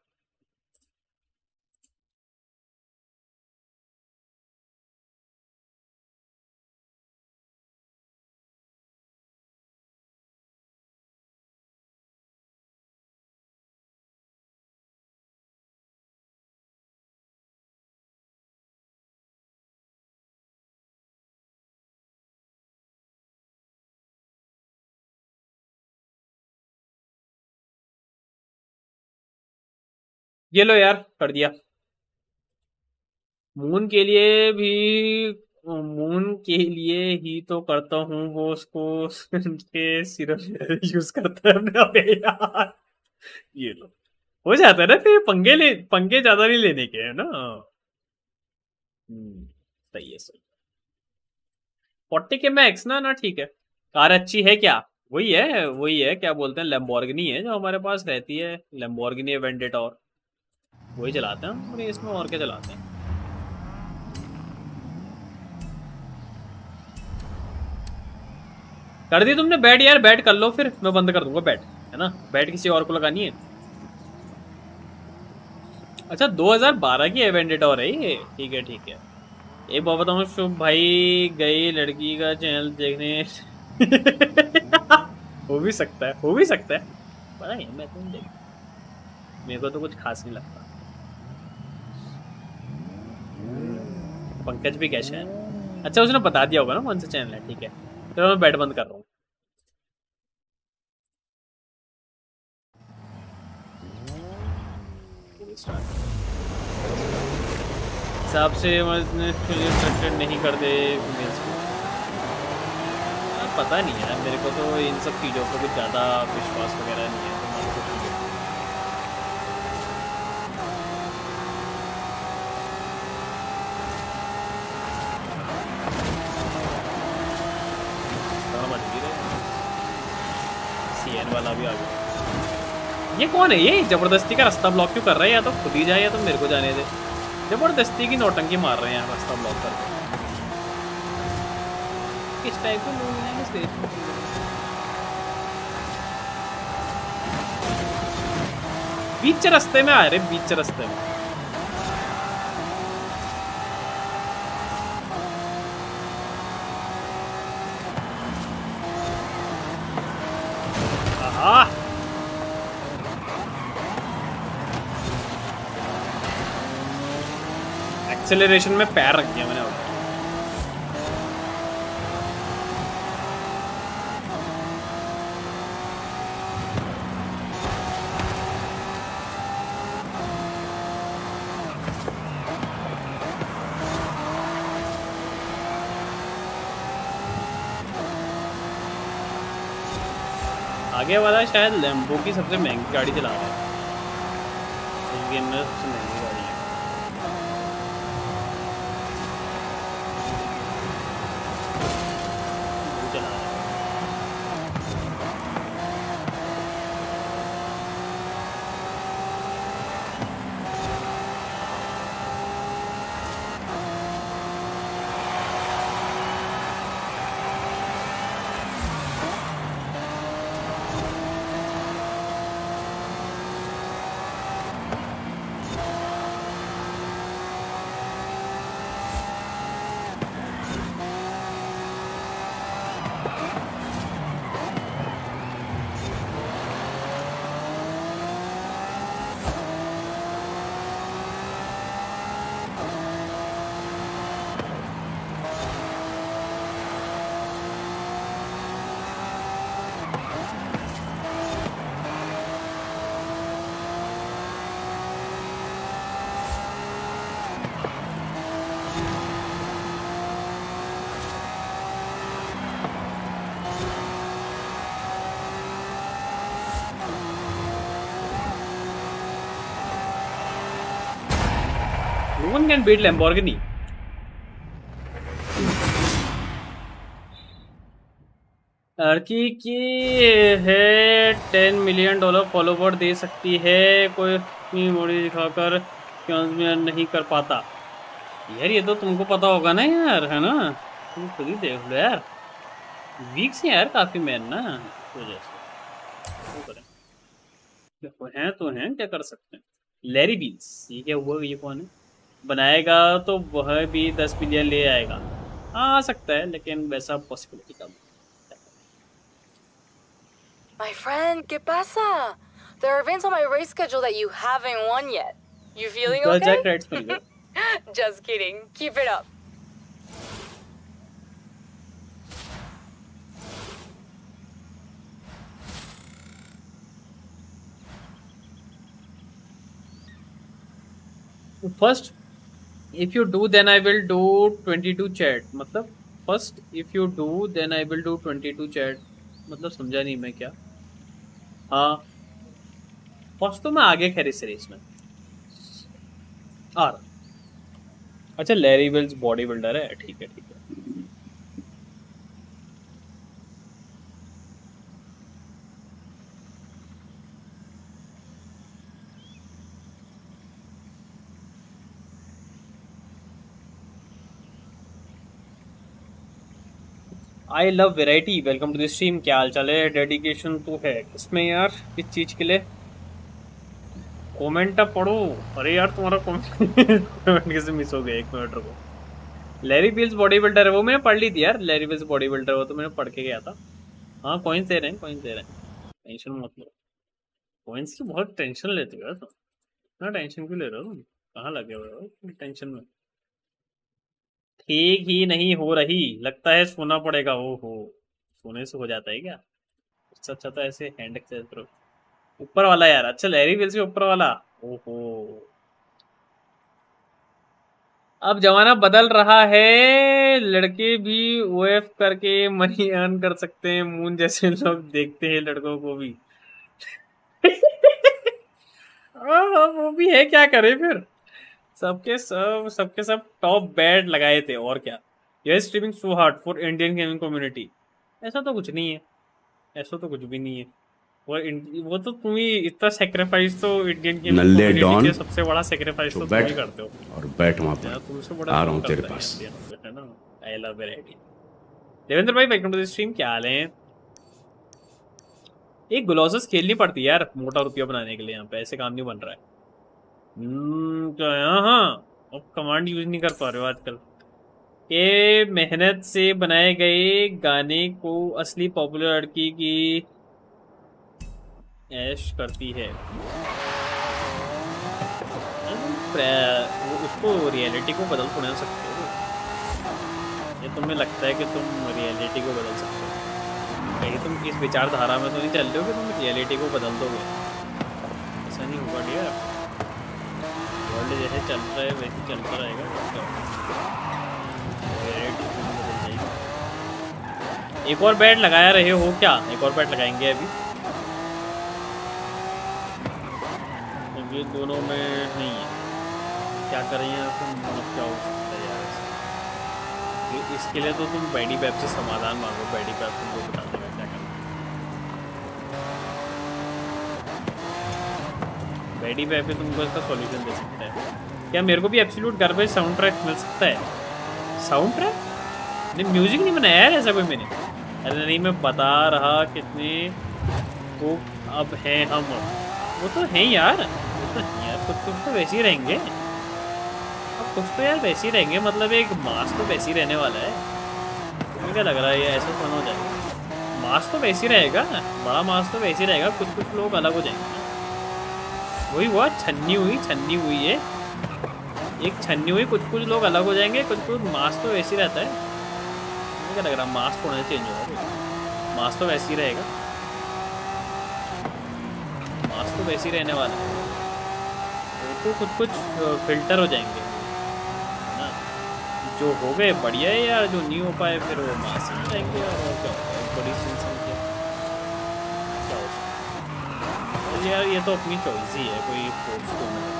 [SPEAKER 1] ये लो यार, कर दिया। मून के लिए भी, मून के लिए ही तो करता हूँ वो, उसको के सिर्फ यूज करता है अपने। अबे यार ये लो, हो जाता है ना फिर, पंगे ज्यादा नहीं लेने के है ना। सही है, सही। 40 के मैक्स ना ना, ठीक है। कार अच्छी है क्या? वही है, वही है, क्या बोलते हैं, लैम्बोर्गिनी है जो हमारे पास रहती है। लैम्बोर्गिनी वेंडेटा, और वही चलाते हैं हम रेस में, और क्या चलाते हैं। कर दी तुमने बैट यार? बैट कर लो फिर, मैं बंद कर दूंगा बैट, है ना। बैट किसी और को लगानी है। अच्छा 2012 की वेंडेटा हो रही है, ठीक है ठीक है। एक बात बताऊँ, शुभ भाई गई लड़की का चैनल देखने। हो भी सकता है, हो भी सकता है, पता नहीं, मैं तो नहीं देख, मेरे को तो कुछ खास नहीं लगता। पंकज भी कैसे है? अच्छा उसने बता दिया होगा ना कौन सा चैनल है, ठीक है। तो मैं बैट बंद कर रहा हूँ। हिसाब से नहीं कर दे मेल्स को। पता नहीं है मेरे को तो इन सब चीज़ों पर कुछ ज़्यादा विश्वास वगैरह नहीं है, तो मैं कुछ नहीं कहता। CN वाला भी आ गया। ये कौन है? ये जबरदस्ती का रास्ता ब्लॉक क्यों कर रहा है? या तो खुद ही जाए या तो मेरे को जाने दे। जबरदस्ती की नौटंकी मार रहे हैं यहाँ रास्ता ब्लॉक करके। किस टाइप के लोग हैं इस देश में? बीच रास्ते में आ रहे, बीच रास्ते में। एक्सेलरेशन में पैर रख दिया मैंने। आगे वाला शायद लैम्बो की सबसे महंगी गाड़ी चला रहा है इस गेम में, सबसे महंगी गाड़ी है। No one can beat Lamborghini. लड़की की है 10 मिलियन डॉलर फॉलोवर दे सकती है, कोई अपनी बॉडी दिखाकर क्यों नहीं कर पाता। यार ये तो तुमको पता होगा ना यार, है ना, तुम खुद ही देख लो यार। वीक से यार काफी मैन ना, इस वजह से तो करें, हैं तो हैं, क्या कर सकते हैं। लैरी बील्स, ये क्या हुआ, ये कौन है? बनाएगा तो वह भी 10 मिलियन ले आएगा। हाँ आ सकता है, लेकिन वैसा पॉसिबिलिटी कम।
[SPEAKER 10] My friend, ¿qué pasa? There are events on my race schedule that you haven't won yet. You feeling okay? Just kidding. Keep it up.
[SPEAKER 1] First, if you do, then I will do 22 chat. मतलब first, if you do, then I will do 22 chat. मतलब समझा नहीं मैं क्या। हाँ, first तो मैं आगे खैर इस सीरीज में आ रहा। अच्छा, लैरी विल्स बॉडी बिल्डर है, ठीक है ठीक है। I love variety, welcome to the stream. क्या हाल चाल है? डेडिकेशन तो है इसमें यार, किस चीज के लिए? कमेंट पढ़ो। अरे यार तुम्हारा कमेंट कैसे मिस हो गया? 1 मिनट रुको। लैरी बिल्स बॉडी बिल्डर है, वो मैंने पढ़ ली थी यार। लैरी बिल्स बॉडी बिल्डर, वो तो मैंने पढ़ के गया था। हाँ कॉइन्स दे रहे हैं, कॉइन्स दे रहे हैं, टेंशन मत लो। कॉइन्स की बहुत टेंशन लेते हो यार तुम, ना टेंशन क्यों ले रहे हो? कहाँ लगे हुए हो टेंशन में? ठीक ही नहीं हो रही, लगता है सोना पड़ेगा। ओहो, सोने से हो जाता है क्या? अच्छा अच्छा, तो ऐसे हैंड एक्सरसाइज करो। ऊपर वाला यार, अच्छा लैरी विल्स के ऊपर वाला। ओहो, अब जमाना बदल रहा है, लड़के भी ओएफ करके मनी अर्न कर सकते हैं। मून जैसे लोग देखते हैं लड़कों को भी। वो भी है, क्या करे फिर। सबके सब टॉप बैड लगाए थे, और क्या। यह streaming so hard for Indian gaming community. ऐसा तो कुछ नहीं है, ऐसा तो कुछ भी नहीं है। वो तो तुम ही इतना सेक्रीफाइस तो इंडियन गेमिंग कम्युनिटी के सबसे बड़ा सेक्रीफाइस तो तुम ही करते हो।
[SPEAKER 2] और बैठ वहां पर,
[SPEAKER 1] तुमसे बड़ा
[SPEAKER 2] आ रहा हूं तेरे पास,
[SPEAKER 1] है ना। आई लव वेराइटी। देवेंद्र भाई वेलकम टू द स्ट्रीम, क्या हाल है? एक ग्लोसस खेलनी पड़ती है यार मोटा रुपया बनाने के लिए, यहाँ पे ऐसे काम नहीं बन रहा है। क्या? हाँ, अब कमांड यूज नहीं कर पा रहे हो आजकल। ये मेहनत से बनाए गए गाने को असली पॉपुलर लड़की की ऐश करती है, उसको रियलिटी को बदल थोड़ा सकते हो। ये तुम्हें लगता है कि तुम रियलिटी को बदल सकते हो? कहीं तुम इस विचारधारा में तो नहीं चल रहे हो कि तुम रियलिटी को बदल दोगे? ऐसा नहीं होगा डियर। वर्ल्ड जैसे चल रहा है वैसे चलता रहेगा। एक और बैट लगाया रहे हो क्या? एक और बैट लगाएंगे अभी। तो ये दोनों में नहीं है, क्या करेंगे तुम? क्या हो सकता है यार? इसके लिए तो तुम बैडी पैप से समाधान मांगो। बैडी पैप तुमको बता देगा क्या करना। बैडी पैप पे तुमको इसका सॉल्यूशन दे सकता है। क्या मेरे को भी एब्सोल्यूट गार्बेज साउंड ट्रैक मिल सकता है? साउंड ट्रैक नहीं, म्यूजिक नहीं बनाया यार ऐसा कोई मैंने। अरे नहीं, मैं बता रहा कितने वो अब हैं हम। वो तो हैं यार, वो तो हैं यार, कुछ तो वैसे ही रहेंगे। अब कुछ तो यार वैसे ही रहेंगे, मतलब एक मास तो वैसे ही रहने वाला है। तुम्हें क्या लग रहा है ये ऐसा फन हो जाएगा? मास तो वैसे ही रहेगा, बड़ा मास तो वैसे ही रहेगा, कुछ लोग अलग हो जाएंगे। वही हुआ, छन्नी हुई है, एक छन्नी हुई, कुछ लोग अलग हो जाएंगे, कुछ मास तो वैसे ही रहता है। क्या लग रहा है मास थोड़ा चेंज होगा? मास तो वैसे ही रहेगा, मास तो वैसे ही रहने वाला है। तो कुछ फिल्टर हो जाएंगे ना, जो हो गए बढ़िया है यार, जो नहीं हो पाए फिर वो मास ही जाएंगे। और क्या बड़ी संख्या क्या हो सकता है यार, ये तो अपनी चॉइस ही है, कोई फोर्स तो नहीं।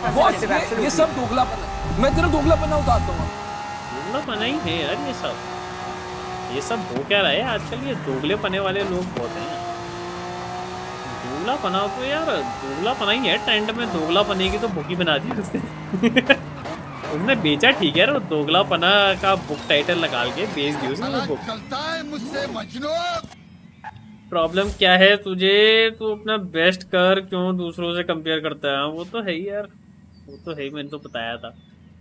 [SPEAKER 11] ये सब दोगलापन है, मैं तेरा दोगलापना उतारता हूँ।
[SPEAKER 1] दोगलापना ही है यार ये सब हो क्या रहा है आजकल, ये दोगले पने वाले लोग बहुत हैं। दोगला पना तो यार दोगला पना ही है, ट्रेंड में दोगला पने की तो बुक ही बना दी उसने। उसने बेचा ठीक है, वो दोगला पना का बुक टाइटल निकाल के बेच दी उसने बुक। प्रॉब्लम क्या है तुझे, तू अपना बेस्ट कर, क्यों दूसरों से कंपेयर करता है? वो तो है ही यार, वो तो है ही, मैंने तो बताया था।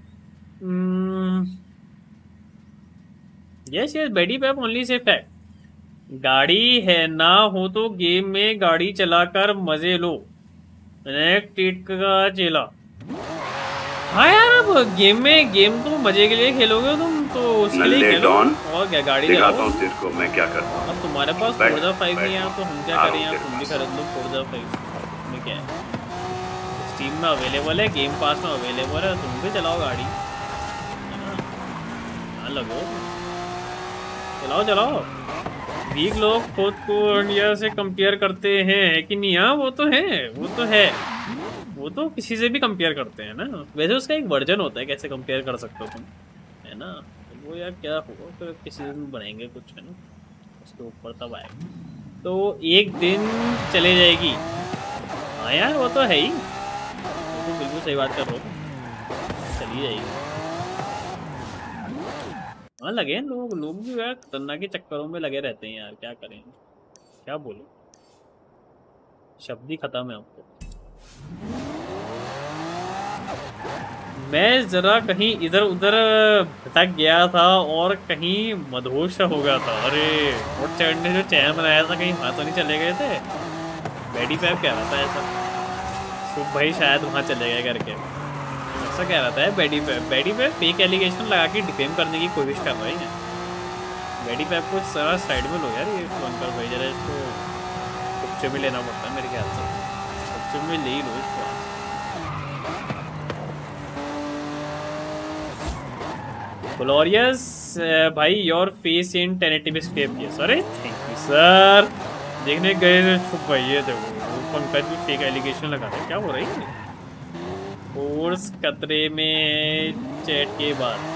[SPEAKER 1] Yes yes Baddie Pap only से फैक्ट। गाड़ी है ना हो तो गेम में गाड़ी चलाकर मजे लो, टीट का चेला। हाँ यार, अब गेम तो मजे के लिए खेलोगे तुम, तो उसके लिए खेलो। और क्या गाड़ी चलाओ,
[SPEAKER 9] तेरे को मैं क्या करता हूँ।
[SPEAKER 1] अब तुम्हारे पास फोर्जा 5 नहीं है तो हम क्या करें यार, तुम भी खरीद लो फोर्जा 5 में, क्या है स्टीम में अवेलेबल है, गेम पास में अवेलेबल है, तुम भी चलाओ गाड़ी, है ना? हाँ लगो, चलाओ। वीक लोग खुद को इंडिया से कंपेयर करते हैं कि नहीं? हाँ वो तो है, वो तो किसी से भी कंपेयर करते हैं ना। वैसे उसका एक वर्जन होता है कैसे कंपेयर कर सकते हो तुम, है ना? वो यार क्या होगा फिर, किसी दिन बनाएंगे कुछ, है ना, उसके ऊपर तब आएगा, तो एक दिन चले जाएगी। हाँ यार वो तो है ही, वो तो बिल्कुल सही बात कर रहे हो, चली जाएगी। हाँ लगे लोग भी यार खतरनाक के चक्करों में लगे रहते हैं यार, क्या करें, क्या बोलो, शब्द ही खत्म है आपको। मैं जरा कहीं इधर उधर भटक गया था और कहीं मदहोश हो गया था। अरे और चैट ने जो चैन बनाया था कहीं वहाँ तो नहीं चले गए थे? बेडी पैप कह रहा था ऐसा, शुभ भाई शायद वहाँ चले गए करके ऐसा कह रहा था। बेडी पैप फेक एलिगेशन लगा के डिफेम करने की कोशिश कर रहे हैं। बेडी पैप को सारा साइड में लो यार, ये अंकल भाई जरा इसको कुप्चे में लेना पड़ता है मेरे ख्याल से, कुप्चे में ले ही लो इसको। ग्लोरियस भाई your face in 1080p step, yes अरे थैंक यू सर। देखने गए थे शुभ भाई, ये देखो पंकज भी फेक एलिगेशन लगा रहे, क्या हो रही है? फोर्स खतरे में चैट के बाद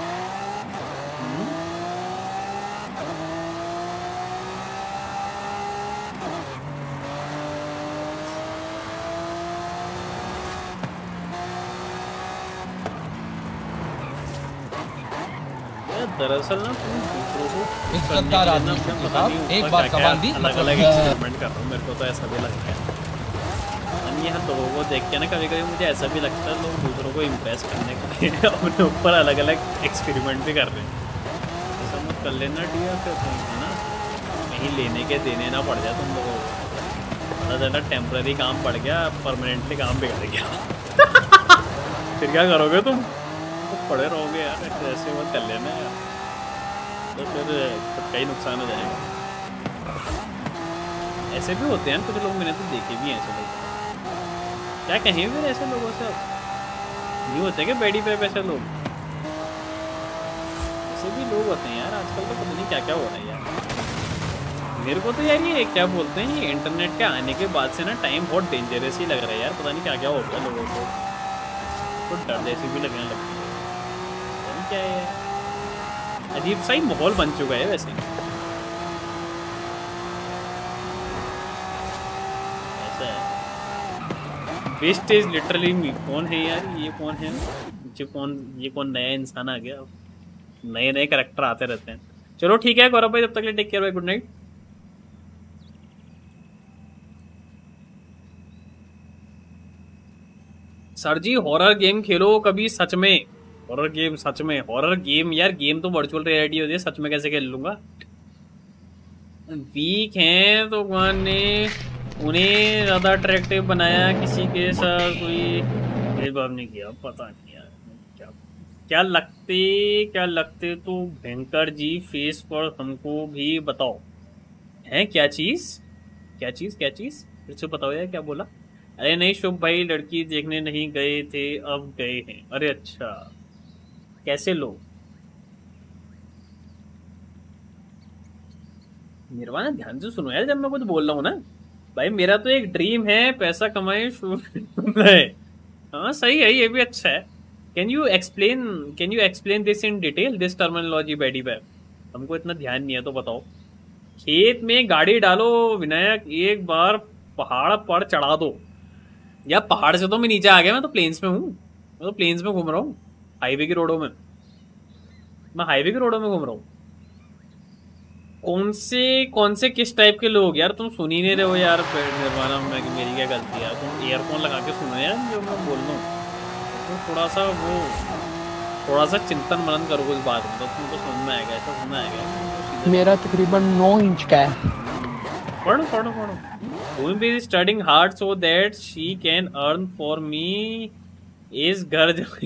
[SPEAKER 1] दरअसल ना तुम दूसरों को
[SPEAKER 11] इस गद्दार आदमी के साथ एक बात सवाल दी,
[SPEAKER 1] अलग एक्सपेरिमेंट कर रहा हूँ, मेरे को तो ऐसा भी लगता है। यहाँ लोगों को देख के ना कभी कभी मुझे ऐसा भी लगता है लोग दूसरों को इम्प्रेस करने के लिए अपने ऊपर अलग अलग एक्सपेरिमेंट भी कर रहे हैं। ऐसा मत कर लेना डियर, फिर है ना कहीं लेने के देने ना पड़ जाए तुम लोगों को, पता चला टेम्पररी काम पड़ गया, परमानेंटली काम बिगड़ गया। फिर क्या करोगे तुम? तो पड़े रहोगे यार, ऐसे मत कर लेना यार, तो फिर कई नुकसान हो जाएगा। ऐसे भी होते हैं कुछ लोग, मैंने तो देखे भी हैं ऐसे लोग, क्या कहें फिर ऐसे लोगों से? नहीं होते कि बेडी पे ऐसे लोग, ऐसे भी लोग होते हैं यार आजकल, तो पता नहीं क्या क्या हो रहा है यार। मेरे को तो यार ये क्या बोलते हैं, ये इंटरनेट के आने के बाद से ना टाइम बहुत डेंजरस ही लग रहा है यार, पता नहीं क्या क्या हो गया लोगों को, तो डर जैसी भी लगने लगती है। पता नहीं क्या है, अजीब सा ही माहौल बन चुका है वैसे। ऐसा है, बेस्ट इज लिटरली मी। कौन है यार ये, कौन है ये कौन नया इंसान आ गया? नए नए कैरेक्टर आते रहते हैं। चलो ठीक है गौरव भाई, तब तक के लिए टेक केयर भाई, good night. Sir ji horror game खेलो कभी, सच में हॉरर गेम, सच में हॉरर गेम यार, गेम तो वर्चुअल रियलिटी होती है, सच में कैसे खेल लूंगा? वीक हैं तो भगवान ने उन्हें ज़्यादा अट्रैक्टिव बनाया, किसी के साथ कोई भेदभाव नहीं किया। पता नहीं यार क्या लगते तो भयंकर जी फेस पर हमको भी बताओ। हैं क्या चीज़ फिर से बताओ यार, क्या बोला? अरे नहीं शुभ भाई, लड़की देखने नहीं गए थे, अब गए हैं। अरे अच्छा, कैसे लोग? निर्वाणा ध्यान से सुनो यार जब मैं कुछ बोल रहा हूँ ना भाई, मेरा तो एक ड्रीम है पैसा कमाए हाँ सही है, ये भी अच्छा है। Can you explain this in detail, this terminology Baddie पे? हमको इतना ध्यान नहीं है तो बताओ। खेत में गाड़ी डालो विनायक, एक बार पहाड़ पर चढ़ा दो। या पहाड़ से तो मैं नीचे आ गया, मैं तो प्लेन्स में हूँ, मैं तो प्लेन्स में घूम रहा हूँ, हाईवे की रोडों में, मैं हाईवे की रोडों में घूम रहा हूँ। कौन से किस टाइप के लोग यार, तुम सुन ही नहीं रहे हो यार। निर्वाणा में मेरी क्या गलती है? तुम ईयरफोन लगा के सुनो यार जो मैं बोल रहा हूँ। तो थोड़ा सा चिंतन मनन करो उस बात में, तो तुमको समझ में आएगा, ऐसा समझ में आएगा।
[SPEAKER 5] मेरा तकरीबन 9 इंच का है।
[SPEAKER 1] पढ़ो। Who be studying hard so that she can earn for me is घर जाई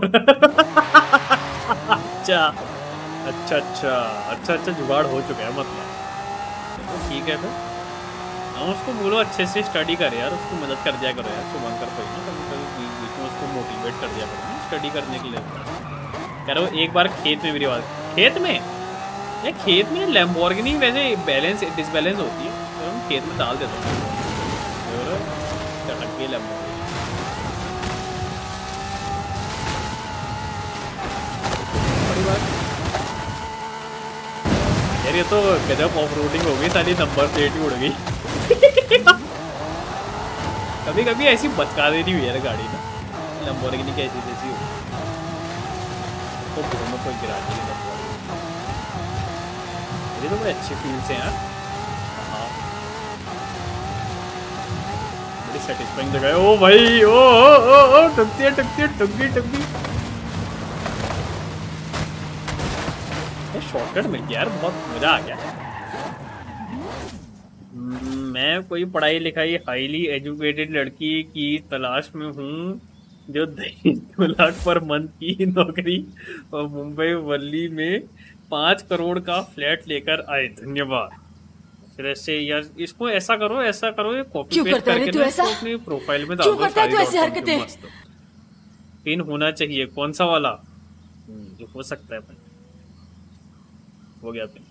[SPEAKER 1] अच्छा जुगाड़ हो चुका है मतलब। तो ठीक है फिर हम उसको बोलो अच्छे से स्टडी करे यार, उसको मदद कर दिया करो यार, उसको मन कर पाई ना कभी बीच में उसको मोटिवेट कर दिया करो स्टडी करने के लिए। कह रहा हूँ एक बार खेत में मेरी बात, खेत में लैम्बोर्गिनी वैसे बैलेंस डिसबैलेंस होती है, तो हम खेत में डाल देते हैं चटक के लैम्बोर्गिनी। यार ये तो गजब ऑफ रोडिंग हो गई, सारी नंबर प्लेट ही उड़ गई। कभी कभी ऐसी बचका देनी हुई यार गाड़ी ना, लैम्बोर्गिनी की ऐसी जैसी हो तो दोनों को गिरा दी। ये तो बड़े अच्छे फील से यार, हाँ बड़ी सेटिस्फाइंग जगह है। ओ भाई ओ टुकती शॉर्टकट मिल गया यार, बहुत मजा आ गया। मैं कोई पढ़ाई लिखाई हाईली एजुकेटेड लड़की की तलाश में हूँ जो 2 लाख पर मंथ की नौकरी और मुंबई वर्ली में 5 करोड़ का फ्लैट लेकर आए। धन्यवाद। फिर ऐसे यार इसको ऐसा करो ये कॉपी पेस्ट करके ना इसको अपनी प्रोफाइल में डाल दो। सारी ऐसी हरकतें पिन होना चाहिए, कौन सा वाला जो हो सकता है भाई, हो गया पिन।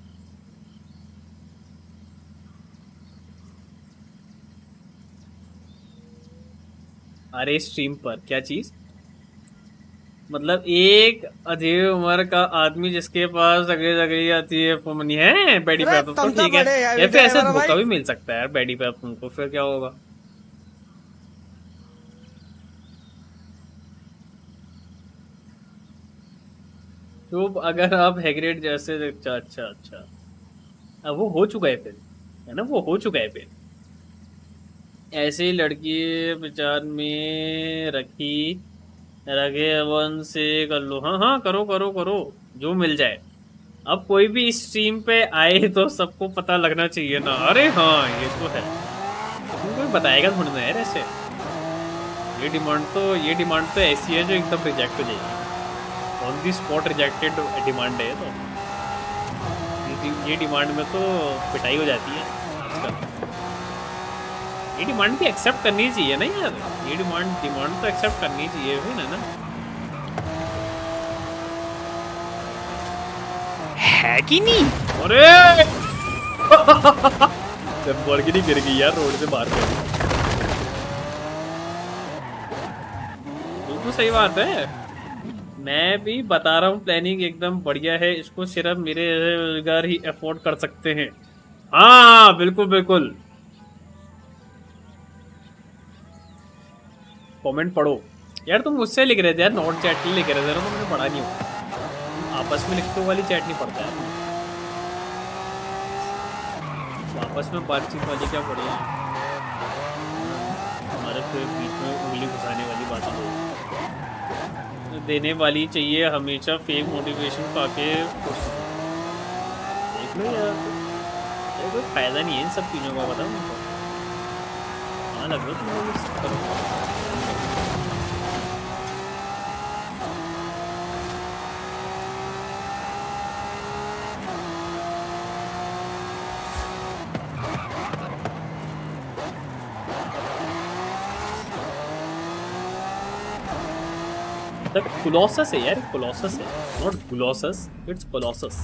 [SPEAKER 1] अरे स्ट्रीम पर क्या चीज, मतलब एक अधेड़ उम्र का आदमी जिसके पास अगली आती है मनी है बैडी पे, तो ठीक है या फिर ऐसे धोखा भी मिल सकता है यार बैडी पे तुमको, फिर क्या होगा? तो अगर आप हैग्रेड जैसे अच्छा अब वो हो चुका है फिर, है ना, वो हो चुका है फिर। ऐसी लड़की विचार में रखे वन से कर लो। हाँ करो जो मिल जाए। अब कोई भी स्ट्रीम पे आए तो सबको पता लगना चाहिए ना। अरे हाँ ये तो है, कोई बताएगा थोड़ी ना यार ऐसे। ये डिमांड तो ऐसी है जो एकदम रिजेक्ट हो जाएगी, on the spot rejected demand है। तो ये डिमांड में तो पिटाई हो जाती है आजकल। ये डिमांड भी एक्सेप्ट करनी चाहिए ना यार, ये डिमांड तो एक्सेप्ट करनी चाहिए भी ना है कि नहीं? अरे लैम्बोर्गिनी गिर गई यार रोड से बाहर। बिल्कुल सही बात है, मैं भी बता रहा हूँ प्लानिंग एकदम बढ़िया है, इसको सिर्फ मेरे रोजगार ही अफोर्ड कर सकते हैं। हाँ बिल्कुल कमेंट पढ़ो यार, तुम मुझसे लिख रहे थे यार, नोट चैट लिख रहे थे ना, तुमने पढ़ा नहीं होगा। आपस में लिखते वाली चैट नहीं पढ़ता है, आपस में बातचीत वाली क्या पढ़ी है हमारे बीच में उंगली घुसाने वाली बातें देने वाली चाहिए हमेशा फेक मोटिवेशन पाके देख लो यार, कोई फायदा नहीं है इन सब चीज़ों का, बताओ मुझको। हाँ लग रहा तुम कोलोसस है यार, कोलोसस है, नॉट गुलोसस, इट्स कोलोसस।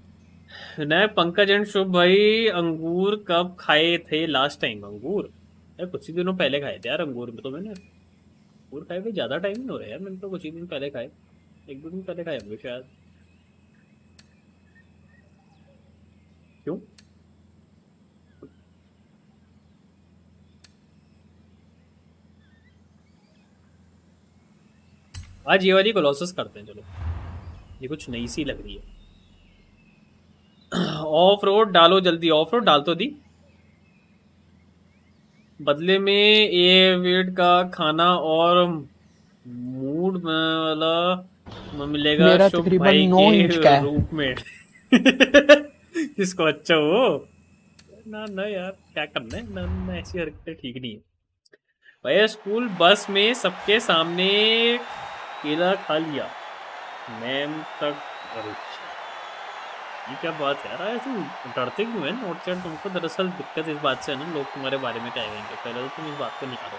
[SPEAKER 1] नए पंकज एंड शुभ भाई, अंगूर कब खाए थे लास्ट टाइम? अंगूर यार कुछ ही दिनों पहले खाए थे यार अंगूर में, तो मैंने अंगूर खाए भी ज़्यादा टाइम नहीं हो रहा है यार, मैंने तो कुछ ही दिन पहले खाए, 1-2 दिन पहले खाए होंगे शायद। क्यों? आज ये वाली कोलोसस करते हैं, चलो ये कुछ नई सी लग रही है। ऑफ रोड डालो जल्दी, ऑफ रोड डाल तो दी। बदले में ये वेट का खाना और मूड वाला मिलेगा
[SPEAKER 5] मेरा
[SPEAKER 1] शुभ
[SPEAKER 5] तकरीबन
[SPEAKER 1] भाई
[SPEAKER 5] 9 इंच का
[SPEAKER 1] के
[SPEAKER 5] है।
[SPEAKER 1] रूप में। किसको अच्छा हो ना ना यार, क्या करना है ना, ना ऐसी हरकतें ठीक नहीं है भैया। स्कूल बस में सबके सामने केला खा लिया मैम तक। अरे ये क्या बात है यार, तुम डरते क्यों है नोट चैट? तुमको दरअसल दिक्कत इस बात से है ना, लोग तुम्हारे बारे में क्या कहेंगे, पहले तो तुम इस बात को निकालो।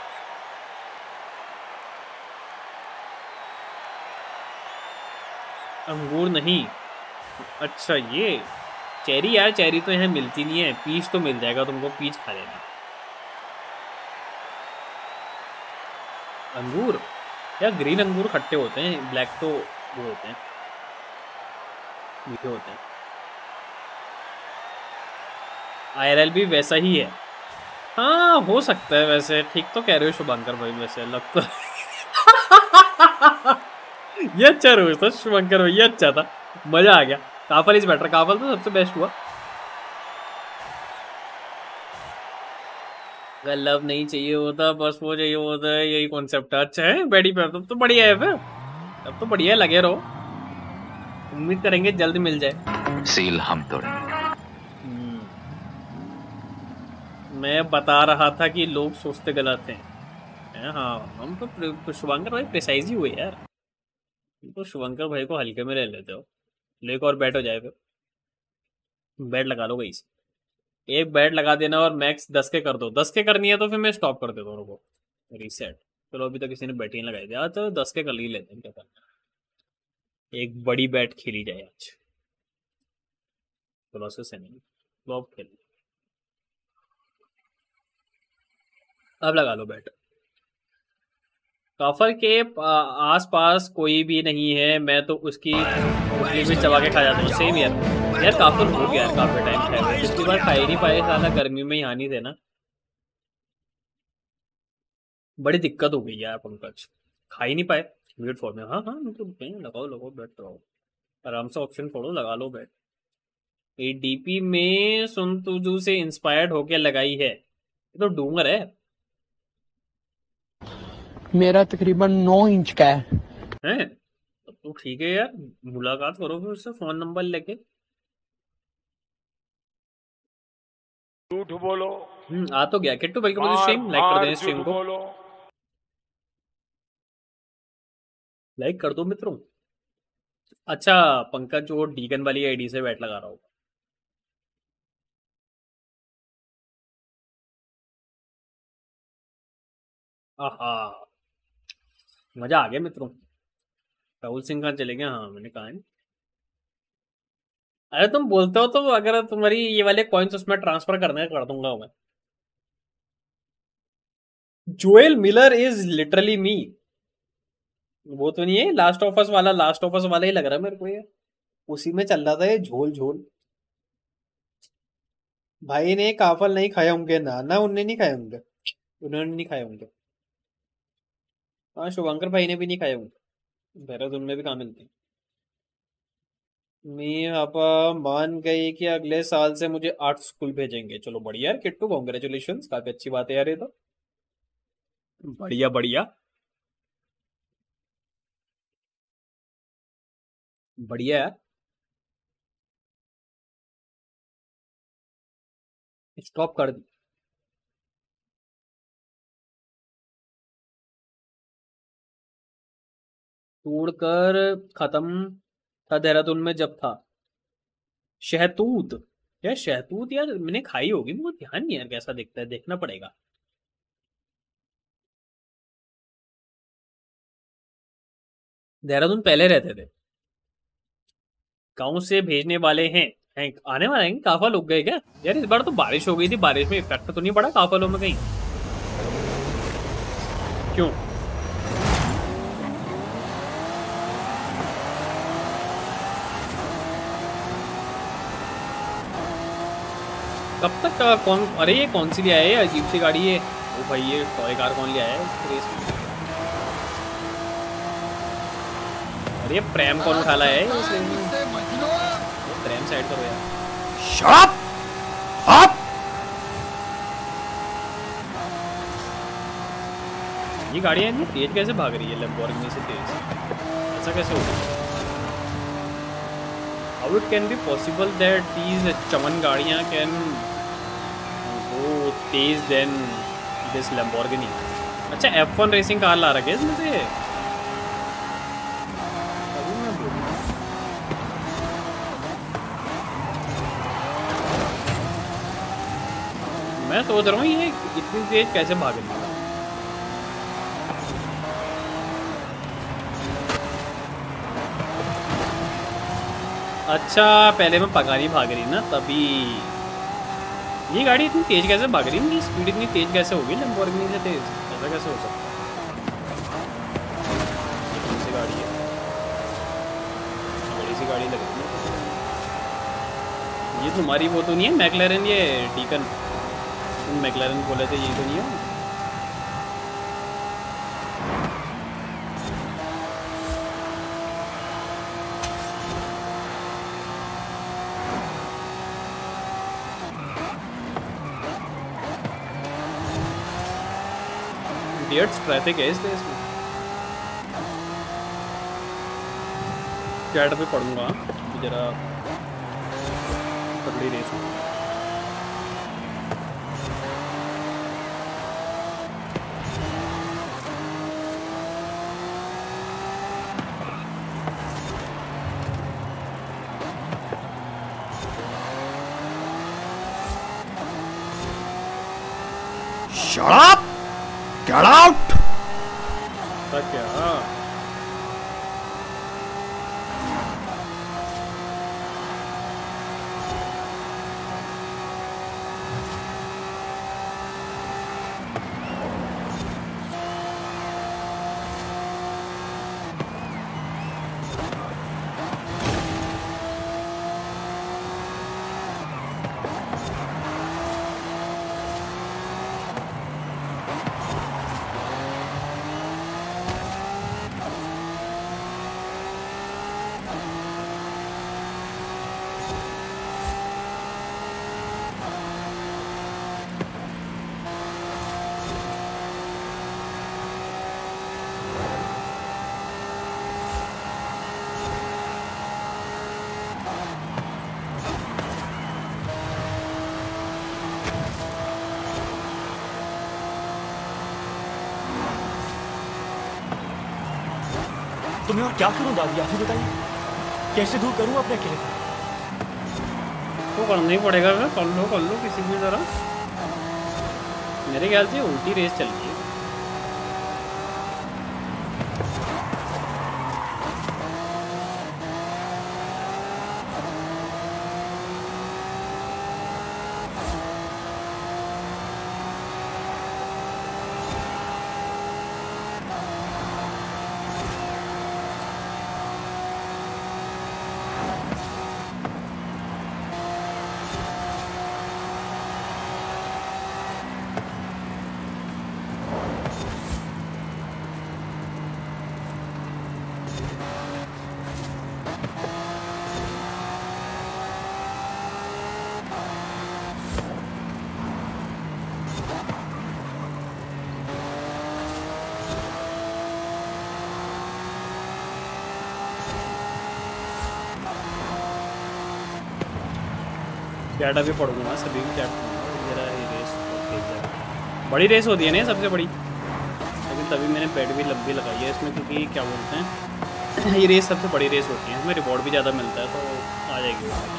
[SPEAKER 1] अंगूर नहीं, अच्छा ये चेरी यार, चेरी तो यहाँ मिलती नहीं है, पीच तो मिल जाएगा तुमको, पीच खा लेना। अंगूर यार, ग्रीन अंगूर खट्टे होते हैं, ब्लैक तो वो होते हैं मीठे होते हैं। आईआरएल भी वैसा ही है, हाँ हो सकता है वैसे, ठीक तो कह रहे हो शुभंकर भाई, वैसे लगता ये अच्छा रोज था शुभंकर भाई, ये अच्छा था, मजा आ गया। काफल इज बेटर, काफल तो सबसे बेस्ट हुआ। अगर लव नहीं चाहिए होता बस वो चाहिए होता है, यही कॉन्सेप्ट है। अच्छा है बेडी पे, तब तो बढ़िया है, फिर तब तो बढ़िया है, लगे रहो, उम्मीद करेंगे जल्द मिल जाए।
[SPEAKER 12] सील हम तोड़ेंगे।
[SPEAKER 1] मैं बता रहा था कि लोग सोचते गलत हैं। हाँ हम तो शुभंकर भाई प्रिसाइज ही हुए यार, तो शुभंकर भाई को हल्के में ले लेते हो। लेक और बैट हो जाए, फिर बैट लगा लो गई, एक बैट लगा देना और मैक्स 10 के कर दो। 10 के करनी है तो फिर मैं स्टॉप कर देता हूँ, रीसेट। चलो अभी तो किसी ने बैटिंग लगाई थी, तो 10 के कर ही लेते हैं, क्या करना, एक बड़ी बैट खेली जाए आज। कोलोसस है नहीं, फ्लॉप खेल, अब लगा लो बैट। काफर के आसपास कोई भी नहीं है, मैं तो उसकी भी चबा के खा जाता हूँ। सेम यार काफर हो गया यार, काफी टाइम खाया, पिछली बार खा ही नहीं पाए, साला गर्मी में यहाँ नहीं थे ना, बड़ी दिक्कत हो गई यार पंकज, खा ही नहीं पाए म्यूट फॉर्म में। हाँ हाँ मतलब लगाओ लगाओ बैट, लगाओ आराम से, ऑप्शन छोड़ो, लगा लो बैट। ये डीपी में सुन तुझू से इंस्पायर्ड होके लगाई है, ये तो डूंगर है।
[SPEAKER 5] मेरा तकरीबन 9 इंच का है।
[SPEAKER 1] हैं तो ठीक है यार, मुलाकात करो फिर उससे, फोन नंबर लेके।
[SPEAKER 3] झूठ बोलो।
[SPEAKER 1] आ तो गया Kittu, welcome to the stream, like कर दें स्ट्रीम को, लाइक कर दो मित्रों। अच्छा पंकज वो डीगन वाली आईडी से बैट लगा रहा होगा। आहा मजा आ गया मित्रों। राहुल सिंह कहाँ चले गए? हाँ मैंने कहा है। अरे तुम बोलते हो तो अगर तुम्हारी ये वाले कॉइन्स उसमें ट्रांसफर करने कर दूंगा मैं। Joel Miller is literally me, वो तो नहीं है लास्ट ऑफ अस वाला, लास्ट ऑफ अस वाला ही लग रहा है मेरे को ये, उसी में चल रहा था ये झोल झोल। भाई ने काफल नहीं खाए होंगे ना, ना उन्होंने नहीं खाए होंगे, उन्होंने नहीं खाए होंगे। हाँ शुभंकर भाई ने भी नहीं खाए होंगे, देहरादून में भी कहाँ मिलते हैं। मैं पापा मान गई कि अगले साल से मुझे आर्ट स्कूल भेजेंगे। चलो बढ़िया यार किट्टू, कॉन्ग्रेचुलेशंस, काफी अच्छी बात है यार ये तो, बढ़िया बढ़िया बढ़िया यार। स्टॉप कर दी, तोड़कर खत्म था देहरादून में जब था। शहतूत यार, शहतूत यार मैंने खाई होगी, मुझे ध्यान नहीं यार कैसा दिखता है, देखना पड़ेगा। देहरादून पहले रहते थे, गांव से भेजने वाले हैं आने वाले हैं। काफा लोग गए क्या यार? इस बार तो बारिश हो गई थी, बारिश में इफेक्ट तो नहीं पड़ा काफलों में कहीं? क्यों? कब तक का कौन? अरे ये कौन सी लिया है? अजीब सी गाड़ी है। ओ भाई ये टॉय कार कौन लिया है रेस में? अरे ये प्रेम कौन उठा लाया है इस रेस में? प्रेम साइड करो यार।
[SPEAKER 8] Shut up!
[SPEAKER 1] ये गाड़ियाँ इतनी तेज कैसे भाग रही है? लैम्बोर्गिनी से तेज ऐसा कैसे हो गया? How it can be possible that these चमन गाड़ियाँ can go Tej than this Lamborghini? अच्छा F1 रेसिंग कार ला रखे इसमें से? मैं सोच रहा हूँ ये इतनी तेज कैसे भाग रही है? अच्छा पहले मैं पगारी भाग रही ना तभी। ये गाड़ी इतनी तेज कैसे भाग रही है? स्पीड इतनी तेज कैसे होगी लैम्बोर्गिनी से तेज? ऐसा कैसे हो सकता है? ये कौन सी गाड़ी है? बड़ी सी गाड़ी लग रही है। ये तुम्हारी वो तो नहीं है मैकलैरन? ये डीकन तुम मैकलैरन बोले थे, ये तो नहीं है? ट्रैफिक है इस देश में। चैट पे पढ़ूंगा जरा तगड़ी race.
[SPEAKER 8] Shut up! Get out!
[SPEAKER 1] क्या?
[SPEAKER 12] तुम्हें और क्या करूं दादी, आप ही बताइए। कैसे दूर करूं अपने अकेले?
[SPEAKER 1] तो करना ही पड़ेगा। कर लो किसी भी तरह। मेरे ख्याल से उल्टी रेस चल रही है। चैट अभी पढ़ूंगा सभी की चैट जरा। ये रेस बड़ी रेस होती है ना सबसे बड़ी, लेकिन तभी मैंने पेड भी लंबी लगाई है इसमें, क्योंकि क्या बोलते हैं ये रेस सबसे बड़ी रेस होती है, इसमें रिवॉर्ड भी ज़्यादा मिलता है, तो आ जाएगी।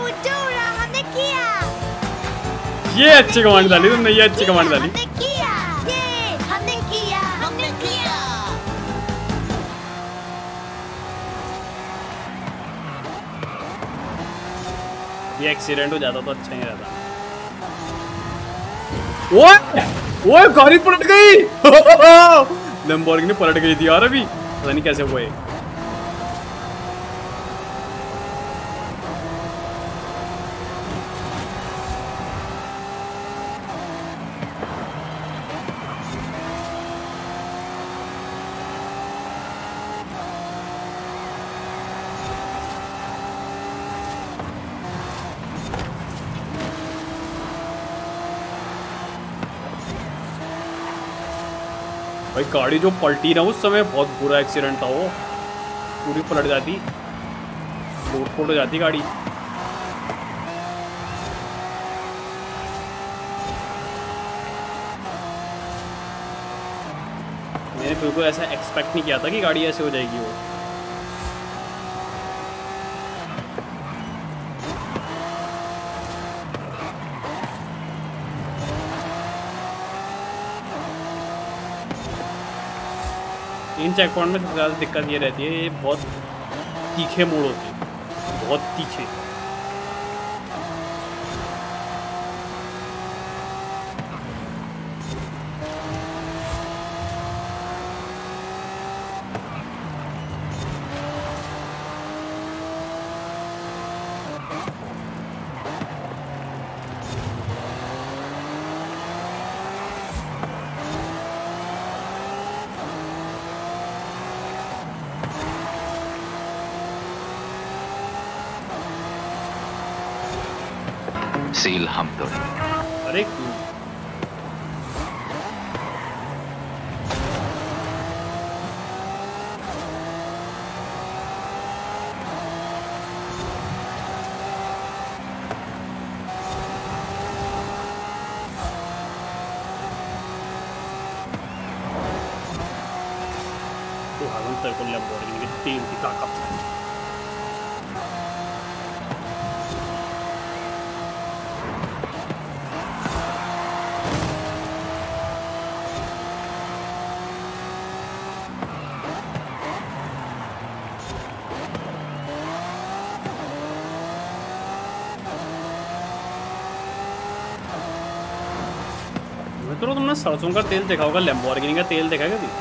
[SPEAKER 13] हमने किया।
[SPEAKER 1] ये अच्छी कमांड डाली तुमने, ये अच्छी कमांड डाली।
[SPEAKER 13] हमने किया, ये हमने किया, हमने किया।
[SPEAKER 1] ये एक्सीडेंट हो जाता तो अच्छा ही रहता। ओए गाड़ी पलट गई। लैम्बोर्गिनी पलट गई थी यार अभी, पता नहीं कैसे हुआ। भाई गाड़ी जो पलटी ना उस समय बहुत बुरा एक्सीडेंट था, वो पूरी पलट जाती, फुट हो जाती गाड़ी। मैंने बिल्कुल ऐसा एक्सपेक्ट नहीं किया था कि गाड़ी ऐसे हो जाएगी वो। इन चेक पॉइंट में सबसे ज़्यादा दिक्कत ये रहती है, ये बहुत तीखे मोड़ होते हैं, बहुत तीखे।
[SPEAKER 14] सील हम तोड़ेंगे।
[SPEAKER 1] अरे तो हम तक को लैम्बोर्गिनी की तेल की ताकत है। तो तुमने सरसों का तेल देखा होगा, लैम्बोर्गिनी का तेल देखा है कभी?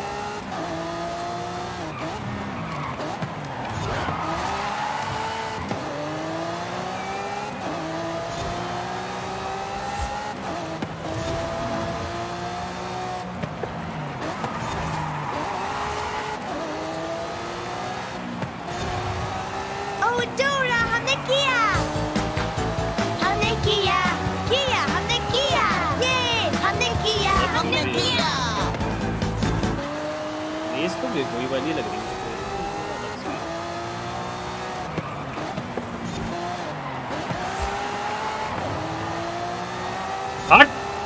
[SPEAKER 13] ओह डोरा, हमने किया, हमने किया, किया, हमने किया, ये हमने किया, हमने किया।
[SPEAKER 1] ये इसको भी कोई वाली लग रही है। हट।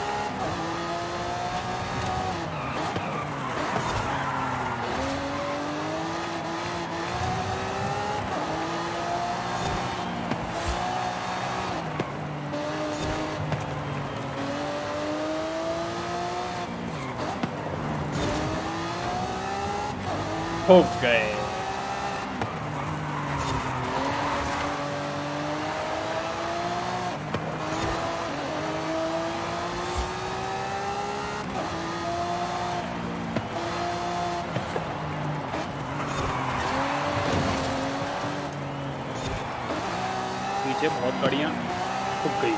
[SPEAKER 1] हो गए। पीछे बहुत गाड़ियां ठुक गई।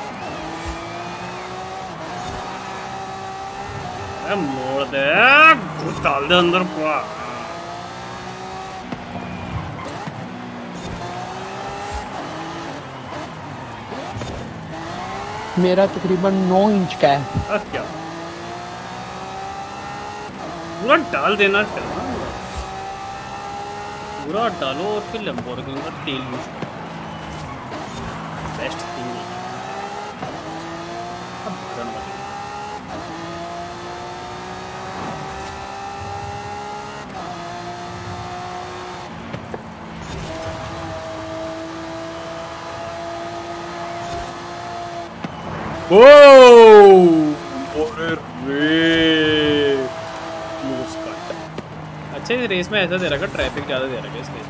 [SPEAKER 1] मोड़ दे, घुस डाल दे अंदर पूरा।
[SPEAKER 5] मेरा तकरीबन 9 इंच का है।
[SPEAKER 1] क्या पूरा डाल देना चाहिए, पूरा डालो और फिर लैम्बोर्गिनी का तेल यूज करो, बेस्ट थिंग है। अब भरन वाली अच्छा इस रेस में ऐसा दे रखा, ट्रैफिक ज्यादा दे रखा इसलिए।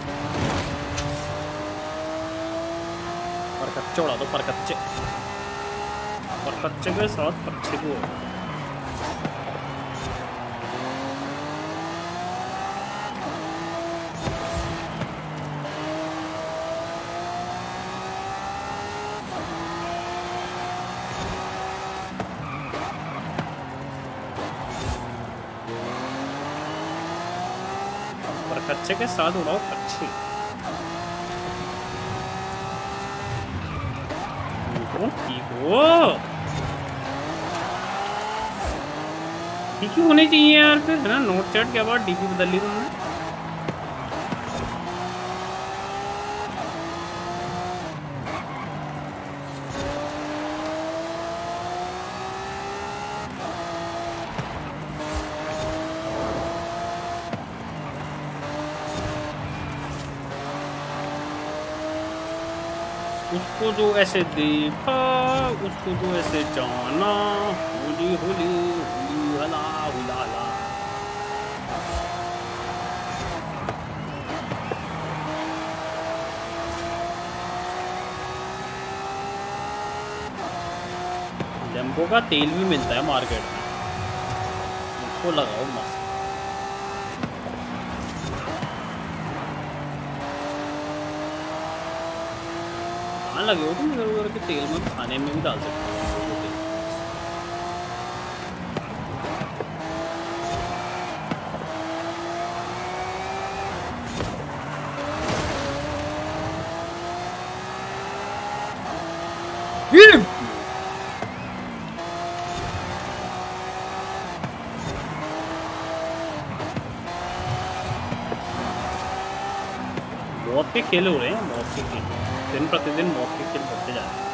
[SPEAKER 1] परकच्चे उड़ा दो, परकच्चे के साथ परचे को। कच्चे के साथ उड़ाओ कच्चे। ठीक ही होनी चाहिए यार फिर, है ना। नोट चैट के बाद डीपी बदल ली तुमने। उसको जो ऐसे देखा, उसको जो ऐसे जाना, होली होली होली हला हुला ला। लैम्बो का तेल भी मिलता है मार्केट में, उसको लगाओ मस्त। लगे हो तुम इधर उधर के तेल में, खाने में भी डाल सकते हो। मौत के खेल हो रहे हैं, मौत के खेल दिन प्रतिदिन मौत के खेल बढ़ते जा रहे हैं।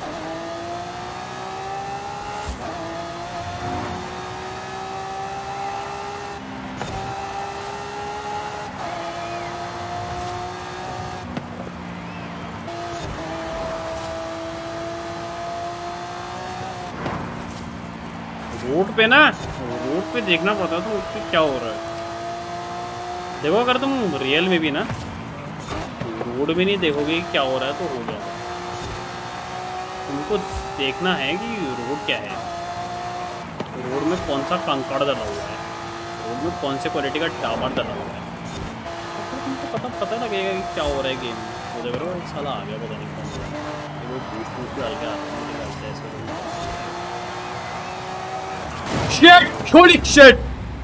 [SPEAKER 1] रोड पे ना, रोड पे देखना पड़ता तो उससे क्या हो रहा है। देखो अगर तुम रियल में भी ना रोड में नहीं देखोगे क्या हो रहा है तो हो जाएगा। तुमको देखना है कि रोड क्या है, रोड में कौन सा कंकड़ डला हुआ है, रोड में कौन से क्वालिटी का टावर डला हुआ है, तो तुमको पता लगेगा कि क्या हो रहा है गेम में। तो देख रहे हो साला आ गया, पता नहीं कौन सा वो बूस्ट डाल के आते हैं ऐसे। Shit! Holy shit!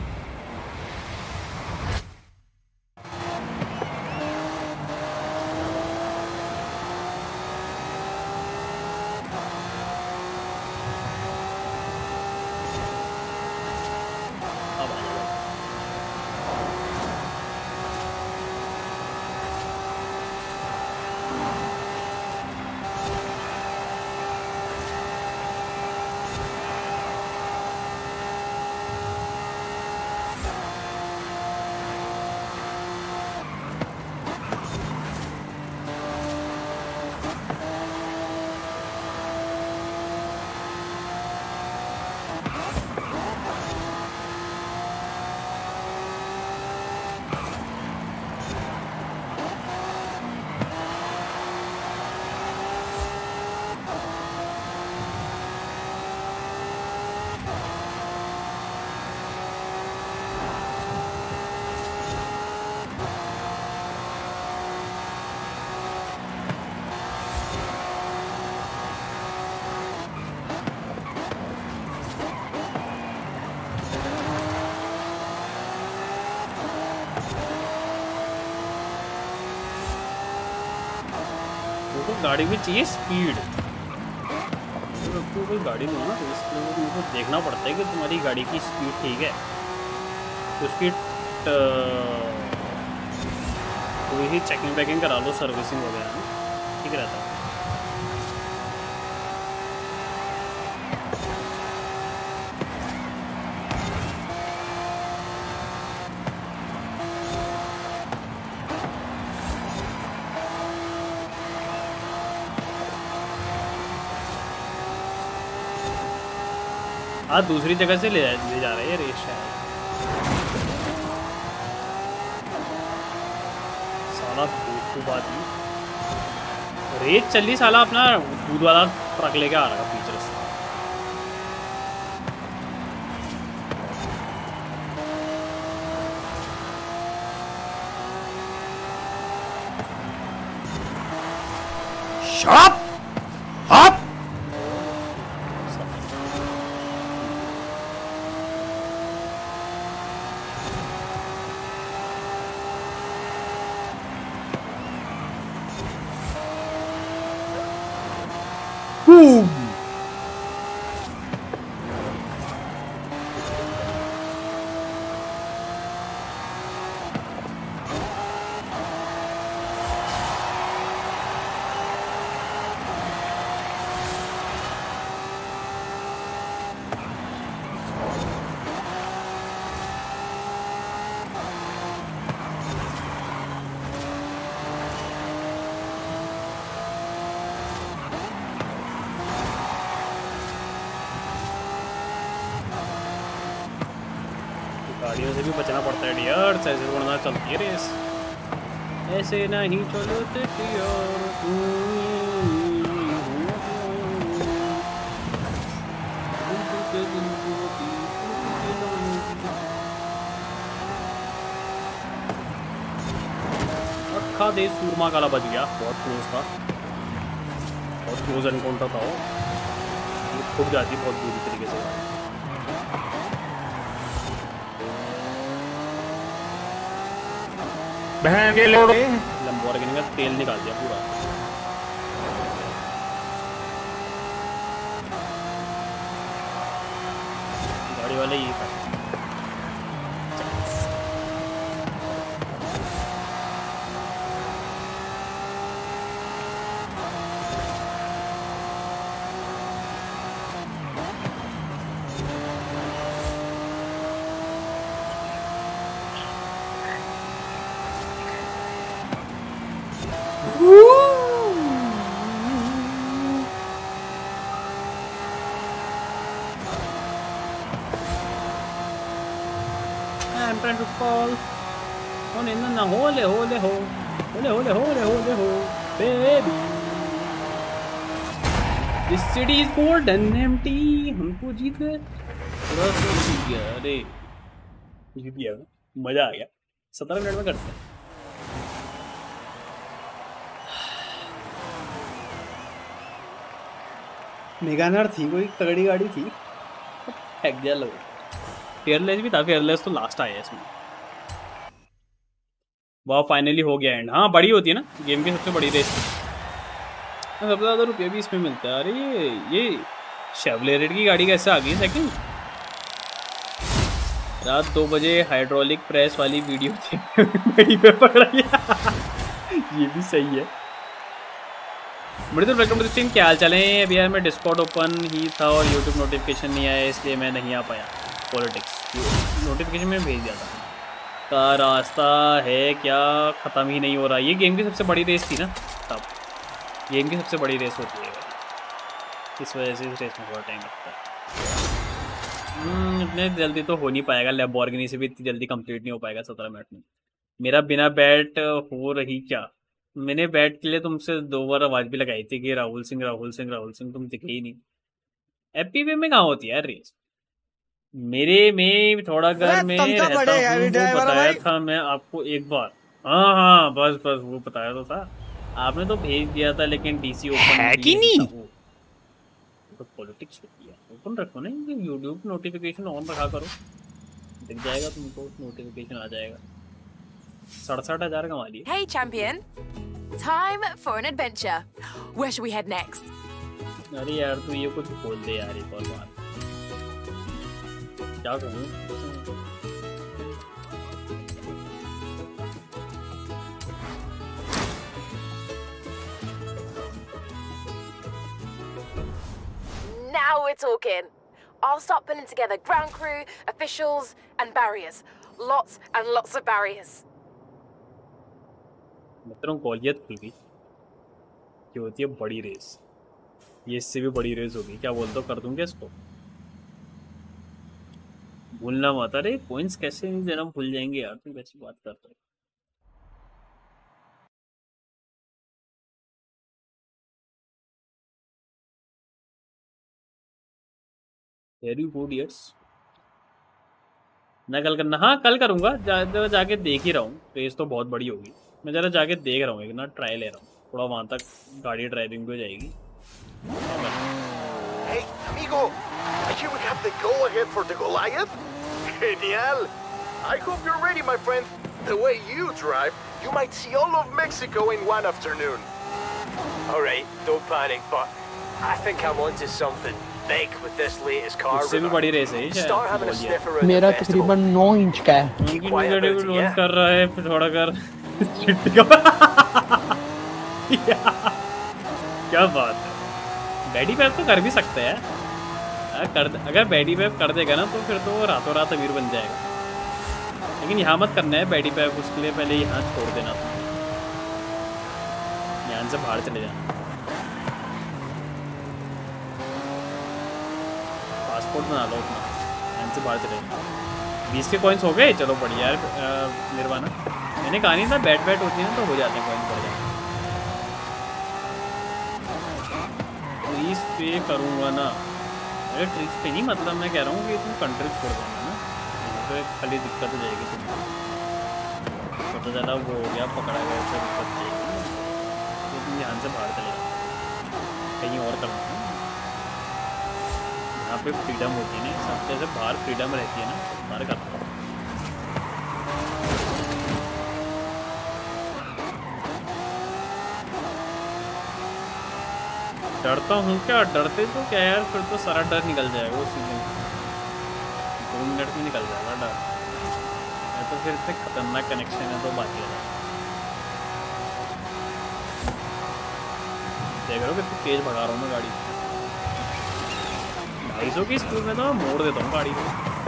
[SPEAKER 1] गाड़ी में चाहिए स्पीड। तो कोई गाड़ी लो ना तो इसके लिए मुझको देखना पड़ता है कि तुम्हारी गाड़ी की स्पीड ठीक है, तो उसकी कोई ही चेकिंग बैकिंग करा लो, सर्विसिंग वगैरह ठीक रहता है। आज दूसरी जगह से ले जा रहे हैं रेस शायद। साला बात रेस चली, साला अपना दूध वाला ट्रक लेके आ रहा है पीछे रास्ता।
[SPEAKER 2] Shut up! Boom!
[SPEAKER 1] गाड़ियों से भी बचना पड़ता है डियर, ऐसे उड़ना चलती है रेस, ऐसे नहीं चलते अक्खा दे सूरमा काला बच गया, बहुत क्लोज था, बहुत क्लोज एनकाउंटर था वो, खुद जाती बहुत बुरी तरीके से।
[SPEAKER 6] बहन के लोग
[SPEAKER 1] लंबोर्गिनी का तेल निकाल दिया पूरा। गाड़ी वाले ये था। I'm trying to call on in the hole baby. This city is cold and empty. हमको जीत गए, पूरा जीत गया। अरे जीत गया, मजा आ गया। 17 मिनट में करते हैं। मेगानर थी, कोई तगड़ी गाड़ी थी, फेंक दिया लोग। फेयरलेस भी था, फेयरलेस तो लास्ट आया इसमें। वाह फाइनली हो गया एंड। हाँ बड़ी होती है ना गेम की सबसे बड़ी रेस, सबसे ज़्यादा रुपये भी इसमें मिलता है। अरे ये शेवलेट की गाड़ी कैसे आ गई सेकंड? रात 2 बजे हाइड्रोलिक प्रेस वाली वीडियो थी पे पकड़ा गया। ये भी सही है। बड़ी तो वेलकम टू स्ट्रीम, क्या हाल चाल है? अभी यार मैं डिस्कॉर्ड ओपन ही था और यूट्यूब नोटिफिकेशन नहीं आया, इसलिए मैं नहीं आ पाया। पॉलिटिक्स नोटिफिकेशन में भेज दिया था। का रास्ता है क्या, ख़त्म ही नहीं हो रहा। ये गेम की सबसे बड़ी रेस थी ना, तब गेम की सबसे बड़ी रेस होती है, इस वजह से इस रेस में थोड़ा टाइम लगता है। इतने जल्दी तो हो नहीं पाएगा, लैम्बोर्गिनी से भी इतनी जल्दी कंप्लीट नहीं हो पाएगा 17 मिनट में। मेरा बिना बैट हो रही क्या? मैंने बैट के लिए तुमसे 2 बार आवाज़ भी लगाई थी कि राहुल सिंह राहुल सिंह राहुल सिंह, तुम दिखे ही नहीं। एपीवे में कहाँ होती है यार रेस? मेरे में थोड़ा घर में रहता हूँ, वो बताया था मैं आपको एक बार। हाँ बस वो बताया तो था, आपने तो भेज दिया था, लेकिन डीसी ओपन है कि नहीं? तो पॉलिटिक्स होती है, ओपन रखो ना, यूट्यूब नोटिफिकेशन ऑन रखा करो, दिख जाएगा तुमको, नोटिफिकेशन आ जाएगा। 67,000 कमा लिए।
[SPEAKER 10] Hey champion, time for an adventure. Where should we head next?
[SPEAKER 1] अरे यार तू ये कुछ बोल दे यार एक और बार, क्या करूँ?
[SPEAKER 10] Now we're talking. I'll start putting together ground crew, officials, and barriers. Lots and lots of barriers.
[SPEAKER 1] मित्रों कॉलियत खुल गई, ये होती है बड़ी रेस। ये इससे भी बड़ी रेस होगी, क्या बोलते हो? कर दूंगा इसको? भूलना मत। अरे पॉइंट्स कैसे नहीं देना, भूल जाएंगे यार, तुम कैसी बात कर रहे हो। Very good yes. मैं कल करना, हाँ कल करूँगा। जाके देख ही रहा हूँ, रेस तो बहुत बड़ी होगी। मैं ज़रा जाके देख रहा हूँ, एक ना ट्राई ले रहा हूँ थोड़ा, वहाँ तक गाड़ी ड्राइविंग भी हो जाएगी।
[SPEAKER 6] Hey, amigo, I hear we have the go-ahead for the Goliath. Genial. I hope you're ready, my friend. The way you drive, you might see all of Mexico in one afternoon.
[SPEAKER 12] All right, don't panic, but I think I'm onto something big with this latest car.
[SPEAKER 1] उससे भी बड़ी race है ये।
[SPEAKER 12] Start having a sniff around the
[SPEAKER 5] मेरा
[SPEAKER 12] festival.
[SPEAKER 5] तकरीबन 9 inch का है।
[SPEAKER 12] Keep quiet about it,
[SPEAKER 1] launch
[SPEAKER 12] yeah?
[SPEAKER 1] कर रहा है थोड़ा कर। क्या बात है, बैडी पैप तो कर भी सकते हैं। अगर बैडी पैप कर देगा ना तो फिर तो रातों रात अमीर बन जाएगा। लेकिन यहाँ मत करना है बैडी पैप, उसके लिए पहले यहाँ छोड़ देना, यहाँ से बाहर चले जाना। पासपोर्ट बना लो अपना, यहाँ से बाहर चले जाना। 20 के कॉइन्स हो गए, चलो बढ़िया यार निर्वाणा। मैंने कहा नहीं था बैट होती है ना तो हो जाते हैं कॉइन्स बढ़ जाते हैं। ट्रीज पे करूँगा ना, अरे ट्रीज पे नहीं, मतलब मैं कह रहा हूँ कि तुम कंट्री छोड़ देना ना, तो खाली दिक्कत हो जाएगी तुम्हें। पता चला वो हो गया, पकड़ा गया, उससे दिक्कत जाएगी, तो तुम ध्यान से बाहर चले जाओ, कहीं और करना। यहाँ पे फ्रीडम होती है ना, सब जैसे बाहर फ्रीडम रहती है ना, बाहर करता हूँ। डरता हूँ क्या? डरते तो क्या यार, फिर तो सारा डर निकल जाएगा उसी में, 2 मिनट में निकल जाएगा डर। मैं तो फिर इतने खतरनाक कनेक्शन है तो बात ही है। देख रहे हो कितनी तेज भगा रहा हूँ मैं गाड़ी, 250 की स्पीड में तो मैं मोड़ देता हूँ गाड़ी को।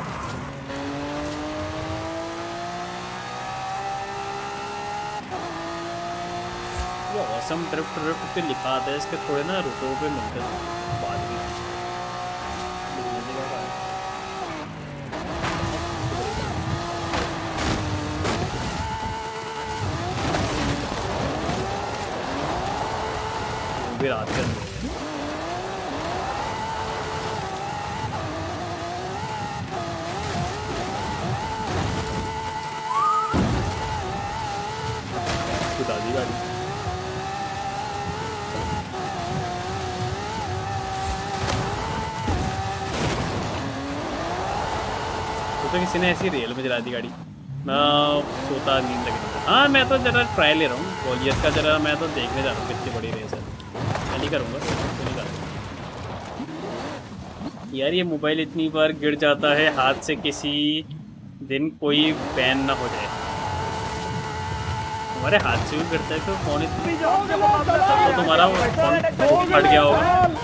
[SPEAKER 1] ऑसम ड्रिफ्ट पे लिखा आता है, इसके थोड़े ना रुपयों पे मिलते हैं बाद में। वो भी रात के अंदर खुदा दी गाड़ी। तो किसी ने ऐसी रेल में चला दी गाड़ी, मैं सोता नींद लगी। हाँ मैं तो जरा ट्राई ले रहा हूँ गोलियत का, जरा मैं तो देखने जा रहा हूँ कितनी बड़ी रेस है। मैं नहीं करूँगा, नहीं करूँगा यार। ये मोबाइल इतनी बार गिर जाता है हाथ से, किसी दिन कोई बैन ना हो जाए। तुम्हारे हाथ से भी गिरता है तो फोन इतनी तो तुम्हारा फोन फट गया होगा।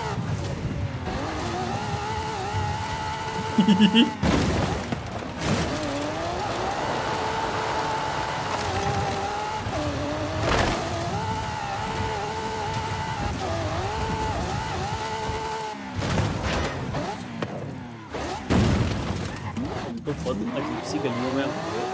[SPEAKER 1] तो बहुत अजीब सी गलियों में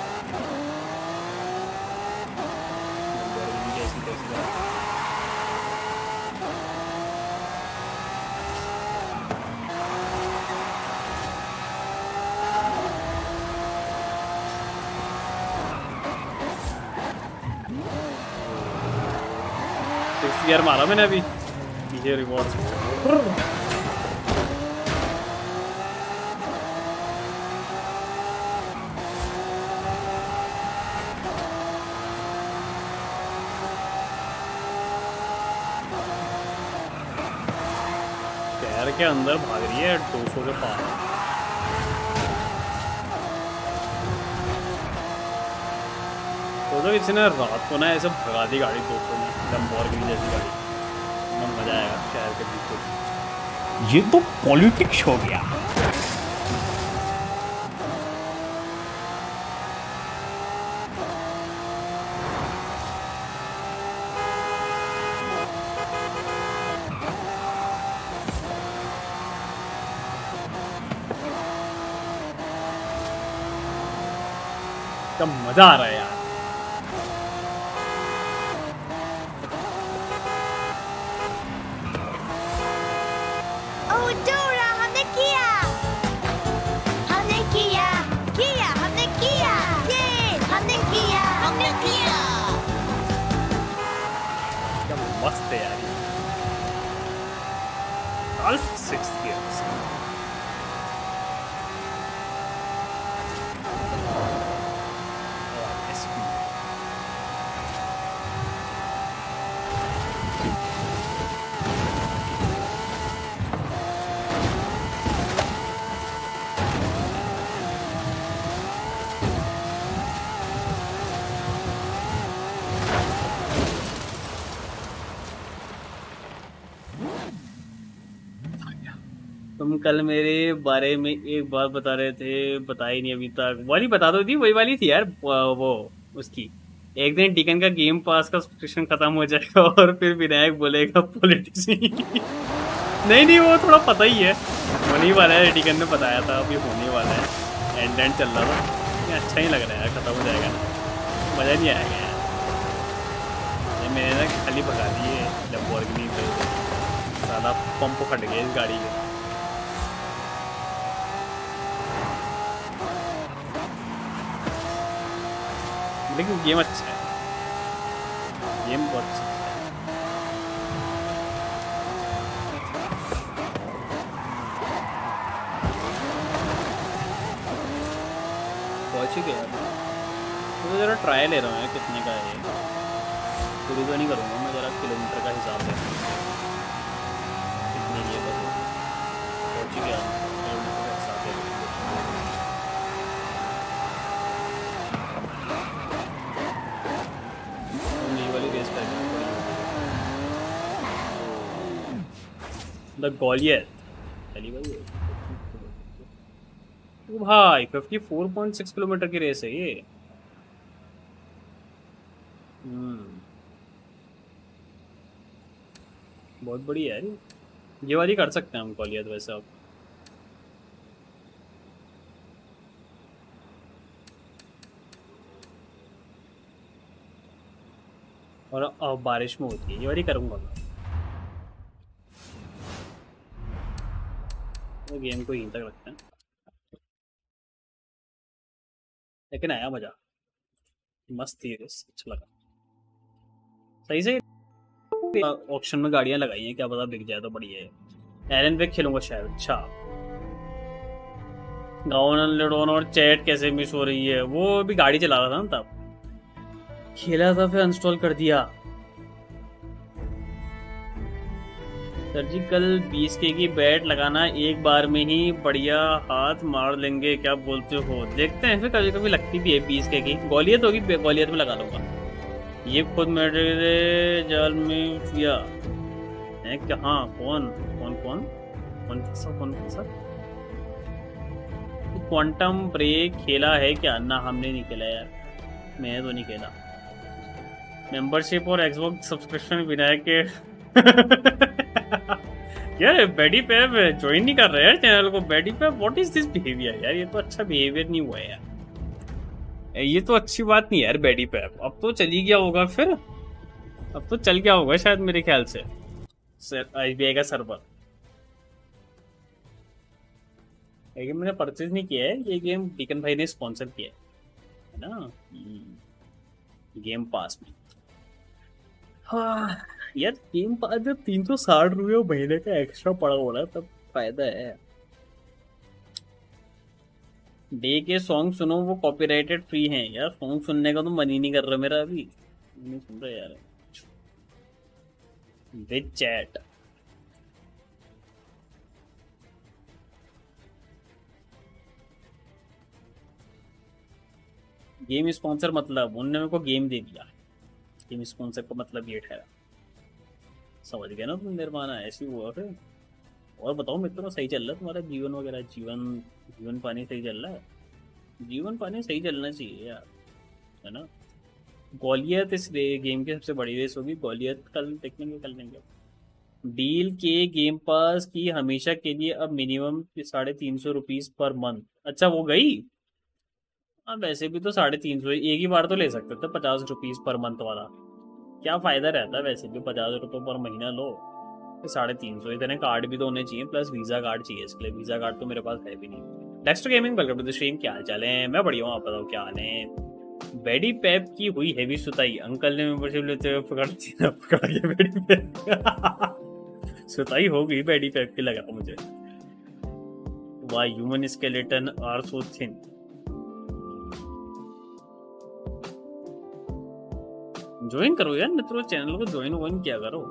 [SPEAKER 1] यार मारा मैंने अभी ये रिवॉर्ड्स। शहर के अंदर भाग रही है 200 के पार। तो किसी ने रात को ना ऐसे भगा दी गाड़ी 200 में, लंबोर्गिनी जैसी गाड़ी, मजा आएगा शहर के बीच। ये तो पॉलिटिक्स हो गया। क्या मजा आ रहा है यार। मस्त है यार ये। Golf 6 gears। तुम कल मेरे बारे में एक बात बता रहे थे, बताई नहीं अभी तक। वाली बता दो थी, वही वाली थी यार वो उसकी। एक दिन टीकन का गेम पास का सब्सक्रिप्शन खत्म हो जाएगा और फिर विनायक बोलेगा पॉलिटिक्स। नहीं वो थोड़ा पता ही है, होने वाला है। टीकन ने बताया था अभी होने वाला है, एंड चल रहा था। अच्छा ही लग रहा है यार, खत्म हो जाएगा ना, मजा नहीं आएगा यार। मैंने ना खाली भगा दिए लैम्बोर्गिनी पे, साला पंप फट गया इस गाड़ी के। लेकिन गेम अच्छा है, गेम बहुत अच्छा है। पहुंच ही गया तो जरा ट्राई ले रहा हूँ कितने का है। पूरी तो नहीं करूँगा मैं, जरा किलोमीटर का हिसाब ले कितने की है। पहुंच ही गया किलोमीटर का हिसाब ले। द गॉलियत भाई 54.6 किलोमीटर की रेस है ये। बहुत बड़ी है यार ये वाली, कर सकते हैं हम गॉलियत वैसे अब। और अब बारिश में होती है ये वाली, करूँगा मैं। तो गेम को यहीं तक रखते हैं, लेकिन आया मजा, मस्त थी रेस, अच्छा लगा। सही से ऑप्शन में गाड़ियां लगाई हैं, क्या पता बिक जाए तो बढ़िया है। एरन पे खेलूंगा शायद। अच्छा गाउन और चैट कैसे मिस हो रही है, वो भी गाड़ी चला रहा था ना तब, खेला था फिर अनस्टॉल कर दिया। सर जी कल 20K की बैट लगाना, एक बार में ही बढ़िया हाथ मार लेंगे, क्या बोलते हो? देखते हैं, फिर कभी कभी लगती भी है 20K की। गॉलियत होगी, गॉलियत में लगा लूंगा। ये खुद मेरे जाल में किया है क्या? हाँ कौन सा क्वांटम ब्रेक खेला है क्या? ना हमने नहीं खेला यार, मैंने तो नहीं खेला। मेंबरशिप और एक्सबॉक्स सब्सक्रिप्शन विनायक के यार बैडी पैप ज्वाइन नहीं कर रहे यार चैनल को। Baddie Pap what is this behaviour यार, ये तो अच्छा बिहेवियर नहीं हुआ है यार, ये तो अच्छी बात नहीं है यार। बैडी पैप अब तो चली गया होगा, फिर अब तो चल गया होगा शायद मेरे ख्याल से SBI का सर्वर। ये गेम मैंने परचेज नहीं किया है, ये गेम टीकन भाई ने स्पॉन्सर किया है ना गेम पास में। हाँ यार गेम पास जब 360 रुपये महीने का एक्स्ट्रा पड़ा हो रहा है तब फायदा है। डे के सॉन्ग सुनो, वो कॉपीराइटेड फ्री हैं यार। सॉन्ग सुनने का तो मन ही नहीं कर रहा मेरा, अभी नहीं सुन रहा यार। विद चैट गेम स्पॉन्सर मतलब उन्होंने मेरे को गेम दे दिया। गेम स्पॉन्सर का मतलब ये ठहरा, समझ गया ना तुम निर्माणा? ऐसी हुआ फिर। और बताओ मित्रों, सही चल रहा है तुम्हारा जीवन वगैरह? जीवन पानी सही चल रहा है? जीवन पानी सही चलना चाहिए यार, है ना? गॉलियत इस गेम की सबसे बड़ी रेस होगी। गॉलियत कल देखेंगे, कल लेंगे। डील के गेम पास की हमेशा के लिए अब मिनिमम 350 रुपीज पर मंथ। अच्छा वो गई, हाँ वैसे भी तो 350 एक ही बार तो ले सकते थे, 50 रुपीज पर मंथ वाला। क्या फायदा रहता है वैसे भी, 50 रुपये पर महीना लो, 350। इतने कार्ड भी तो होने चाहिए, प्लस वीजा कार्ड चाहिए इसके लिए। वीजा कार्ड तो मेरे पास है भी नहीं। Next gaming welcome to the stream, क्या हाल चाल है? मैं बढ़िया हूँ, आप बताओ क्या हाल है? बेडी पैप की हुई हैवी सुताई, अंकल ने मेंबरशिप लेते हुए पकड़ के बेडी पैप सुताई हो गई बेडी पैप की, लगा मुझे। वाह human skeleton are so thin. Join करो यार मित्रों, चैनल को ज्वाइन किया करो।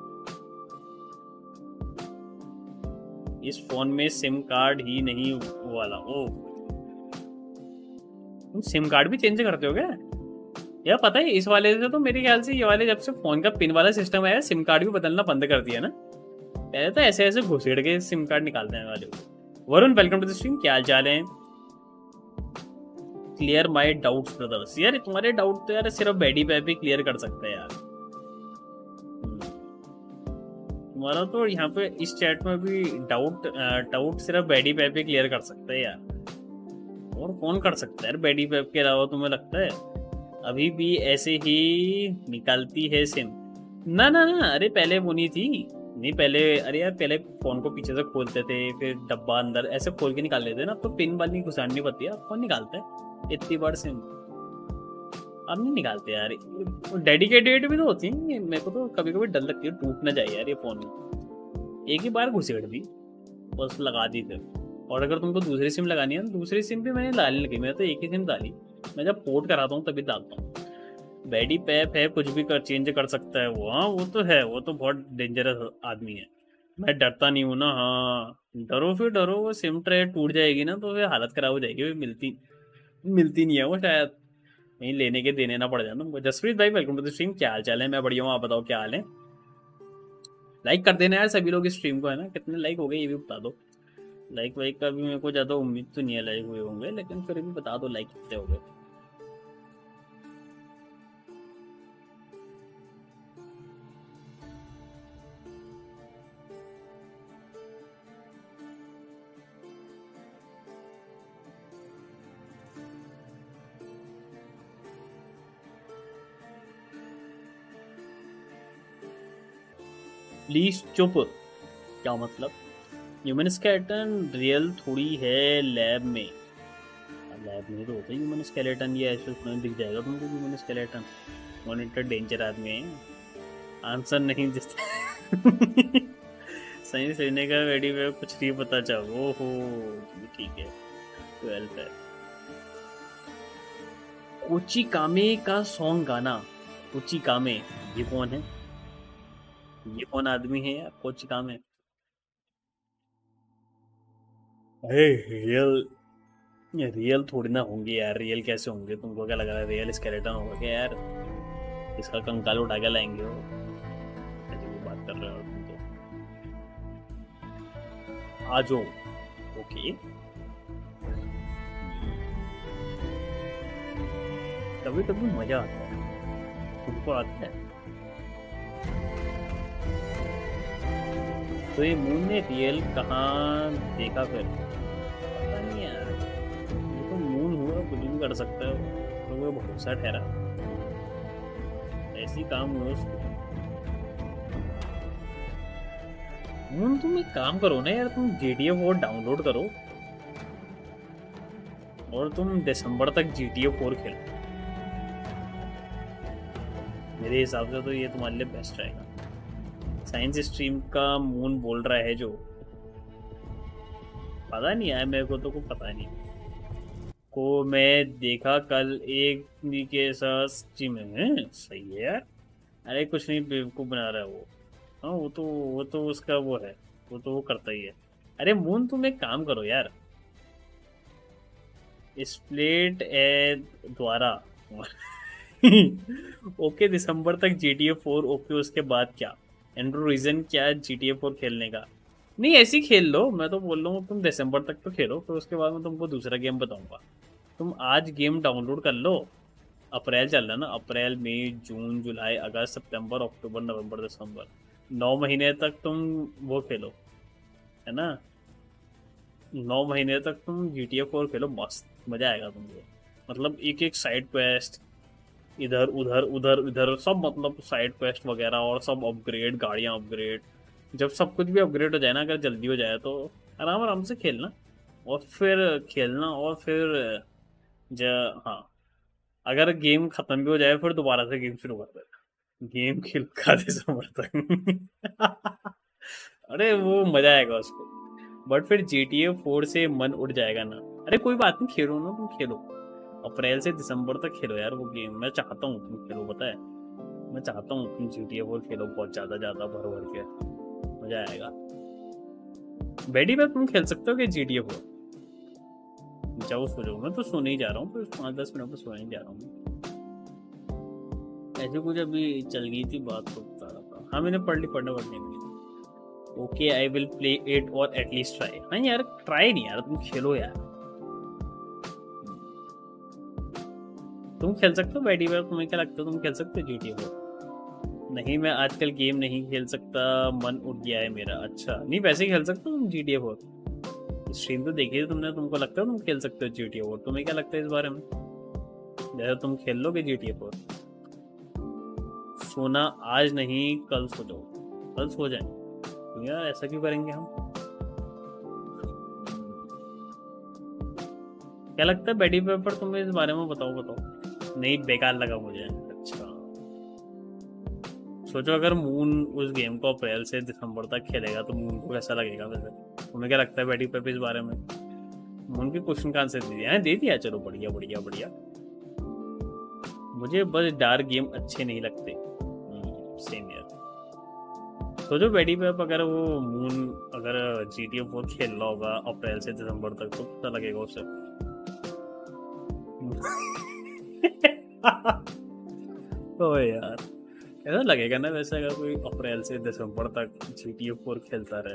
[SPEAKER 1] इस फोन में सिम कार्ड ही नहीं वाला। ओ तुम सिम कार्ड भी चेंज करते हो क्या यार? पता है इस वाले से तो मेरे ख्याल से ये वाले जब से फोन का पिन वाला सिस्टम आया, सिम कार्ड भी बदलना बंद कर दिया ना। पहले तो ऐसे ऐसे घुसेड़ के सिम कार्ड निकालते हैं वाले को। Varun welcome to the stream, क्या हाल चाल है? Clear my doubts brothers. यार तुम्हारे डाउट तो यार सिर्फ बेडी पैप ही क्लियर कर सकते हैं यार। तुम्हारा तो यहाँ पे इस चैट में भी डाउट सिर्फ बेडी पैप ही क्लियर कर सकते हैं यार। और कौन कर सकता है यार बेडी पैप के अलावा? तुम्हें लगता है अभी भी ऐसे ही निकालती है सिम? ना ना ना, अरे पहले वो नहीं थी, नहीं पहले, अरे यार पहले फोन को पीछे से खोलते थे, फिर डब्बा अंदर ऐसे खोल के निकाल लेते ना। अब तो पिन वाली घुसानी पड़ती है। अब कौन निकालता है इतनी बार सिम? अब नहीं निकालते यार। डेडिकेटेड भी तो होती है। मेरे को तो कभी कभी डर लगती है टूट ना जाए यार ये फोन में। एक ही बार घुसेड़ दी बस, लगा दी फिर। और अगर तुमको दूसरी सिम लगानी है, दूसरी सिम भी मैंने डालने लगी। मैं तो एक ही सिम डाली, मैं जब पोर्ट कराता हूँ तभी डालता हूँ। बेडी पैप है, कुछ भी चेंज कर सकता है वो। हाँ वो तो है, वो तो बहुत डेंजरस आदमी है। मैं डरता नहीं हूँ ना। हाँ डरो फिर डरो, वो सिम ट्रे टूट जाएगी ना तो फिर हालत खराब हो जाएगी। मिलती नहीं है वो, शायद नहीं लेने के देने ना पड़ जाए तुमको। जसप्रीत भाई वेलकम टू द स्ट्रीम, क्या हाल चाल है? मैं बढ़िया हूँ, आप बताओ क्या हाल है? लाइक कर देना यार सभी लोग इस स्ट्रीम को, है ना। कितने लाइक हो गए ये भी बता दो। लाइक वाइक का भी मेरे को ज़्यादा उम्मीद तो नहीं है लाइक हुए होंगे, लेकिन फिर भी बता दो लाइक कितने हो गए। प्लीज चुप। क्या मतलब? ह्यूमन स्केलेटन रियल थोड़ी है लैब में। लैब में तो होता है ह्यूमन स्केलेटन, ये ऐसे दिख जाएगा तुमको ह्यूमन स्केलेटन। मॉनिटर डेंजर आदमी है। आंसर नहीं देते सही सुनने का वेडी में कुछ नहीं पता चल। ओहो ठीक है, 12 है। कोची कामे का सॉन्ग गाना। कोची कामे ये कौन है? ये कौन आदमी है यार कोची कामे? रियल थोड़ी ना होंगे यार। रियल कैसे होंगे? तुमको क्या लग रहा है रियल स्केलेटन होगा क्या यार? इसका कंकाल उठा के लाएंगे वो। ऐसी बात कर रहे हो तुम तो। आ जाओ। ओके कभी कभी मजा आता है। तुमको आता है? तो ये मून ने रियल कहाँ देखा फिर? पता नहीं यार, ये तो मून हुआ, कुछ भी कर सकता है। तो वो भरोसा ठहरा, ऐसी काम हुआ उसको। मून तुम एक काम करो ना यार, तुम GTA 4 डाउनलोड करो और तुम दिसंबर तक GTA 4 खेलो। मेरे हिसाब से तो ये तुम्हारे लिए बेस्ट रहेगा। साइंस स्ट्रीम का मून बोल रहा है जो, पता नहीं है मेरे को तो कुछ पता नहीं। को मैं देखा कल एक के साथ स्ट्रीम में। सही है यार। अरे कुछ नहीं, बेवकूफ़ बना रहा है वो। हाँ वो तो उसका वो है, वो तो वो करता ही है। अरे मून तुम एक काम करो यार, स्प्लिट ए द्वारा ओके दिसंबर तक GTA 4। ओके उसके बाद क्या एंड्रो रीजन क्या है GTA 4 खेलने का? नहीं ऐसे ही खेल लो। मैं तो बोल रहा हूँ तुम दिसंबर तक तो खेलो, फिर उसके बाद मैं तुमको दूसरा गेम बताऊंगा। तुम आज गेम डाउनलोड कर लो। अप्रैल चल रहा है ना, अप्रैल मई जून जुलाई अगस्त सितंबर अक्टूबर नवंबर दिसंबर, 9 महीने तक तुम वो खेलो, है ना। 9 महीने तक तुम GTA 4 खेलो, मस्त मजा आएगा तुमको। मतलब एक एक साइड क्वेस्ट, इधर उधर उधर इधर सब, मतलब साइड क्वेस्ट वगैरह और सब अपग्रेड, गाड़ियाँ अपग्रेड। जब सब कुछ भी अपग्रेड हो जाए ना, अगर जल्दी हो जाए तो आराम आराम से खेलना और फिर खेलना और फिर हाँ, अगर गेम खत्म भी हो जाए फिर दोबारा से गेम शुरू कर देना, गेम खेल का दिसंबर तक। अरे वो मजा आएगा उसको। बट फिर GTA 4 से मन उड़ जाएगा ना। अरे कोई बात नहीं, खेलो ना तुम, खेलो अप्रैल से दिसंबर तक खेलो यार वो गेम। मैं चाहता हूँ तुम खेलो, पता है मैं चाहता हूँ तुम GTA 4 खेलो बहुत ज़्यादा भर भर के, मजा आएगा। बैडी पे तुम खेल सकते हो कि GTA 4? जाओ सो जाओ, मैं तो सोने ही जा रहा हूँ, फिर 5-10 मिनट में सोने ही जा रहा हूँ। ऐसे कुछ अभी चल गई थी बात तो बता रहा था। हाँ मैंने पढ़ने okay I will play it और एटलीस्ट ट्राई। हाँ यार ट्राई नहीं यार, तुम खेलो यार, तुम खेल सकते हो बैडी पे। तुम्हें क्या लगता है तुम खेल सकते हो GTA 4? नहीं मैं आजकल गेम नहीं खेल सकता, मन उठ गया है मेरा। अच्छा नहीं वैसे खेल सकते हो तुम GTA 4? स्ट्रीम तो देखी है तुमने, तुमको लगता है तुम खेल सकते हो GTA 4? तुम्हें क्या लगता है इस बारे में? जैसे तुम खेल लोगे GTA 4? सोना आज नहीं कल सो जाओ, कल सो जाए यार, ऐसा क्यों करेंगे हम? क्या लगता है बैडी पेपर तुम्हें इस बारे में? बताओ। नहीं बेकार लगा मुझे। अच्छा सोचो अगर मून उस गेम को अप्रैल से दिसंबर तक खेलेगा तो मून को कैसा लगेगा वैसे? तुम्हें क्या लगता है बैडी पेपर इस बारे में? मून के क्वेश्चन का आंसर दे दिया। चलो बढ़िया। मुझे बस डार्क गेम अच्छे नहीं लगते। सेम यार। सोचो बैडी पे अगर वो मून अगर GTA 4 खेल रहा होगा अप्रैल से दिसंबर तक तो कितना लगेगा उसे? ओ यार ऐसा लगेगा ना वैसे अगर कोई अप्रैल से दिसंबर तक GTA 4 खेलता रहे।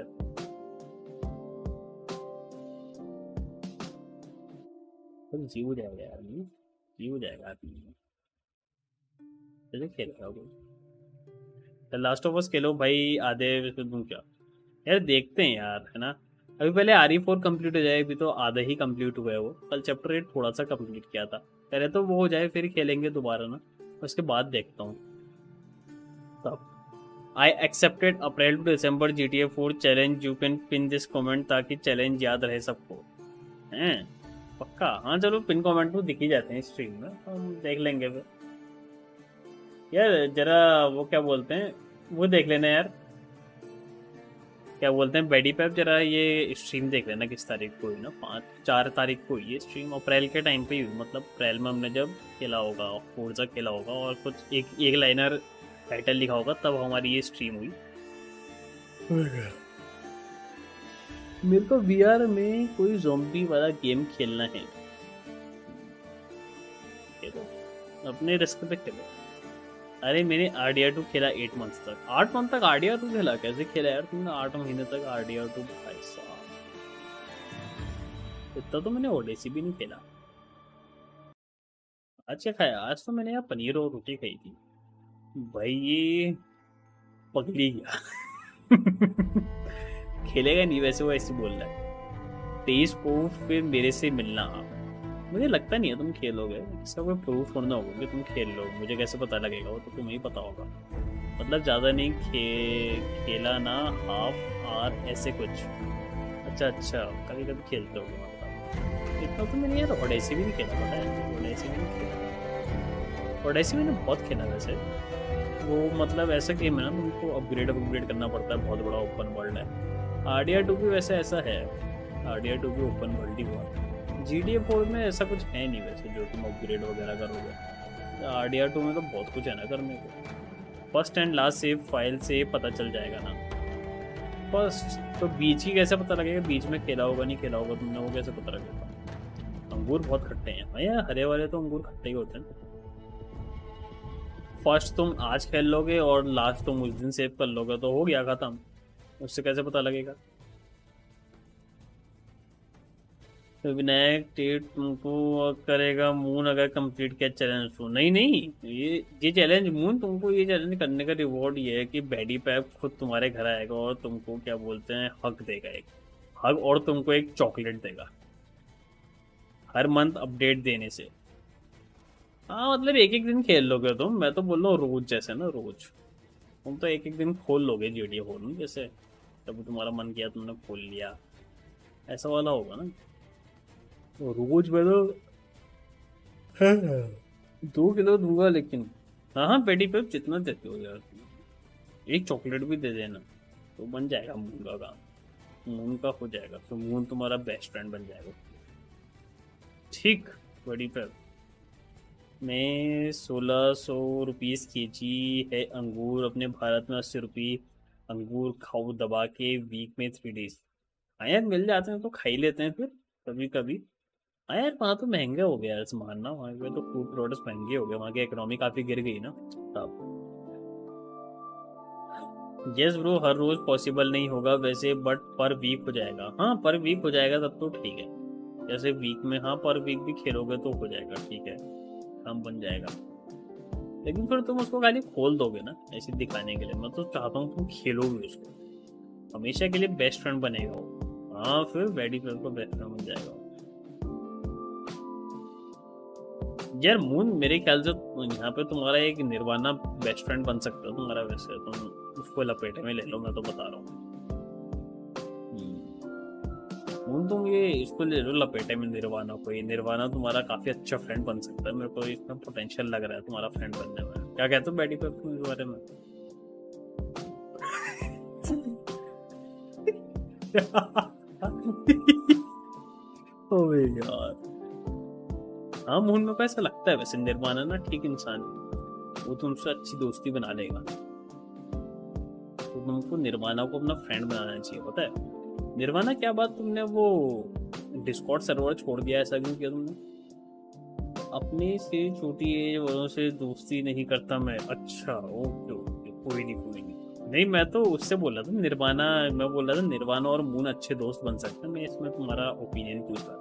[SPEAKER 1] तो जीव जाएगा यार, जीव जाएगा आदमी। खेलेगा वो लास्ट ऑफ अस खेलो भाई आधे तुम क्या यार, देखते हैं यार है ना। अभी पहले RE4 कंप्लीट हो जाए, अभी तो आधा ही कंप्लीट हुआ है वो। कल चैप्टर 8 थोड़ा सा कंप्लीट किया था, पहले तो वो हो जाए फिर खेलेंगे दोबारा ना, उसके बाद देखता हूँ तब। I accepted April to December GTA 4 challenge, you can pin this comment ताकि चैलेंज याद रहे सबको। हैं पक्का? हाँ चलो पिन कमेंट तो दिख ही जाते हैं स्ट्रीम में, हम देख लेंगे फिर। यार जरा वो क्या बोलते हैं वो देख लेना यार, क्या बोलते हैं बैडी पैप, जरा ये स्ट्रीम देख लेना किस तारीख को हुई ना। 4 तारीख को हुई ये स्ट्रीम, अप्रैल के टाइम पे ही हुई। मतलब अप्रैल में हमने जब खेला होगा फोर्जा खेला होगा और कुछ एक लाइनर टाइटल लिखा होगा तब हमारी ये स्ट्रीम हुई। मेरे को VR में कोई ज़ॉम्बी वाला गेम खेलना है, अपने रिस्क पे खेलो। अरे मैंने RDR2 खेला 8 मंथ तक। 8 मंथ तक RDR2 खेला? कैसे खेला यार तुमने 8 महीने तक RDR2? भाई साहब इतना तो मैंने ओडेसी भी नहीं खेला। आज क्या खाया? आज तो मैंने यार पनीर और रोटी खाई थी भाई, ये पकड़ी गया। खेलेगा नहीं वैसे, वो ऐसे बोल रहा है। 23 को फिर मेरे से मिलना। मुझे लगता नहीं है तुम खेलोगे, इसका कोई प्रूफ होना होगा कि तुम खेल लो। मुझे कैसे पता लगेगा? वो तो तुम्हें ही पता होगा। मतलब ज़्यादा नहीं खेला ना, हाफ आवर ऐसे कुछ। अच्छा कभी खेलते हो मतलब। इतना तो मैंने यार ओडेसी भी नहीं खेला, पता है? ओडेसी भी नहीं खेला। ओडेसी मैंने बहुत खेला वैसे। वो मतलब ऐसा गेम है ना, तुमको अपग्रेड करना पड़ता है, बहुत बड़ा ओपन वर्ल्ड है। RDR2 भी वैसे ऐसा है, RDR2 भी ओपन वर्ल्ड ही हुआ। GTA 4 में ऐसा कुछ है नहीं वैसे जो तुम अपग्रेड वगैरह करोगे। RDR2 में तो बहुत कुछ है ना करने को। First and last save file से पता चल जाएगा ना। फर्स्ट तो बीच ही कैसे पता लगेगा? बीच में खेला होगा नहीं खेला होगा तुमने, वो कैसे पता लगेगा? अंगूर बहुत खट्टे हैं भैया, हरे वाले तो अंगूर खट्टे ही होते हैं। फर्स्ट तुम आज खेल लोगे और लास्ट तुम उस दिन सेव कर लोगे तो हो गया खत्म, उससे कैसे पता लगेगा? तो विनायक टेट तुमको करेगा मून अगर कंप्लीट किया चैलेंज तो? नहीं ये चैलेंज मून तुमको ये चैलेंज करने का रिवॉर्ड ये है कि बैडी पैप खुद तुम्हारे घर आएगा और तुमको क्या बोलते हैं हक देगा, एक हक, और तुमको एक चॉकलेट देगा हर मंथ अपडेट देने से। हाँ मतलब एक एक दिन खेल लोगे तुम, मैं तो बोल रहा हूँ रोज जैसे ना, रोज तुम तो एक एक दिन खोल लोगे GTA 4 में, जैसे जब तुम्हारा मन किया तुमने खोल लिया, ऐसा वाला होगा ना। तो रोज मैं तो 2 किलो दूंगा लेकिन। हाँ हाँ पेटी पे जितना देते हो यार, एक चॉकलेट भी दे देना तो बन जाएगा मून का काम, मून का हो जाएगा, तो मून तुम्हारा बेस्ट फ्रेंड बन जाएगा। ठीक बड़ी पे में 1600 रुपीज़ केजी है अंगूर, अपने भारत में 80 रुपये। अंगूर खाओ दबा के, वीक में 3 डेज। हाँ यार मिल जाते हैं तो खा ही लेते हैं फिर कभी कभी। हाँ यार वहाँ तो महंगे हो गया यार सामान ना, वहाँ पे तो फूड प्रोडक्ट्स महंगे हो गए, वहाँ की इकोनॉमी काफ़ी गिर गई ना तब। यस ब्रो हर रोज पॉसिबल नहीं होगा वैसे, बट पर वीक हो जाएगा। हाँ पर वीक हो जाएगा तब तो ठीक है, जैसे वीक में हाँ पर वीक भी खेलोगे तो हो जाएगा, ठीक है काम बन जाएगा। लेकिन फिर तुम उसको खाली खोल दोगे ना ऐसे दिखाने के लिए, मैं तो चाहता हूँ तुम खेलोगे उसको, हमेशा के लिए बेस्ट फ्रेंड बनेगा। हाँ फिर बैडी फ्रेंड को बेस्ट फ्रेंड बन जाएगा यार। मून मेरे ख्याल से यहाँ पे तुम्हारा एक निर्वाणा बेस्ट फ्रेंड बन सकता है तुम्हारा, वैसे तुम उसको लपेटे में ले लो, मैं तो बता रहा हूँ। मून तुम ये इसको ले लो लपेटे में, निर्वाणा को। ये निर्वाणा तुम्हारा काफी अच्छा फ्रेंड बन सकता है, मेरे को इसमें पोटेंशियल लग रहा है तुम्हारा फ्रेंड बनने में। क्या कहते हो बैडी पे तुम इस बारे में? ओह यार हाँ मून में ऐसा लगता है वैसे निर्वाणा ना ठीक इंसान, वो तुमसे अच्छी दोस्ती बना लेगा। तो तुमको निर्वाणा को अपना फ्रेंड बनाना चाहिए, पता है। निर्वाणा क्या बात तुमने वो डिस्कॉर्ड सर्वर छोड़ दिया, ऐसा क्यों किया तुमने? अपने से छोटी एज वालों से दोस्ती नहीं करता मैं। अच्छा ओके ओके कोई नहीं, मैं तो उससे बोल रहा था निर्वाणा, मैं बोल रहा था निर्वाणा और मून अच्छे दोस्त बन सकते हैं, मैं इसमें तुम्हारा ओपिनियन पूछ रहा था।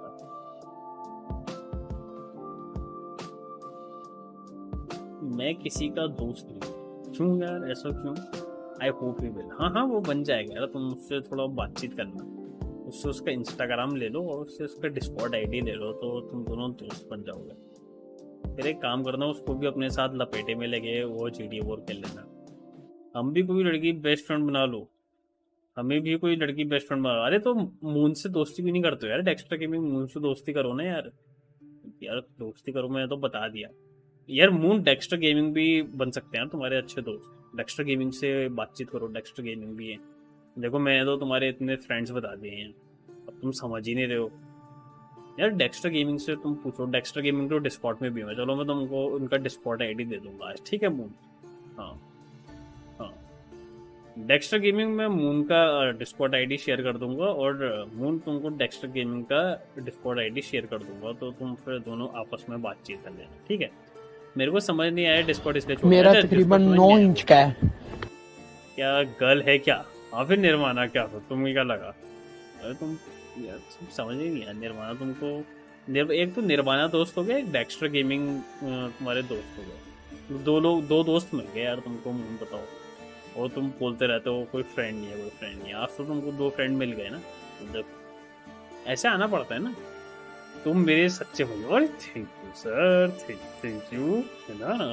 [SPEAKER 1] मैं किसी का दोस्त नहीं। क्यों यार ऐसा क्यों? I hope you will. हाँ हाँ वो बन जाएगा यार, तुम उससे थोड़ा बातचीत करना, उससे उसका इंस्टाग्राम ले लो और उससे उसका डिस्कॉर्ड आईडी ले लो, तो तुम दोनों दोस्त बन जाओगे। फिर एक काम करना, उसको भी अपने साथ लपेटे में लगे वो GTA 4 खेल लेना। हम भी कोई लड़की बेस्ट फ्रेंड बना लो, हमें भी कोई लड़की बेस्ट फ्रेंड बना लो। अरे तो मून से दोस्ती भी नहीं करते हो यार, डेक्स्टर गेमिंग मून से दोस्ती करो ना यार। यार दोस्ती करो, मैंने तो बता दिया यार। मून डेक्स्टर गेमिंग भी बन सकते हैं तुम्हारे अच्छे दोस्त, डेक्स्टर गेमिंग से बातचीत करो, डेक्स्टर गेमिंग भी है। देखो मैंने तो तुम्हारे इतने फ्रेंड्स बता दिए हैं, अब तुम समझ ही नहीं रहे हो यार। डेक्स्टर गेमिंग से तुम पूछो, डेक्स्टर गेमिंग तो डिस्कॉर्ड में भी है, चलो मैं तुमको उनका डिस्कॉर्ड आईडी दे दूंगा आज, ठीक है मून? हाँ हाँ डेक्स्टर गेमिंग में मून का डिस्कॉर्ड आईडी शेयर कर दूंगा, और मून तुमको डेक्स्टर गेमिंग का डिस्कॉर्ड आईडी शेयर कर दूंगा, तो तुम फिर दोनों आपस में बातचीत कर लेना, ठीक है? मेरे को समझ नहीं आया डिस्कॉर्ड इसलिए छोड़
[SPEAKER 5] मेरा तकरीबन 9 इंच का है।
[SPEAKER 1] क्या गर्ल है क्या? हाँ फिर निर्वाणा क्या हो, तुम्हें क्या लगा? अरे तुम यार समझ ही नहीं आया। निर्वाणा तुमको एक तो निर्वाणा दोस्त हो गया, एक डेक्स्टर गेमिंग तुम्हारे दोस्त हो गए, दो दोस्त मिल गए यार तुमको। मून बताओ, और तुम बोलते रहते हो कोई फ्रेंड नहीं है, कोई फ्रेंड नहीं है। आज तो तुमको 2 फ्रेंड मिल गए ना, मतलब ऐसे आना पड़ता है ना। तुम मेरे सच्चे भाई। और thank you sir, thank you है ना,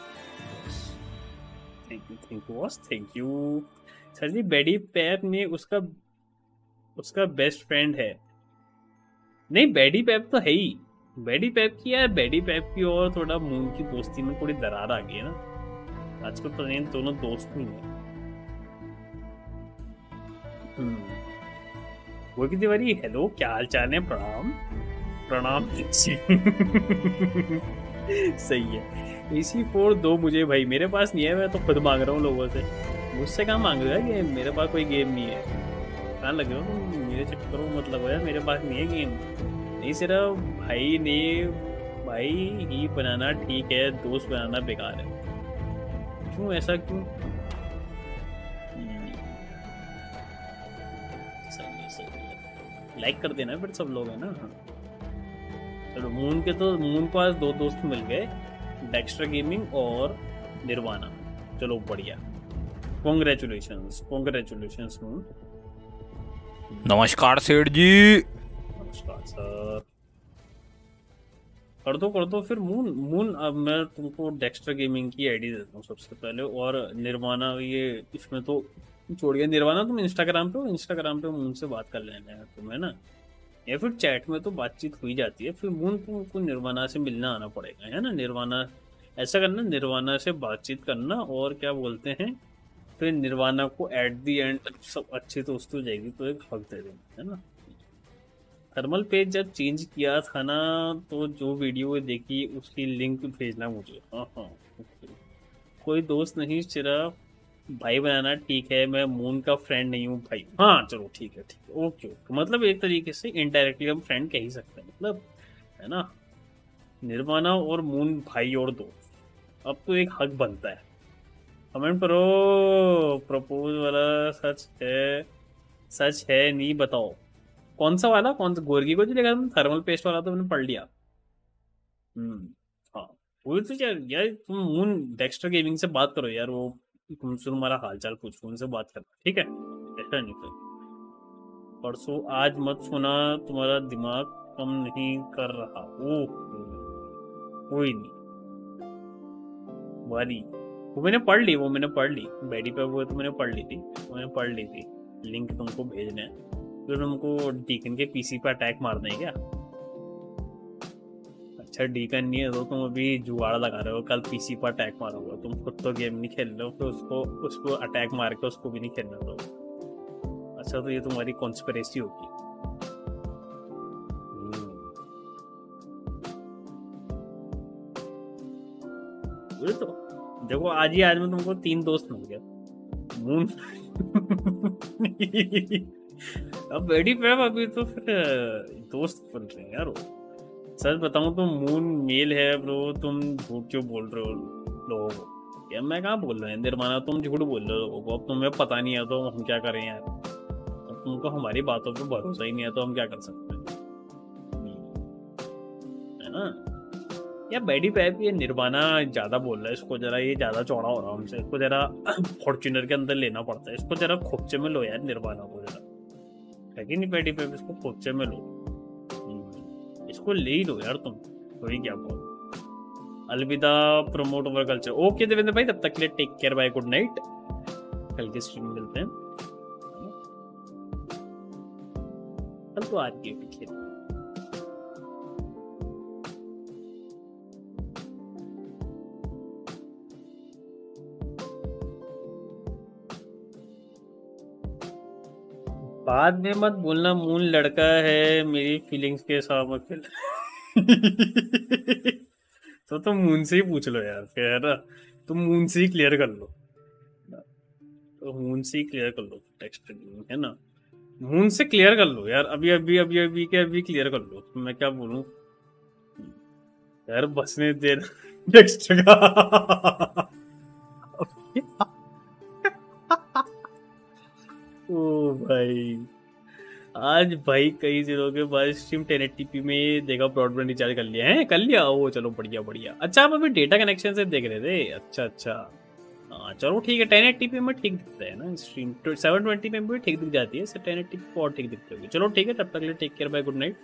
[SPEAKER 1] thank you sir ji. Baddie Pap में उसका बेस्ट फ्रेंड है। नहीं बैडी पैप तो है ही, बैडी पैप की यार, बैडी पैप की और थोड़ा मून की दोस्ती में थोड़ी दरार आ गई है ना आजकल, तो नहीं दोनों दोस्त नहीं है। वो की तिवारी हेलो, क्या हाल चाल है? प्रणाम सही है। इसी 4 दो मुझे भाई, मेरे पास नहीं है, मैं तो खुद मांग रहा हूँ लोगों से। मुझसे कहाँ मांग रहे हो गेम? मेरे पास कोई गेम नहीं है। कहाँ लगे हो तुम? मेरे चक्कर में मतलब यार, मेरे पास नहीं है गेम। नहीं सिर्फ भाई ने भाई ही बनाना ठीक है, दोस्त बनाना बेकार है। क्यों ऐसा क्यों? सही है। लाइक कर देना फिर सब लोग है ना। चलो मून के तो मून पास 2 दोस्त मिल गए, डेक्स्टर गेमिंग और निर्वाणा। चलो बढ़िया, कॉन्ग्रेचुलेशंस मून।
[SPEAKER 15] नमस्कार सेठ जी।
[SPEAKER 1] नमस्कार सर। कर दो फिर मून मून। अब मैं तुमको डेक्स्टर गेमिंग की आईडी देता हूँ सबसे पहले, और निर्वाणा ये इसमें तो छोड़ गया। निर्वाणा तुम इंस्टाग्राम पे हो, इंस्टाग्राम पे मून से बात कर लेना है तुम्हें ना, या फिर चैट में तो बातचीत हुई जाती है। फिर मून तुमको निर्वाणा से मिलना आना पड़ेगा, है ना। निर्वाणा ऐसा करना, निर्वाणा से बातचीत करना, और क्या बोलते हैं, फिर निर्वाणा को एट दी एंड सब अच्छी दोस्त हो जाएगी तो एक हक दे देना, है ना। थर्मल पेज जब चेंज किया था ना, तो जो वीडियो देखी उसकी लिंक भेजना मुझे। हाँ हाँ, कोई दोस्त नहीं, सिर्फ भाई बनाना। ठीक है, मैं मून का फ्रेंड नहीं हूँ भाई। हाँ चलो ठीक है ओके। मतलब एक तरीके से इनडायरेक्टली हम फ्रेंड कह ही सकते हैं, मतलब, है ना। निर्वाणा और मून भाई और दोस्त, अब तो एक हक बनता है। कमेंट करो, प्रपोज वाला सच है नहीं बताओ। कौन सा वाला, कौन सा गोरगी को जो देखा तुम, थर्मल पेस्ट वाला तो मैंने पढ़ लिया। हाँ वो तो यार तुम मून डेक्स्टर गेमिंग से बात करो यार, वो तुमसे तुम्हारा हालचाल पूछो, उनसे बात करना, ठीक है। ऐसा नहीं फिर परसों आज मत सुना, तुम्हारा दिमाग कम नहीं कर रहा। ओह कोई नहीं वाली, वो मैंने पढ़ ली, बैडी पे वो तो मैंने पढ़ ली थी। लिंक तुमको भेजना है, फिर तुमको डीकन के पीसी पे अटैक मारना है क्या? अच्छा डीकन नहीं है तो तुम अभी जुगाड़ लगा रहे हो, कल पीसी पर अटैक मारोगे। तुम खुद तो गेम नहीं खेल रहे हो, फिर उसको अटैक मार के उसको भी नहीं खेलना दो। अच्छा तो ये तुम्हारी कॉन्स्पिरेसी होगी। तो देखो आज मैं तुमको 3 दोस्त मिल गया। मून अब बैडी पे अभी तो फिर दोस्त बन रहे हैं यार। सच बताऊं तो मून मेल है ब्रो, तुम झूठ क्यों बोल रहे हो लोगों को? यार मैं कहाँ बोल रहा हूँ निर्माना, तुम झूठ बोल रहे हो लोगों को। अब तुम्हें पता नहीं है तो हम क्या करें यार, अब तुमको हमारी बातों पे भरोसा ही नहीं है तो हम क्या कर सकते हैं, है ना। यार बैडी पे ये निर्वाणा ज्यादा बोल रहा है, इसको जरा ये ज्यादा चौड़ा हो रहा है हमसे, इसको जरा फॉर्च्यूनर के अंदर लेना पड़ता है। इसको जरा खोपचे में लो यार निर्वाणा को, जरा है कि नहीं बैडी पे, इसको खोपचे में लो, इसको ले ही लो यार तुम, वही क्या बोल। अलविदा promote over culture. Okay Devendra भाई, तब तक के लिए take care, bye, good night. कल के स्ट्रीम में मिलते हैं। कल तो आज की खेल बाद में मत बोलना मून लड़का है, मेरी फीलिंग्स के साथ मत खेल। तो तुम मून से ही पूछ लो यार फिर, है ना। तुम मून से ही क्लियर कर लो, तो मून से ही क्लियर कर लो टेक्स्ट, है ना। मून से क्लियर कर लो यार, अभी क्लियर कर लो। तो मैं क्या बोलूं यार, बसने दे टेक्स्ट का। ओ भाई आज भाई कई दिनों के बाद स्ट्रीम 1080p में देखा, ब्रॉडबैंड रिचार्ज कर लिया है, कर लिया। ओ चलो बढ़िया बढ़िया। अच्छा आप अभी डेटा कनेक्शन से देख रहे थे? अच्छा हाँ चलो ठीक है। 1080p में ठीक दिखता है ना स्ट्रीम, 720p में भी ठीक दिख जाती है, 1080p को और ठीक दिखती होगी। चलो ठीक है, तब तक के लिए take care, bye, good night.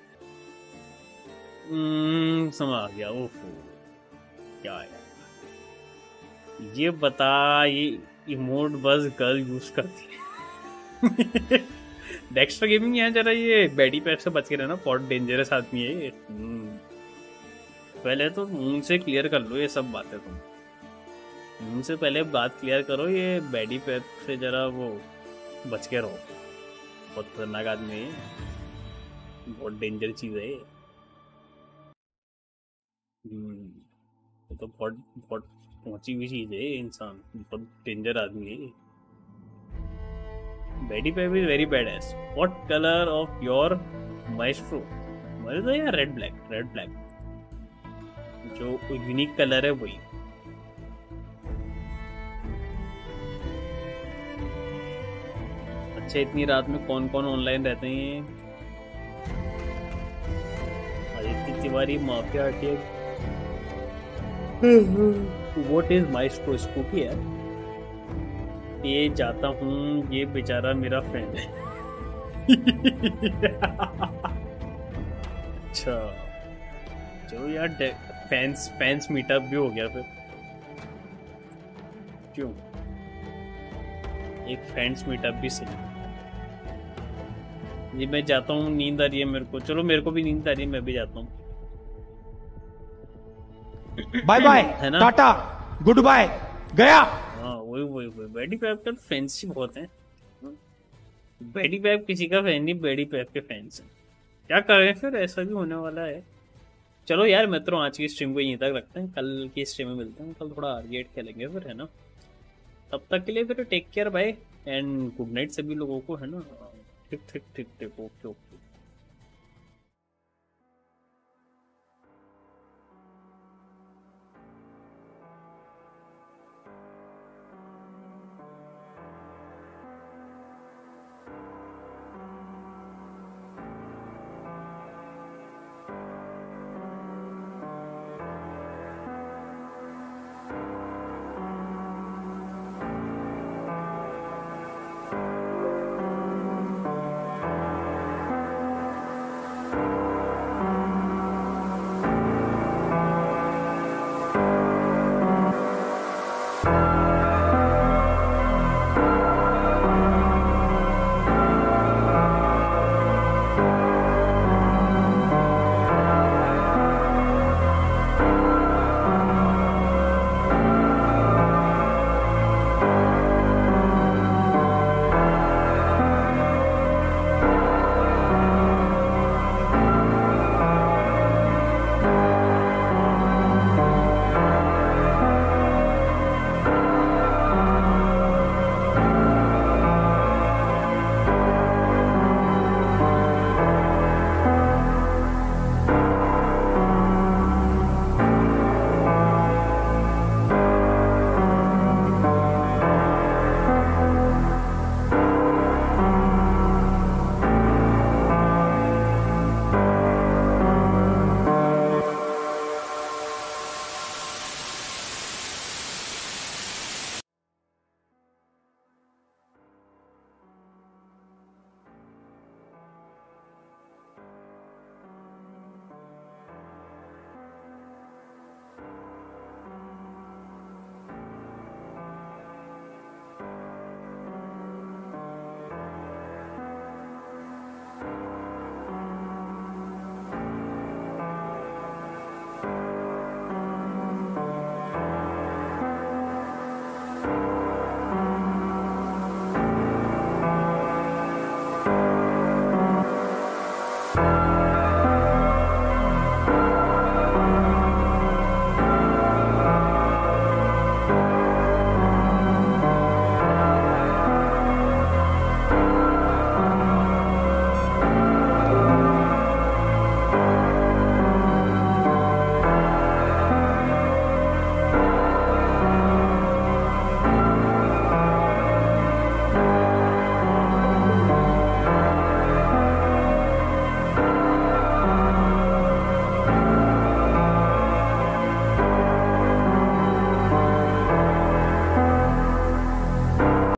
[SPEAKER 1] समय आ गया। ओहो क्या है ये बता, ये इमोट बस गर्ल यूज करती है। डेक्स्टर गेमिंग यहाँ जरा ये बैडी पैक से बच के रहना, बहुत डेंजरस आदमी है ये। पहले तो मून से क्लियर कर लो ये सब बातें, तुम मून से पहले बात क्लियर करो, ये बैडी पैक से जरा वो बच के रहो, बहुत खतरनाक आदमी है, बहुत डेंजर चीज है ये। तो बहुत पहुंची हुई चीज है ये, इंसान बहुत डेंजर आदमी है। Betty Pep is very badass. What color of your maestro? मेरे तो यार रेड ब्लैक जो यूनिक कलर है वही। अच्छा इतनी रात में कौन कौन ऑनलाइन रहते हैं? Aditya Tiwari, mafia attack. What is maestro? Scooty है ये, जाता हूँ, ये बेचारा मेरा फ्रेंड है। अच्छा चलो यार फैंस मीटअप भी हो गया फिर, क्यों एक फैंस मीटअप भी सही। जी मैं जाता हूँ, नींद आ रही है मेरे को। चलो मेरे को भी नींद आ रही है, मैं भी जाता हूँ।
[SPEAKER 5] बाय बाय, टाटा, गुड बाय, गया।
[SPEAKER 1] हाँ वही बेडी पैप का फैंस ही बहुत हैं। बेडी पैप किसी का फैन नहीं, बेडी पैप के फैंस हैं। क्या कर रहे हैं फिर, ऐसा भी होने वाला है। चलो यार मित्रों, आज की स्ट्रीम को यहीं तक रखते हैं, कल की स्ट्रीम में मिलते हैं। कल थोड़ा आर्गेट खेलेंगे फिर, है ना। तब तक के लिए फिर take care, bye and good night सभी लोगों को, है ना। ठीक ओके।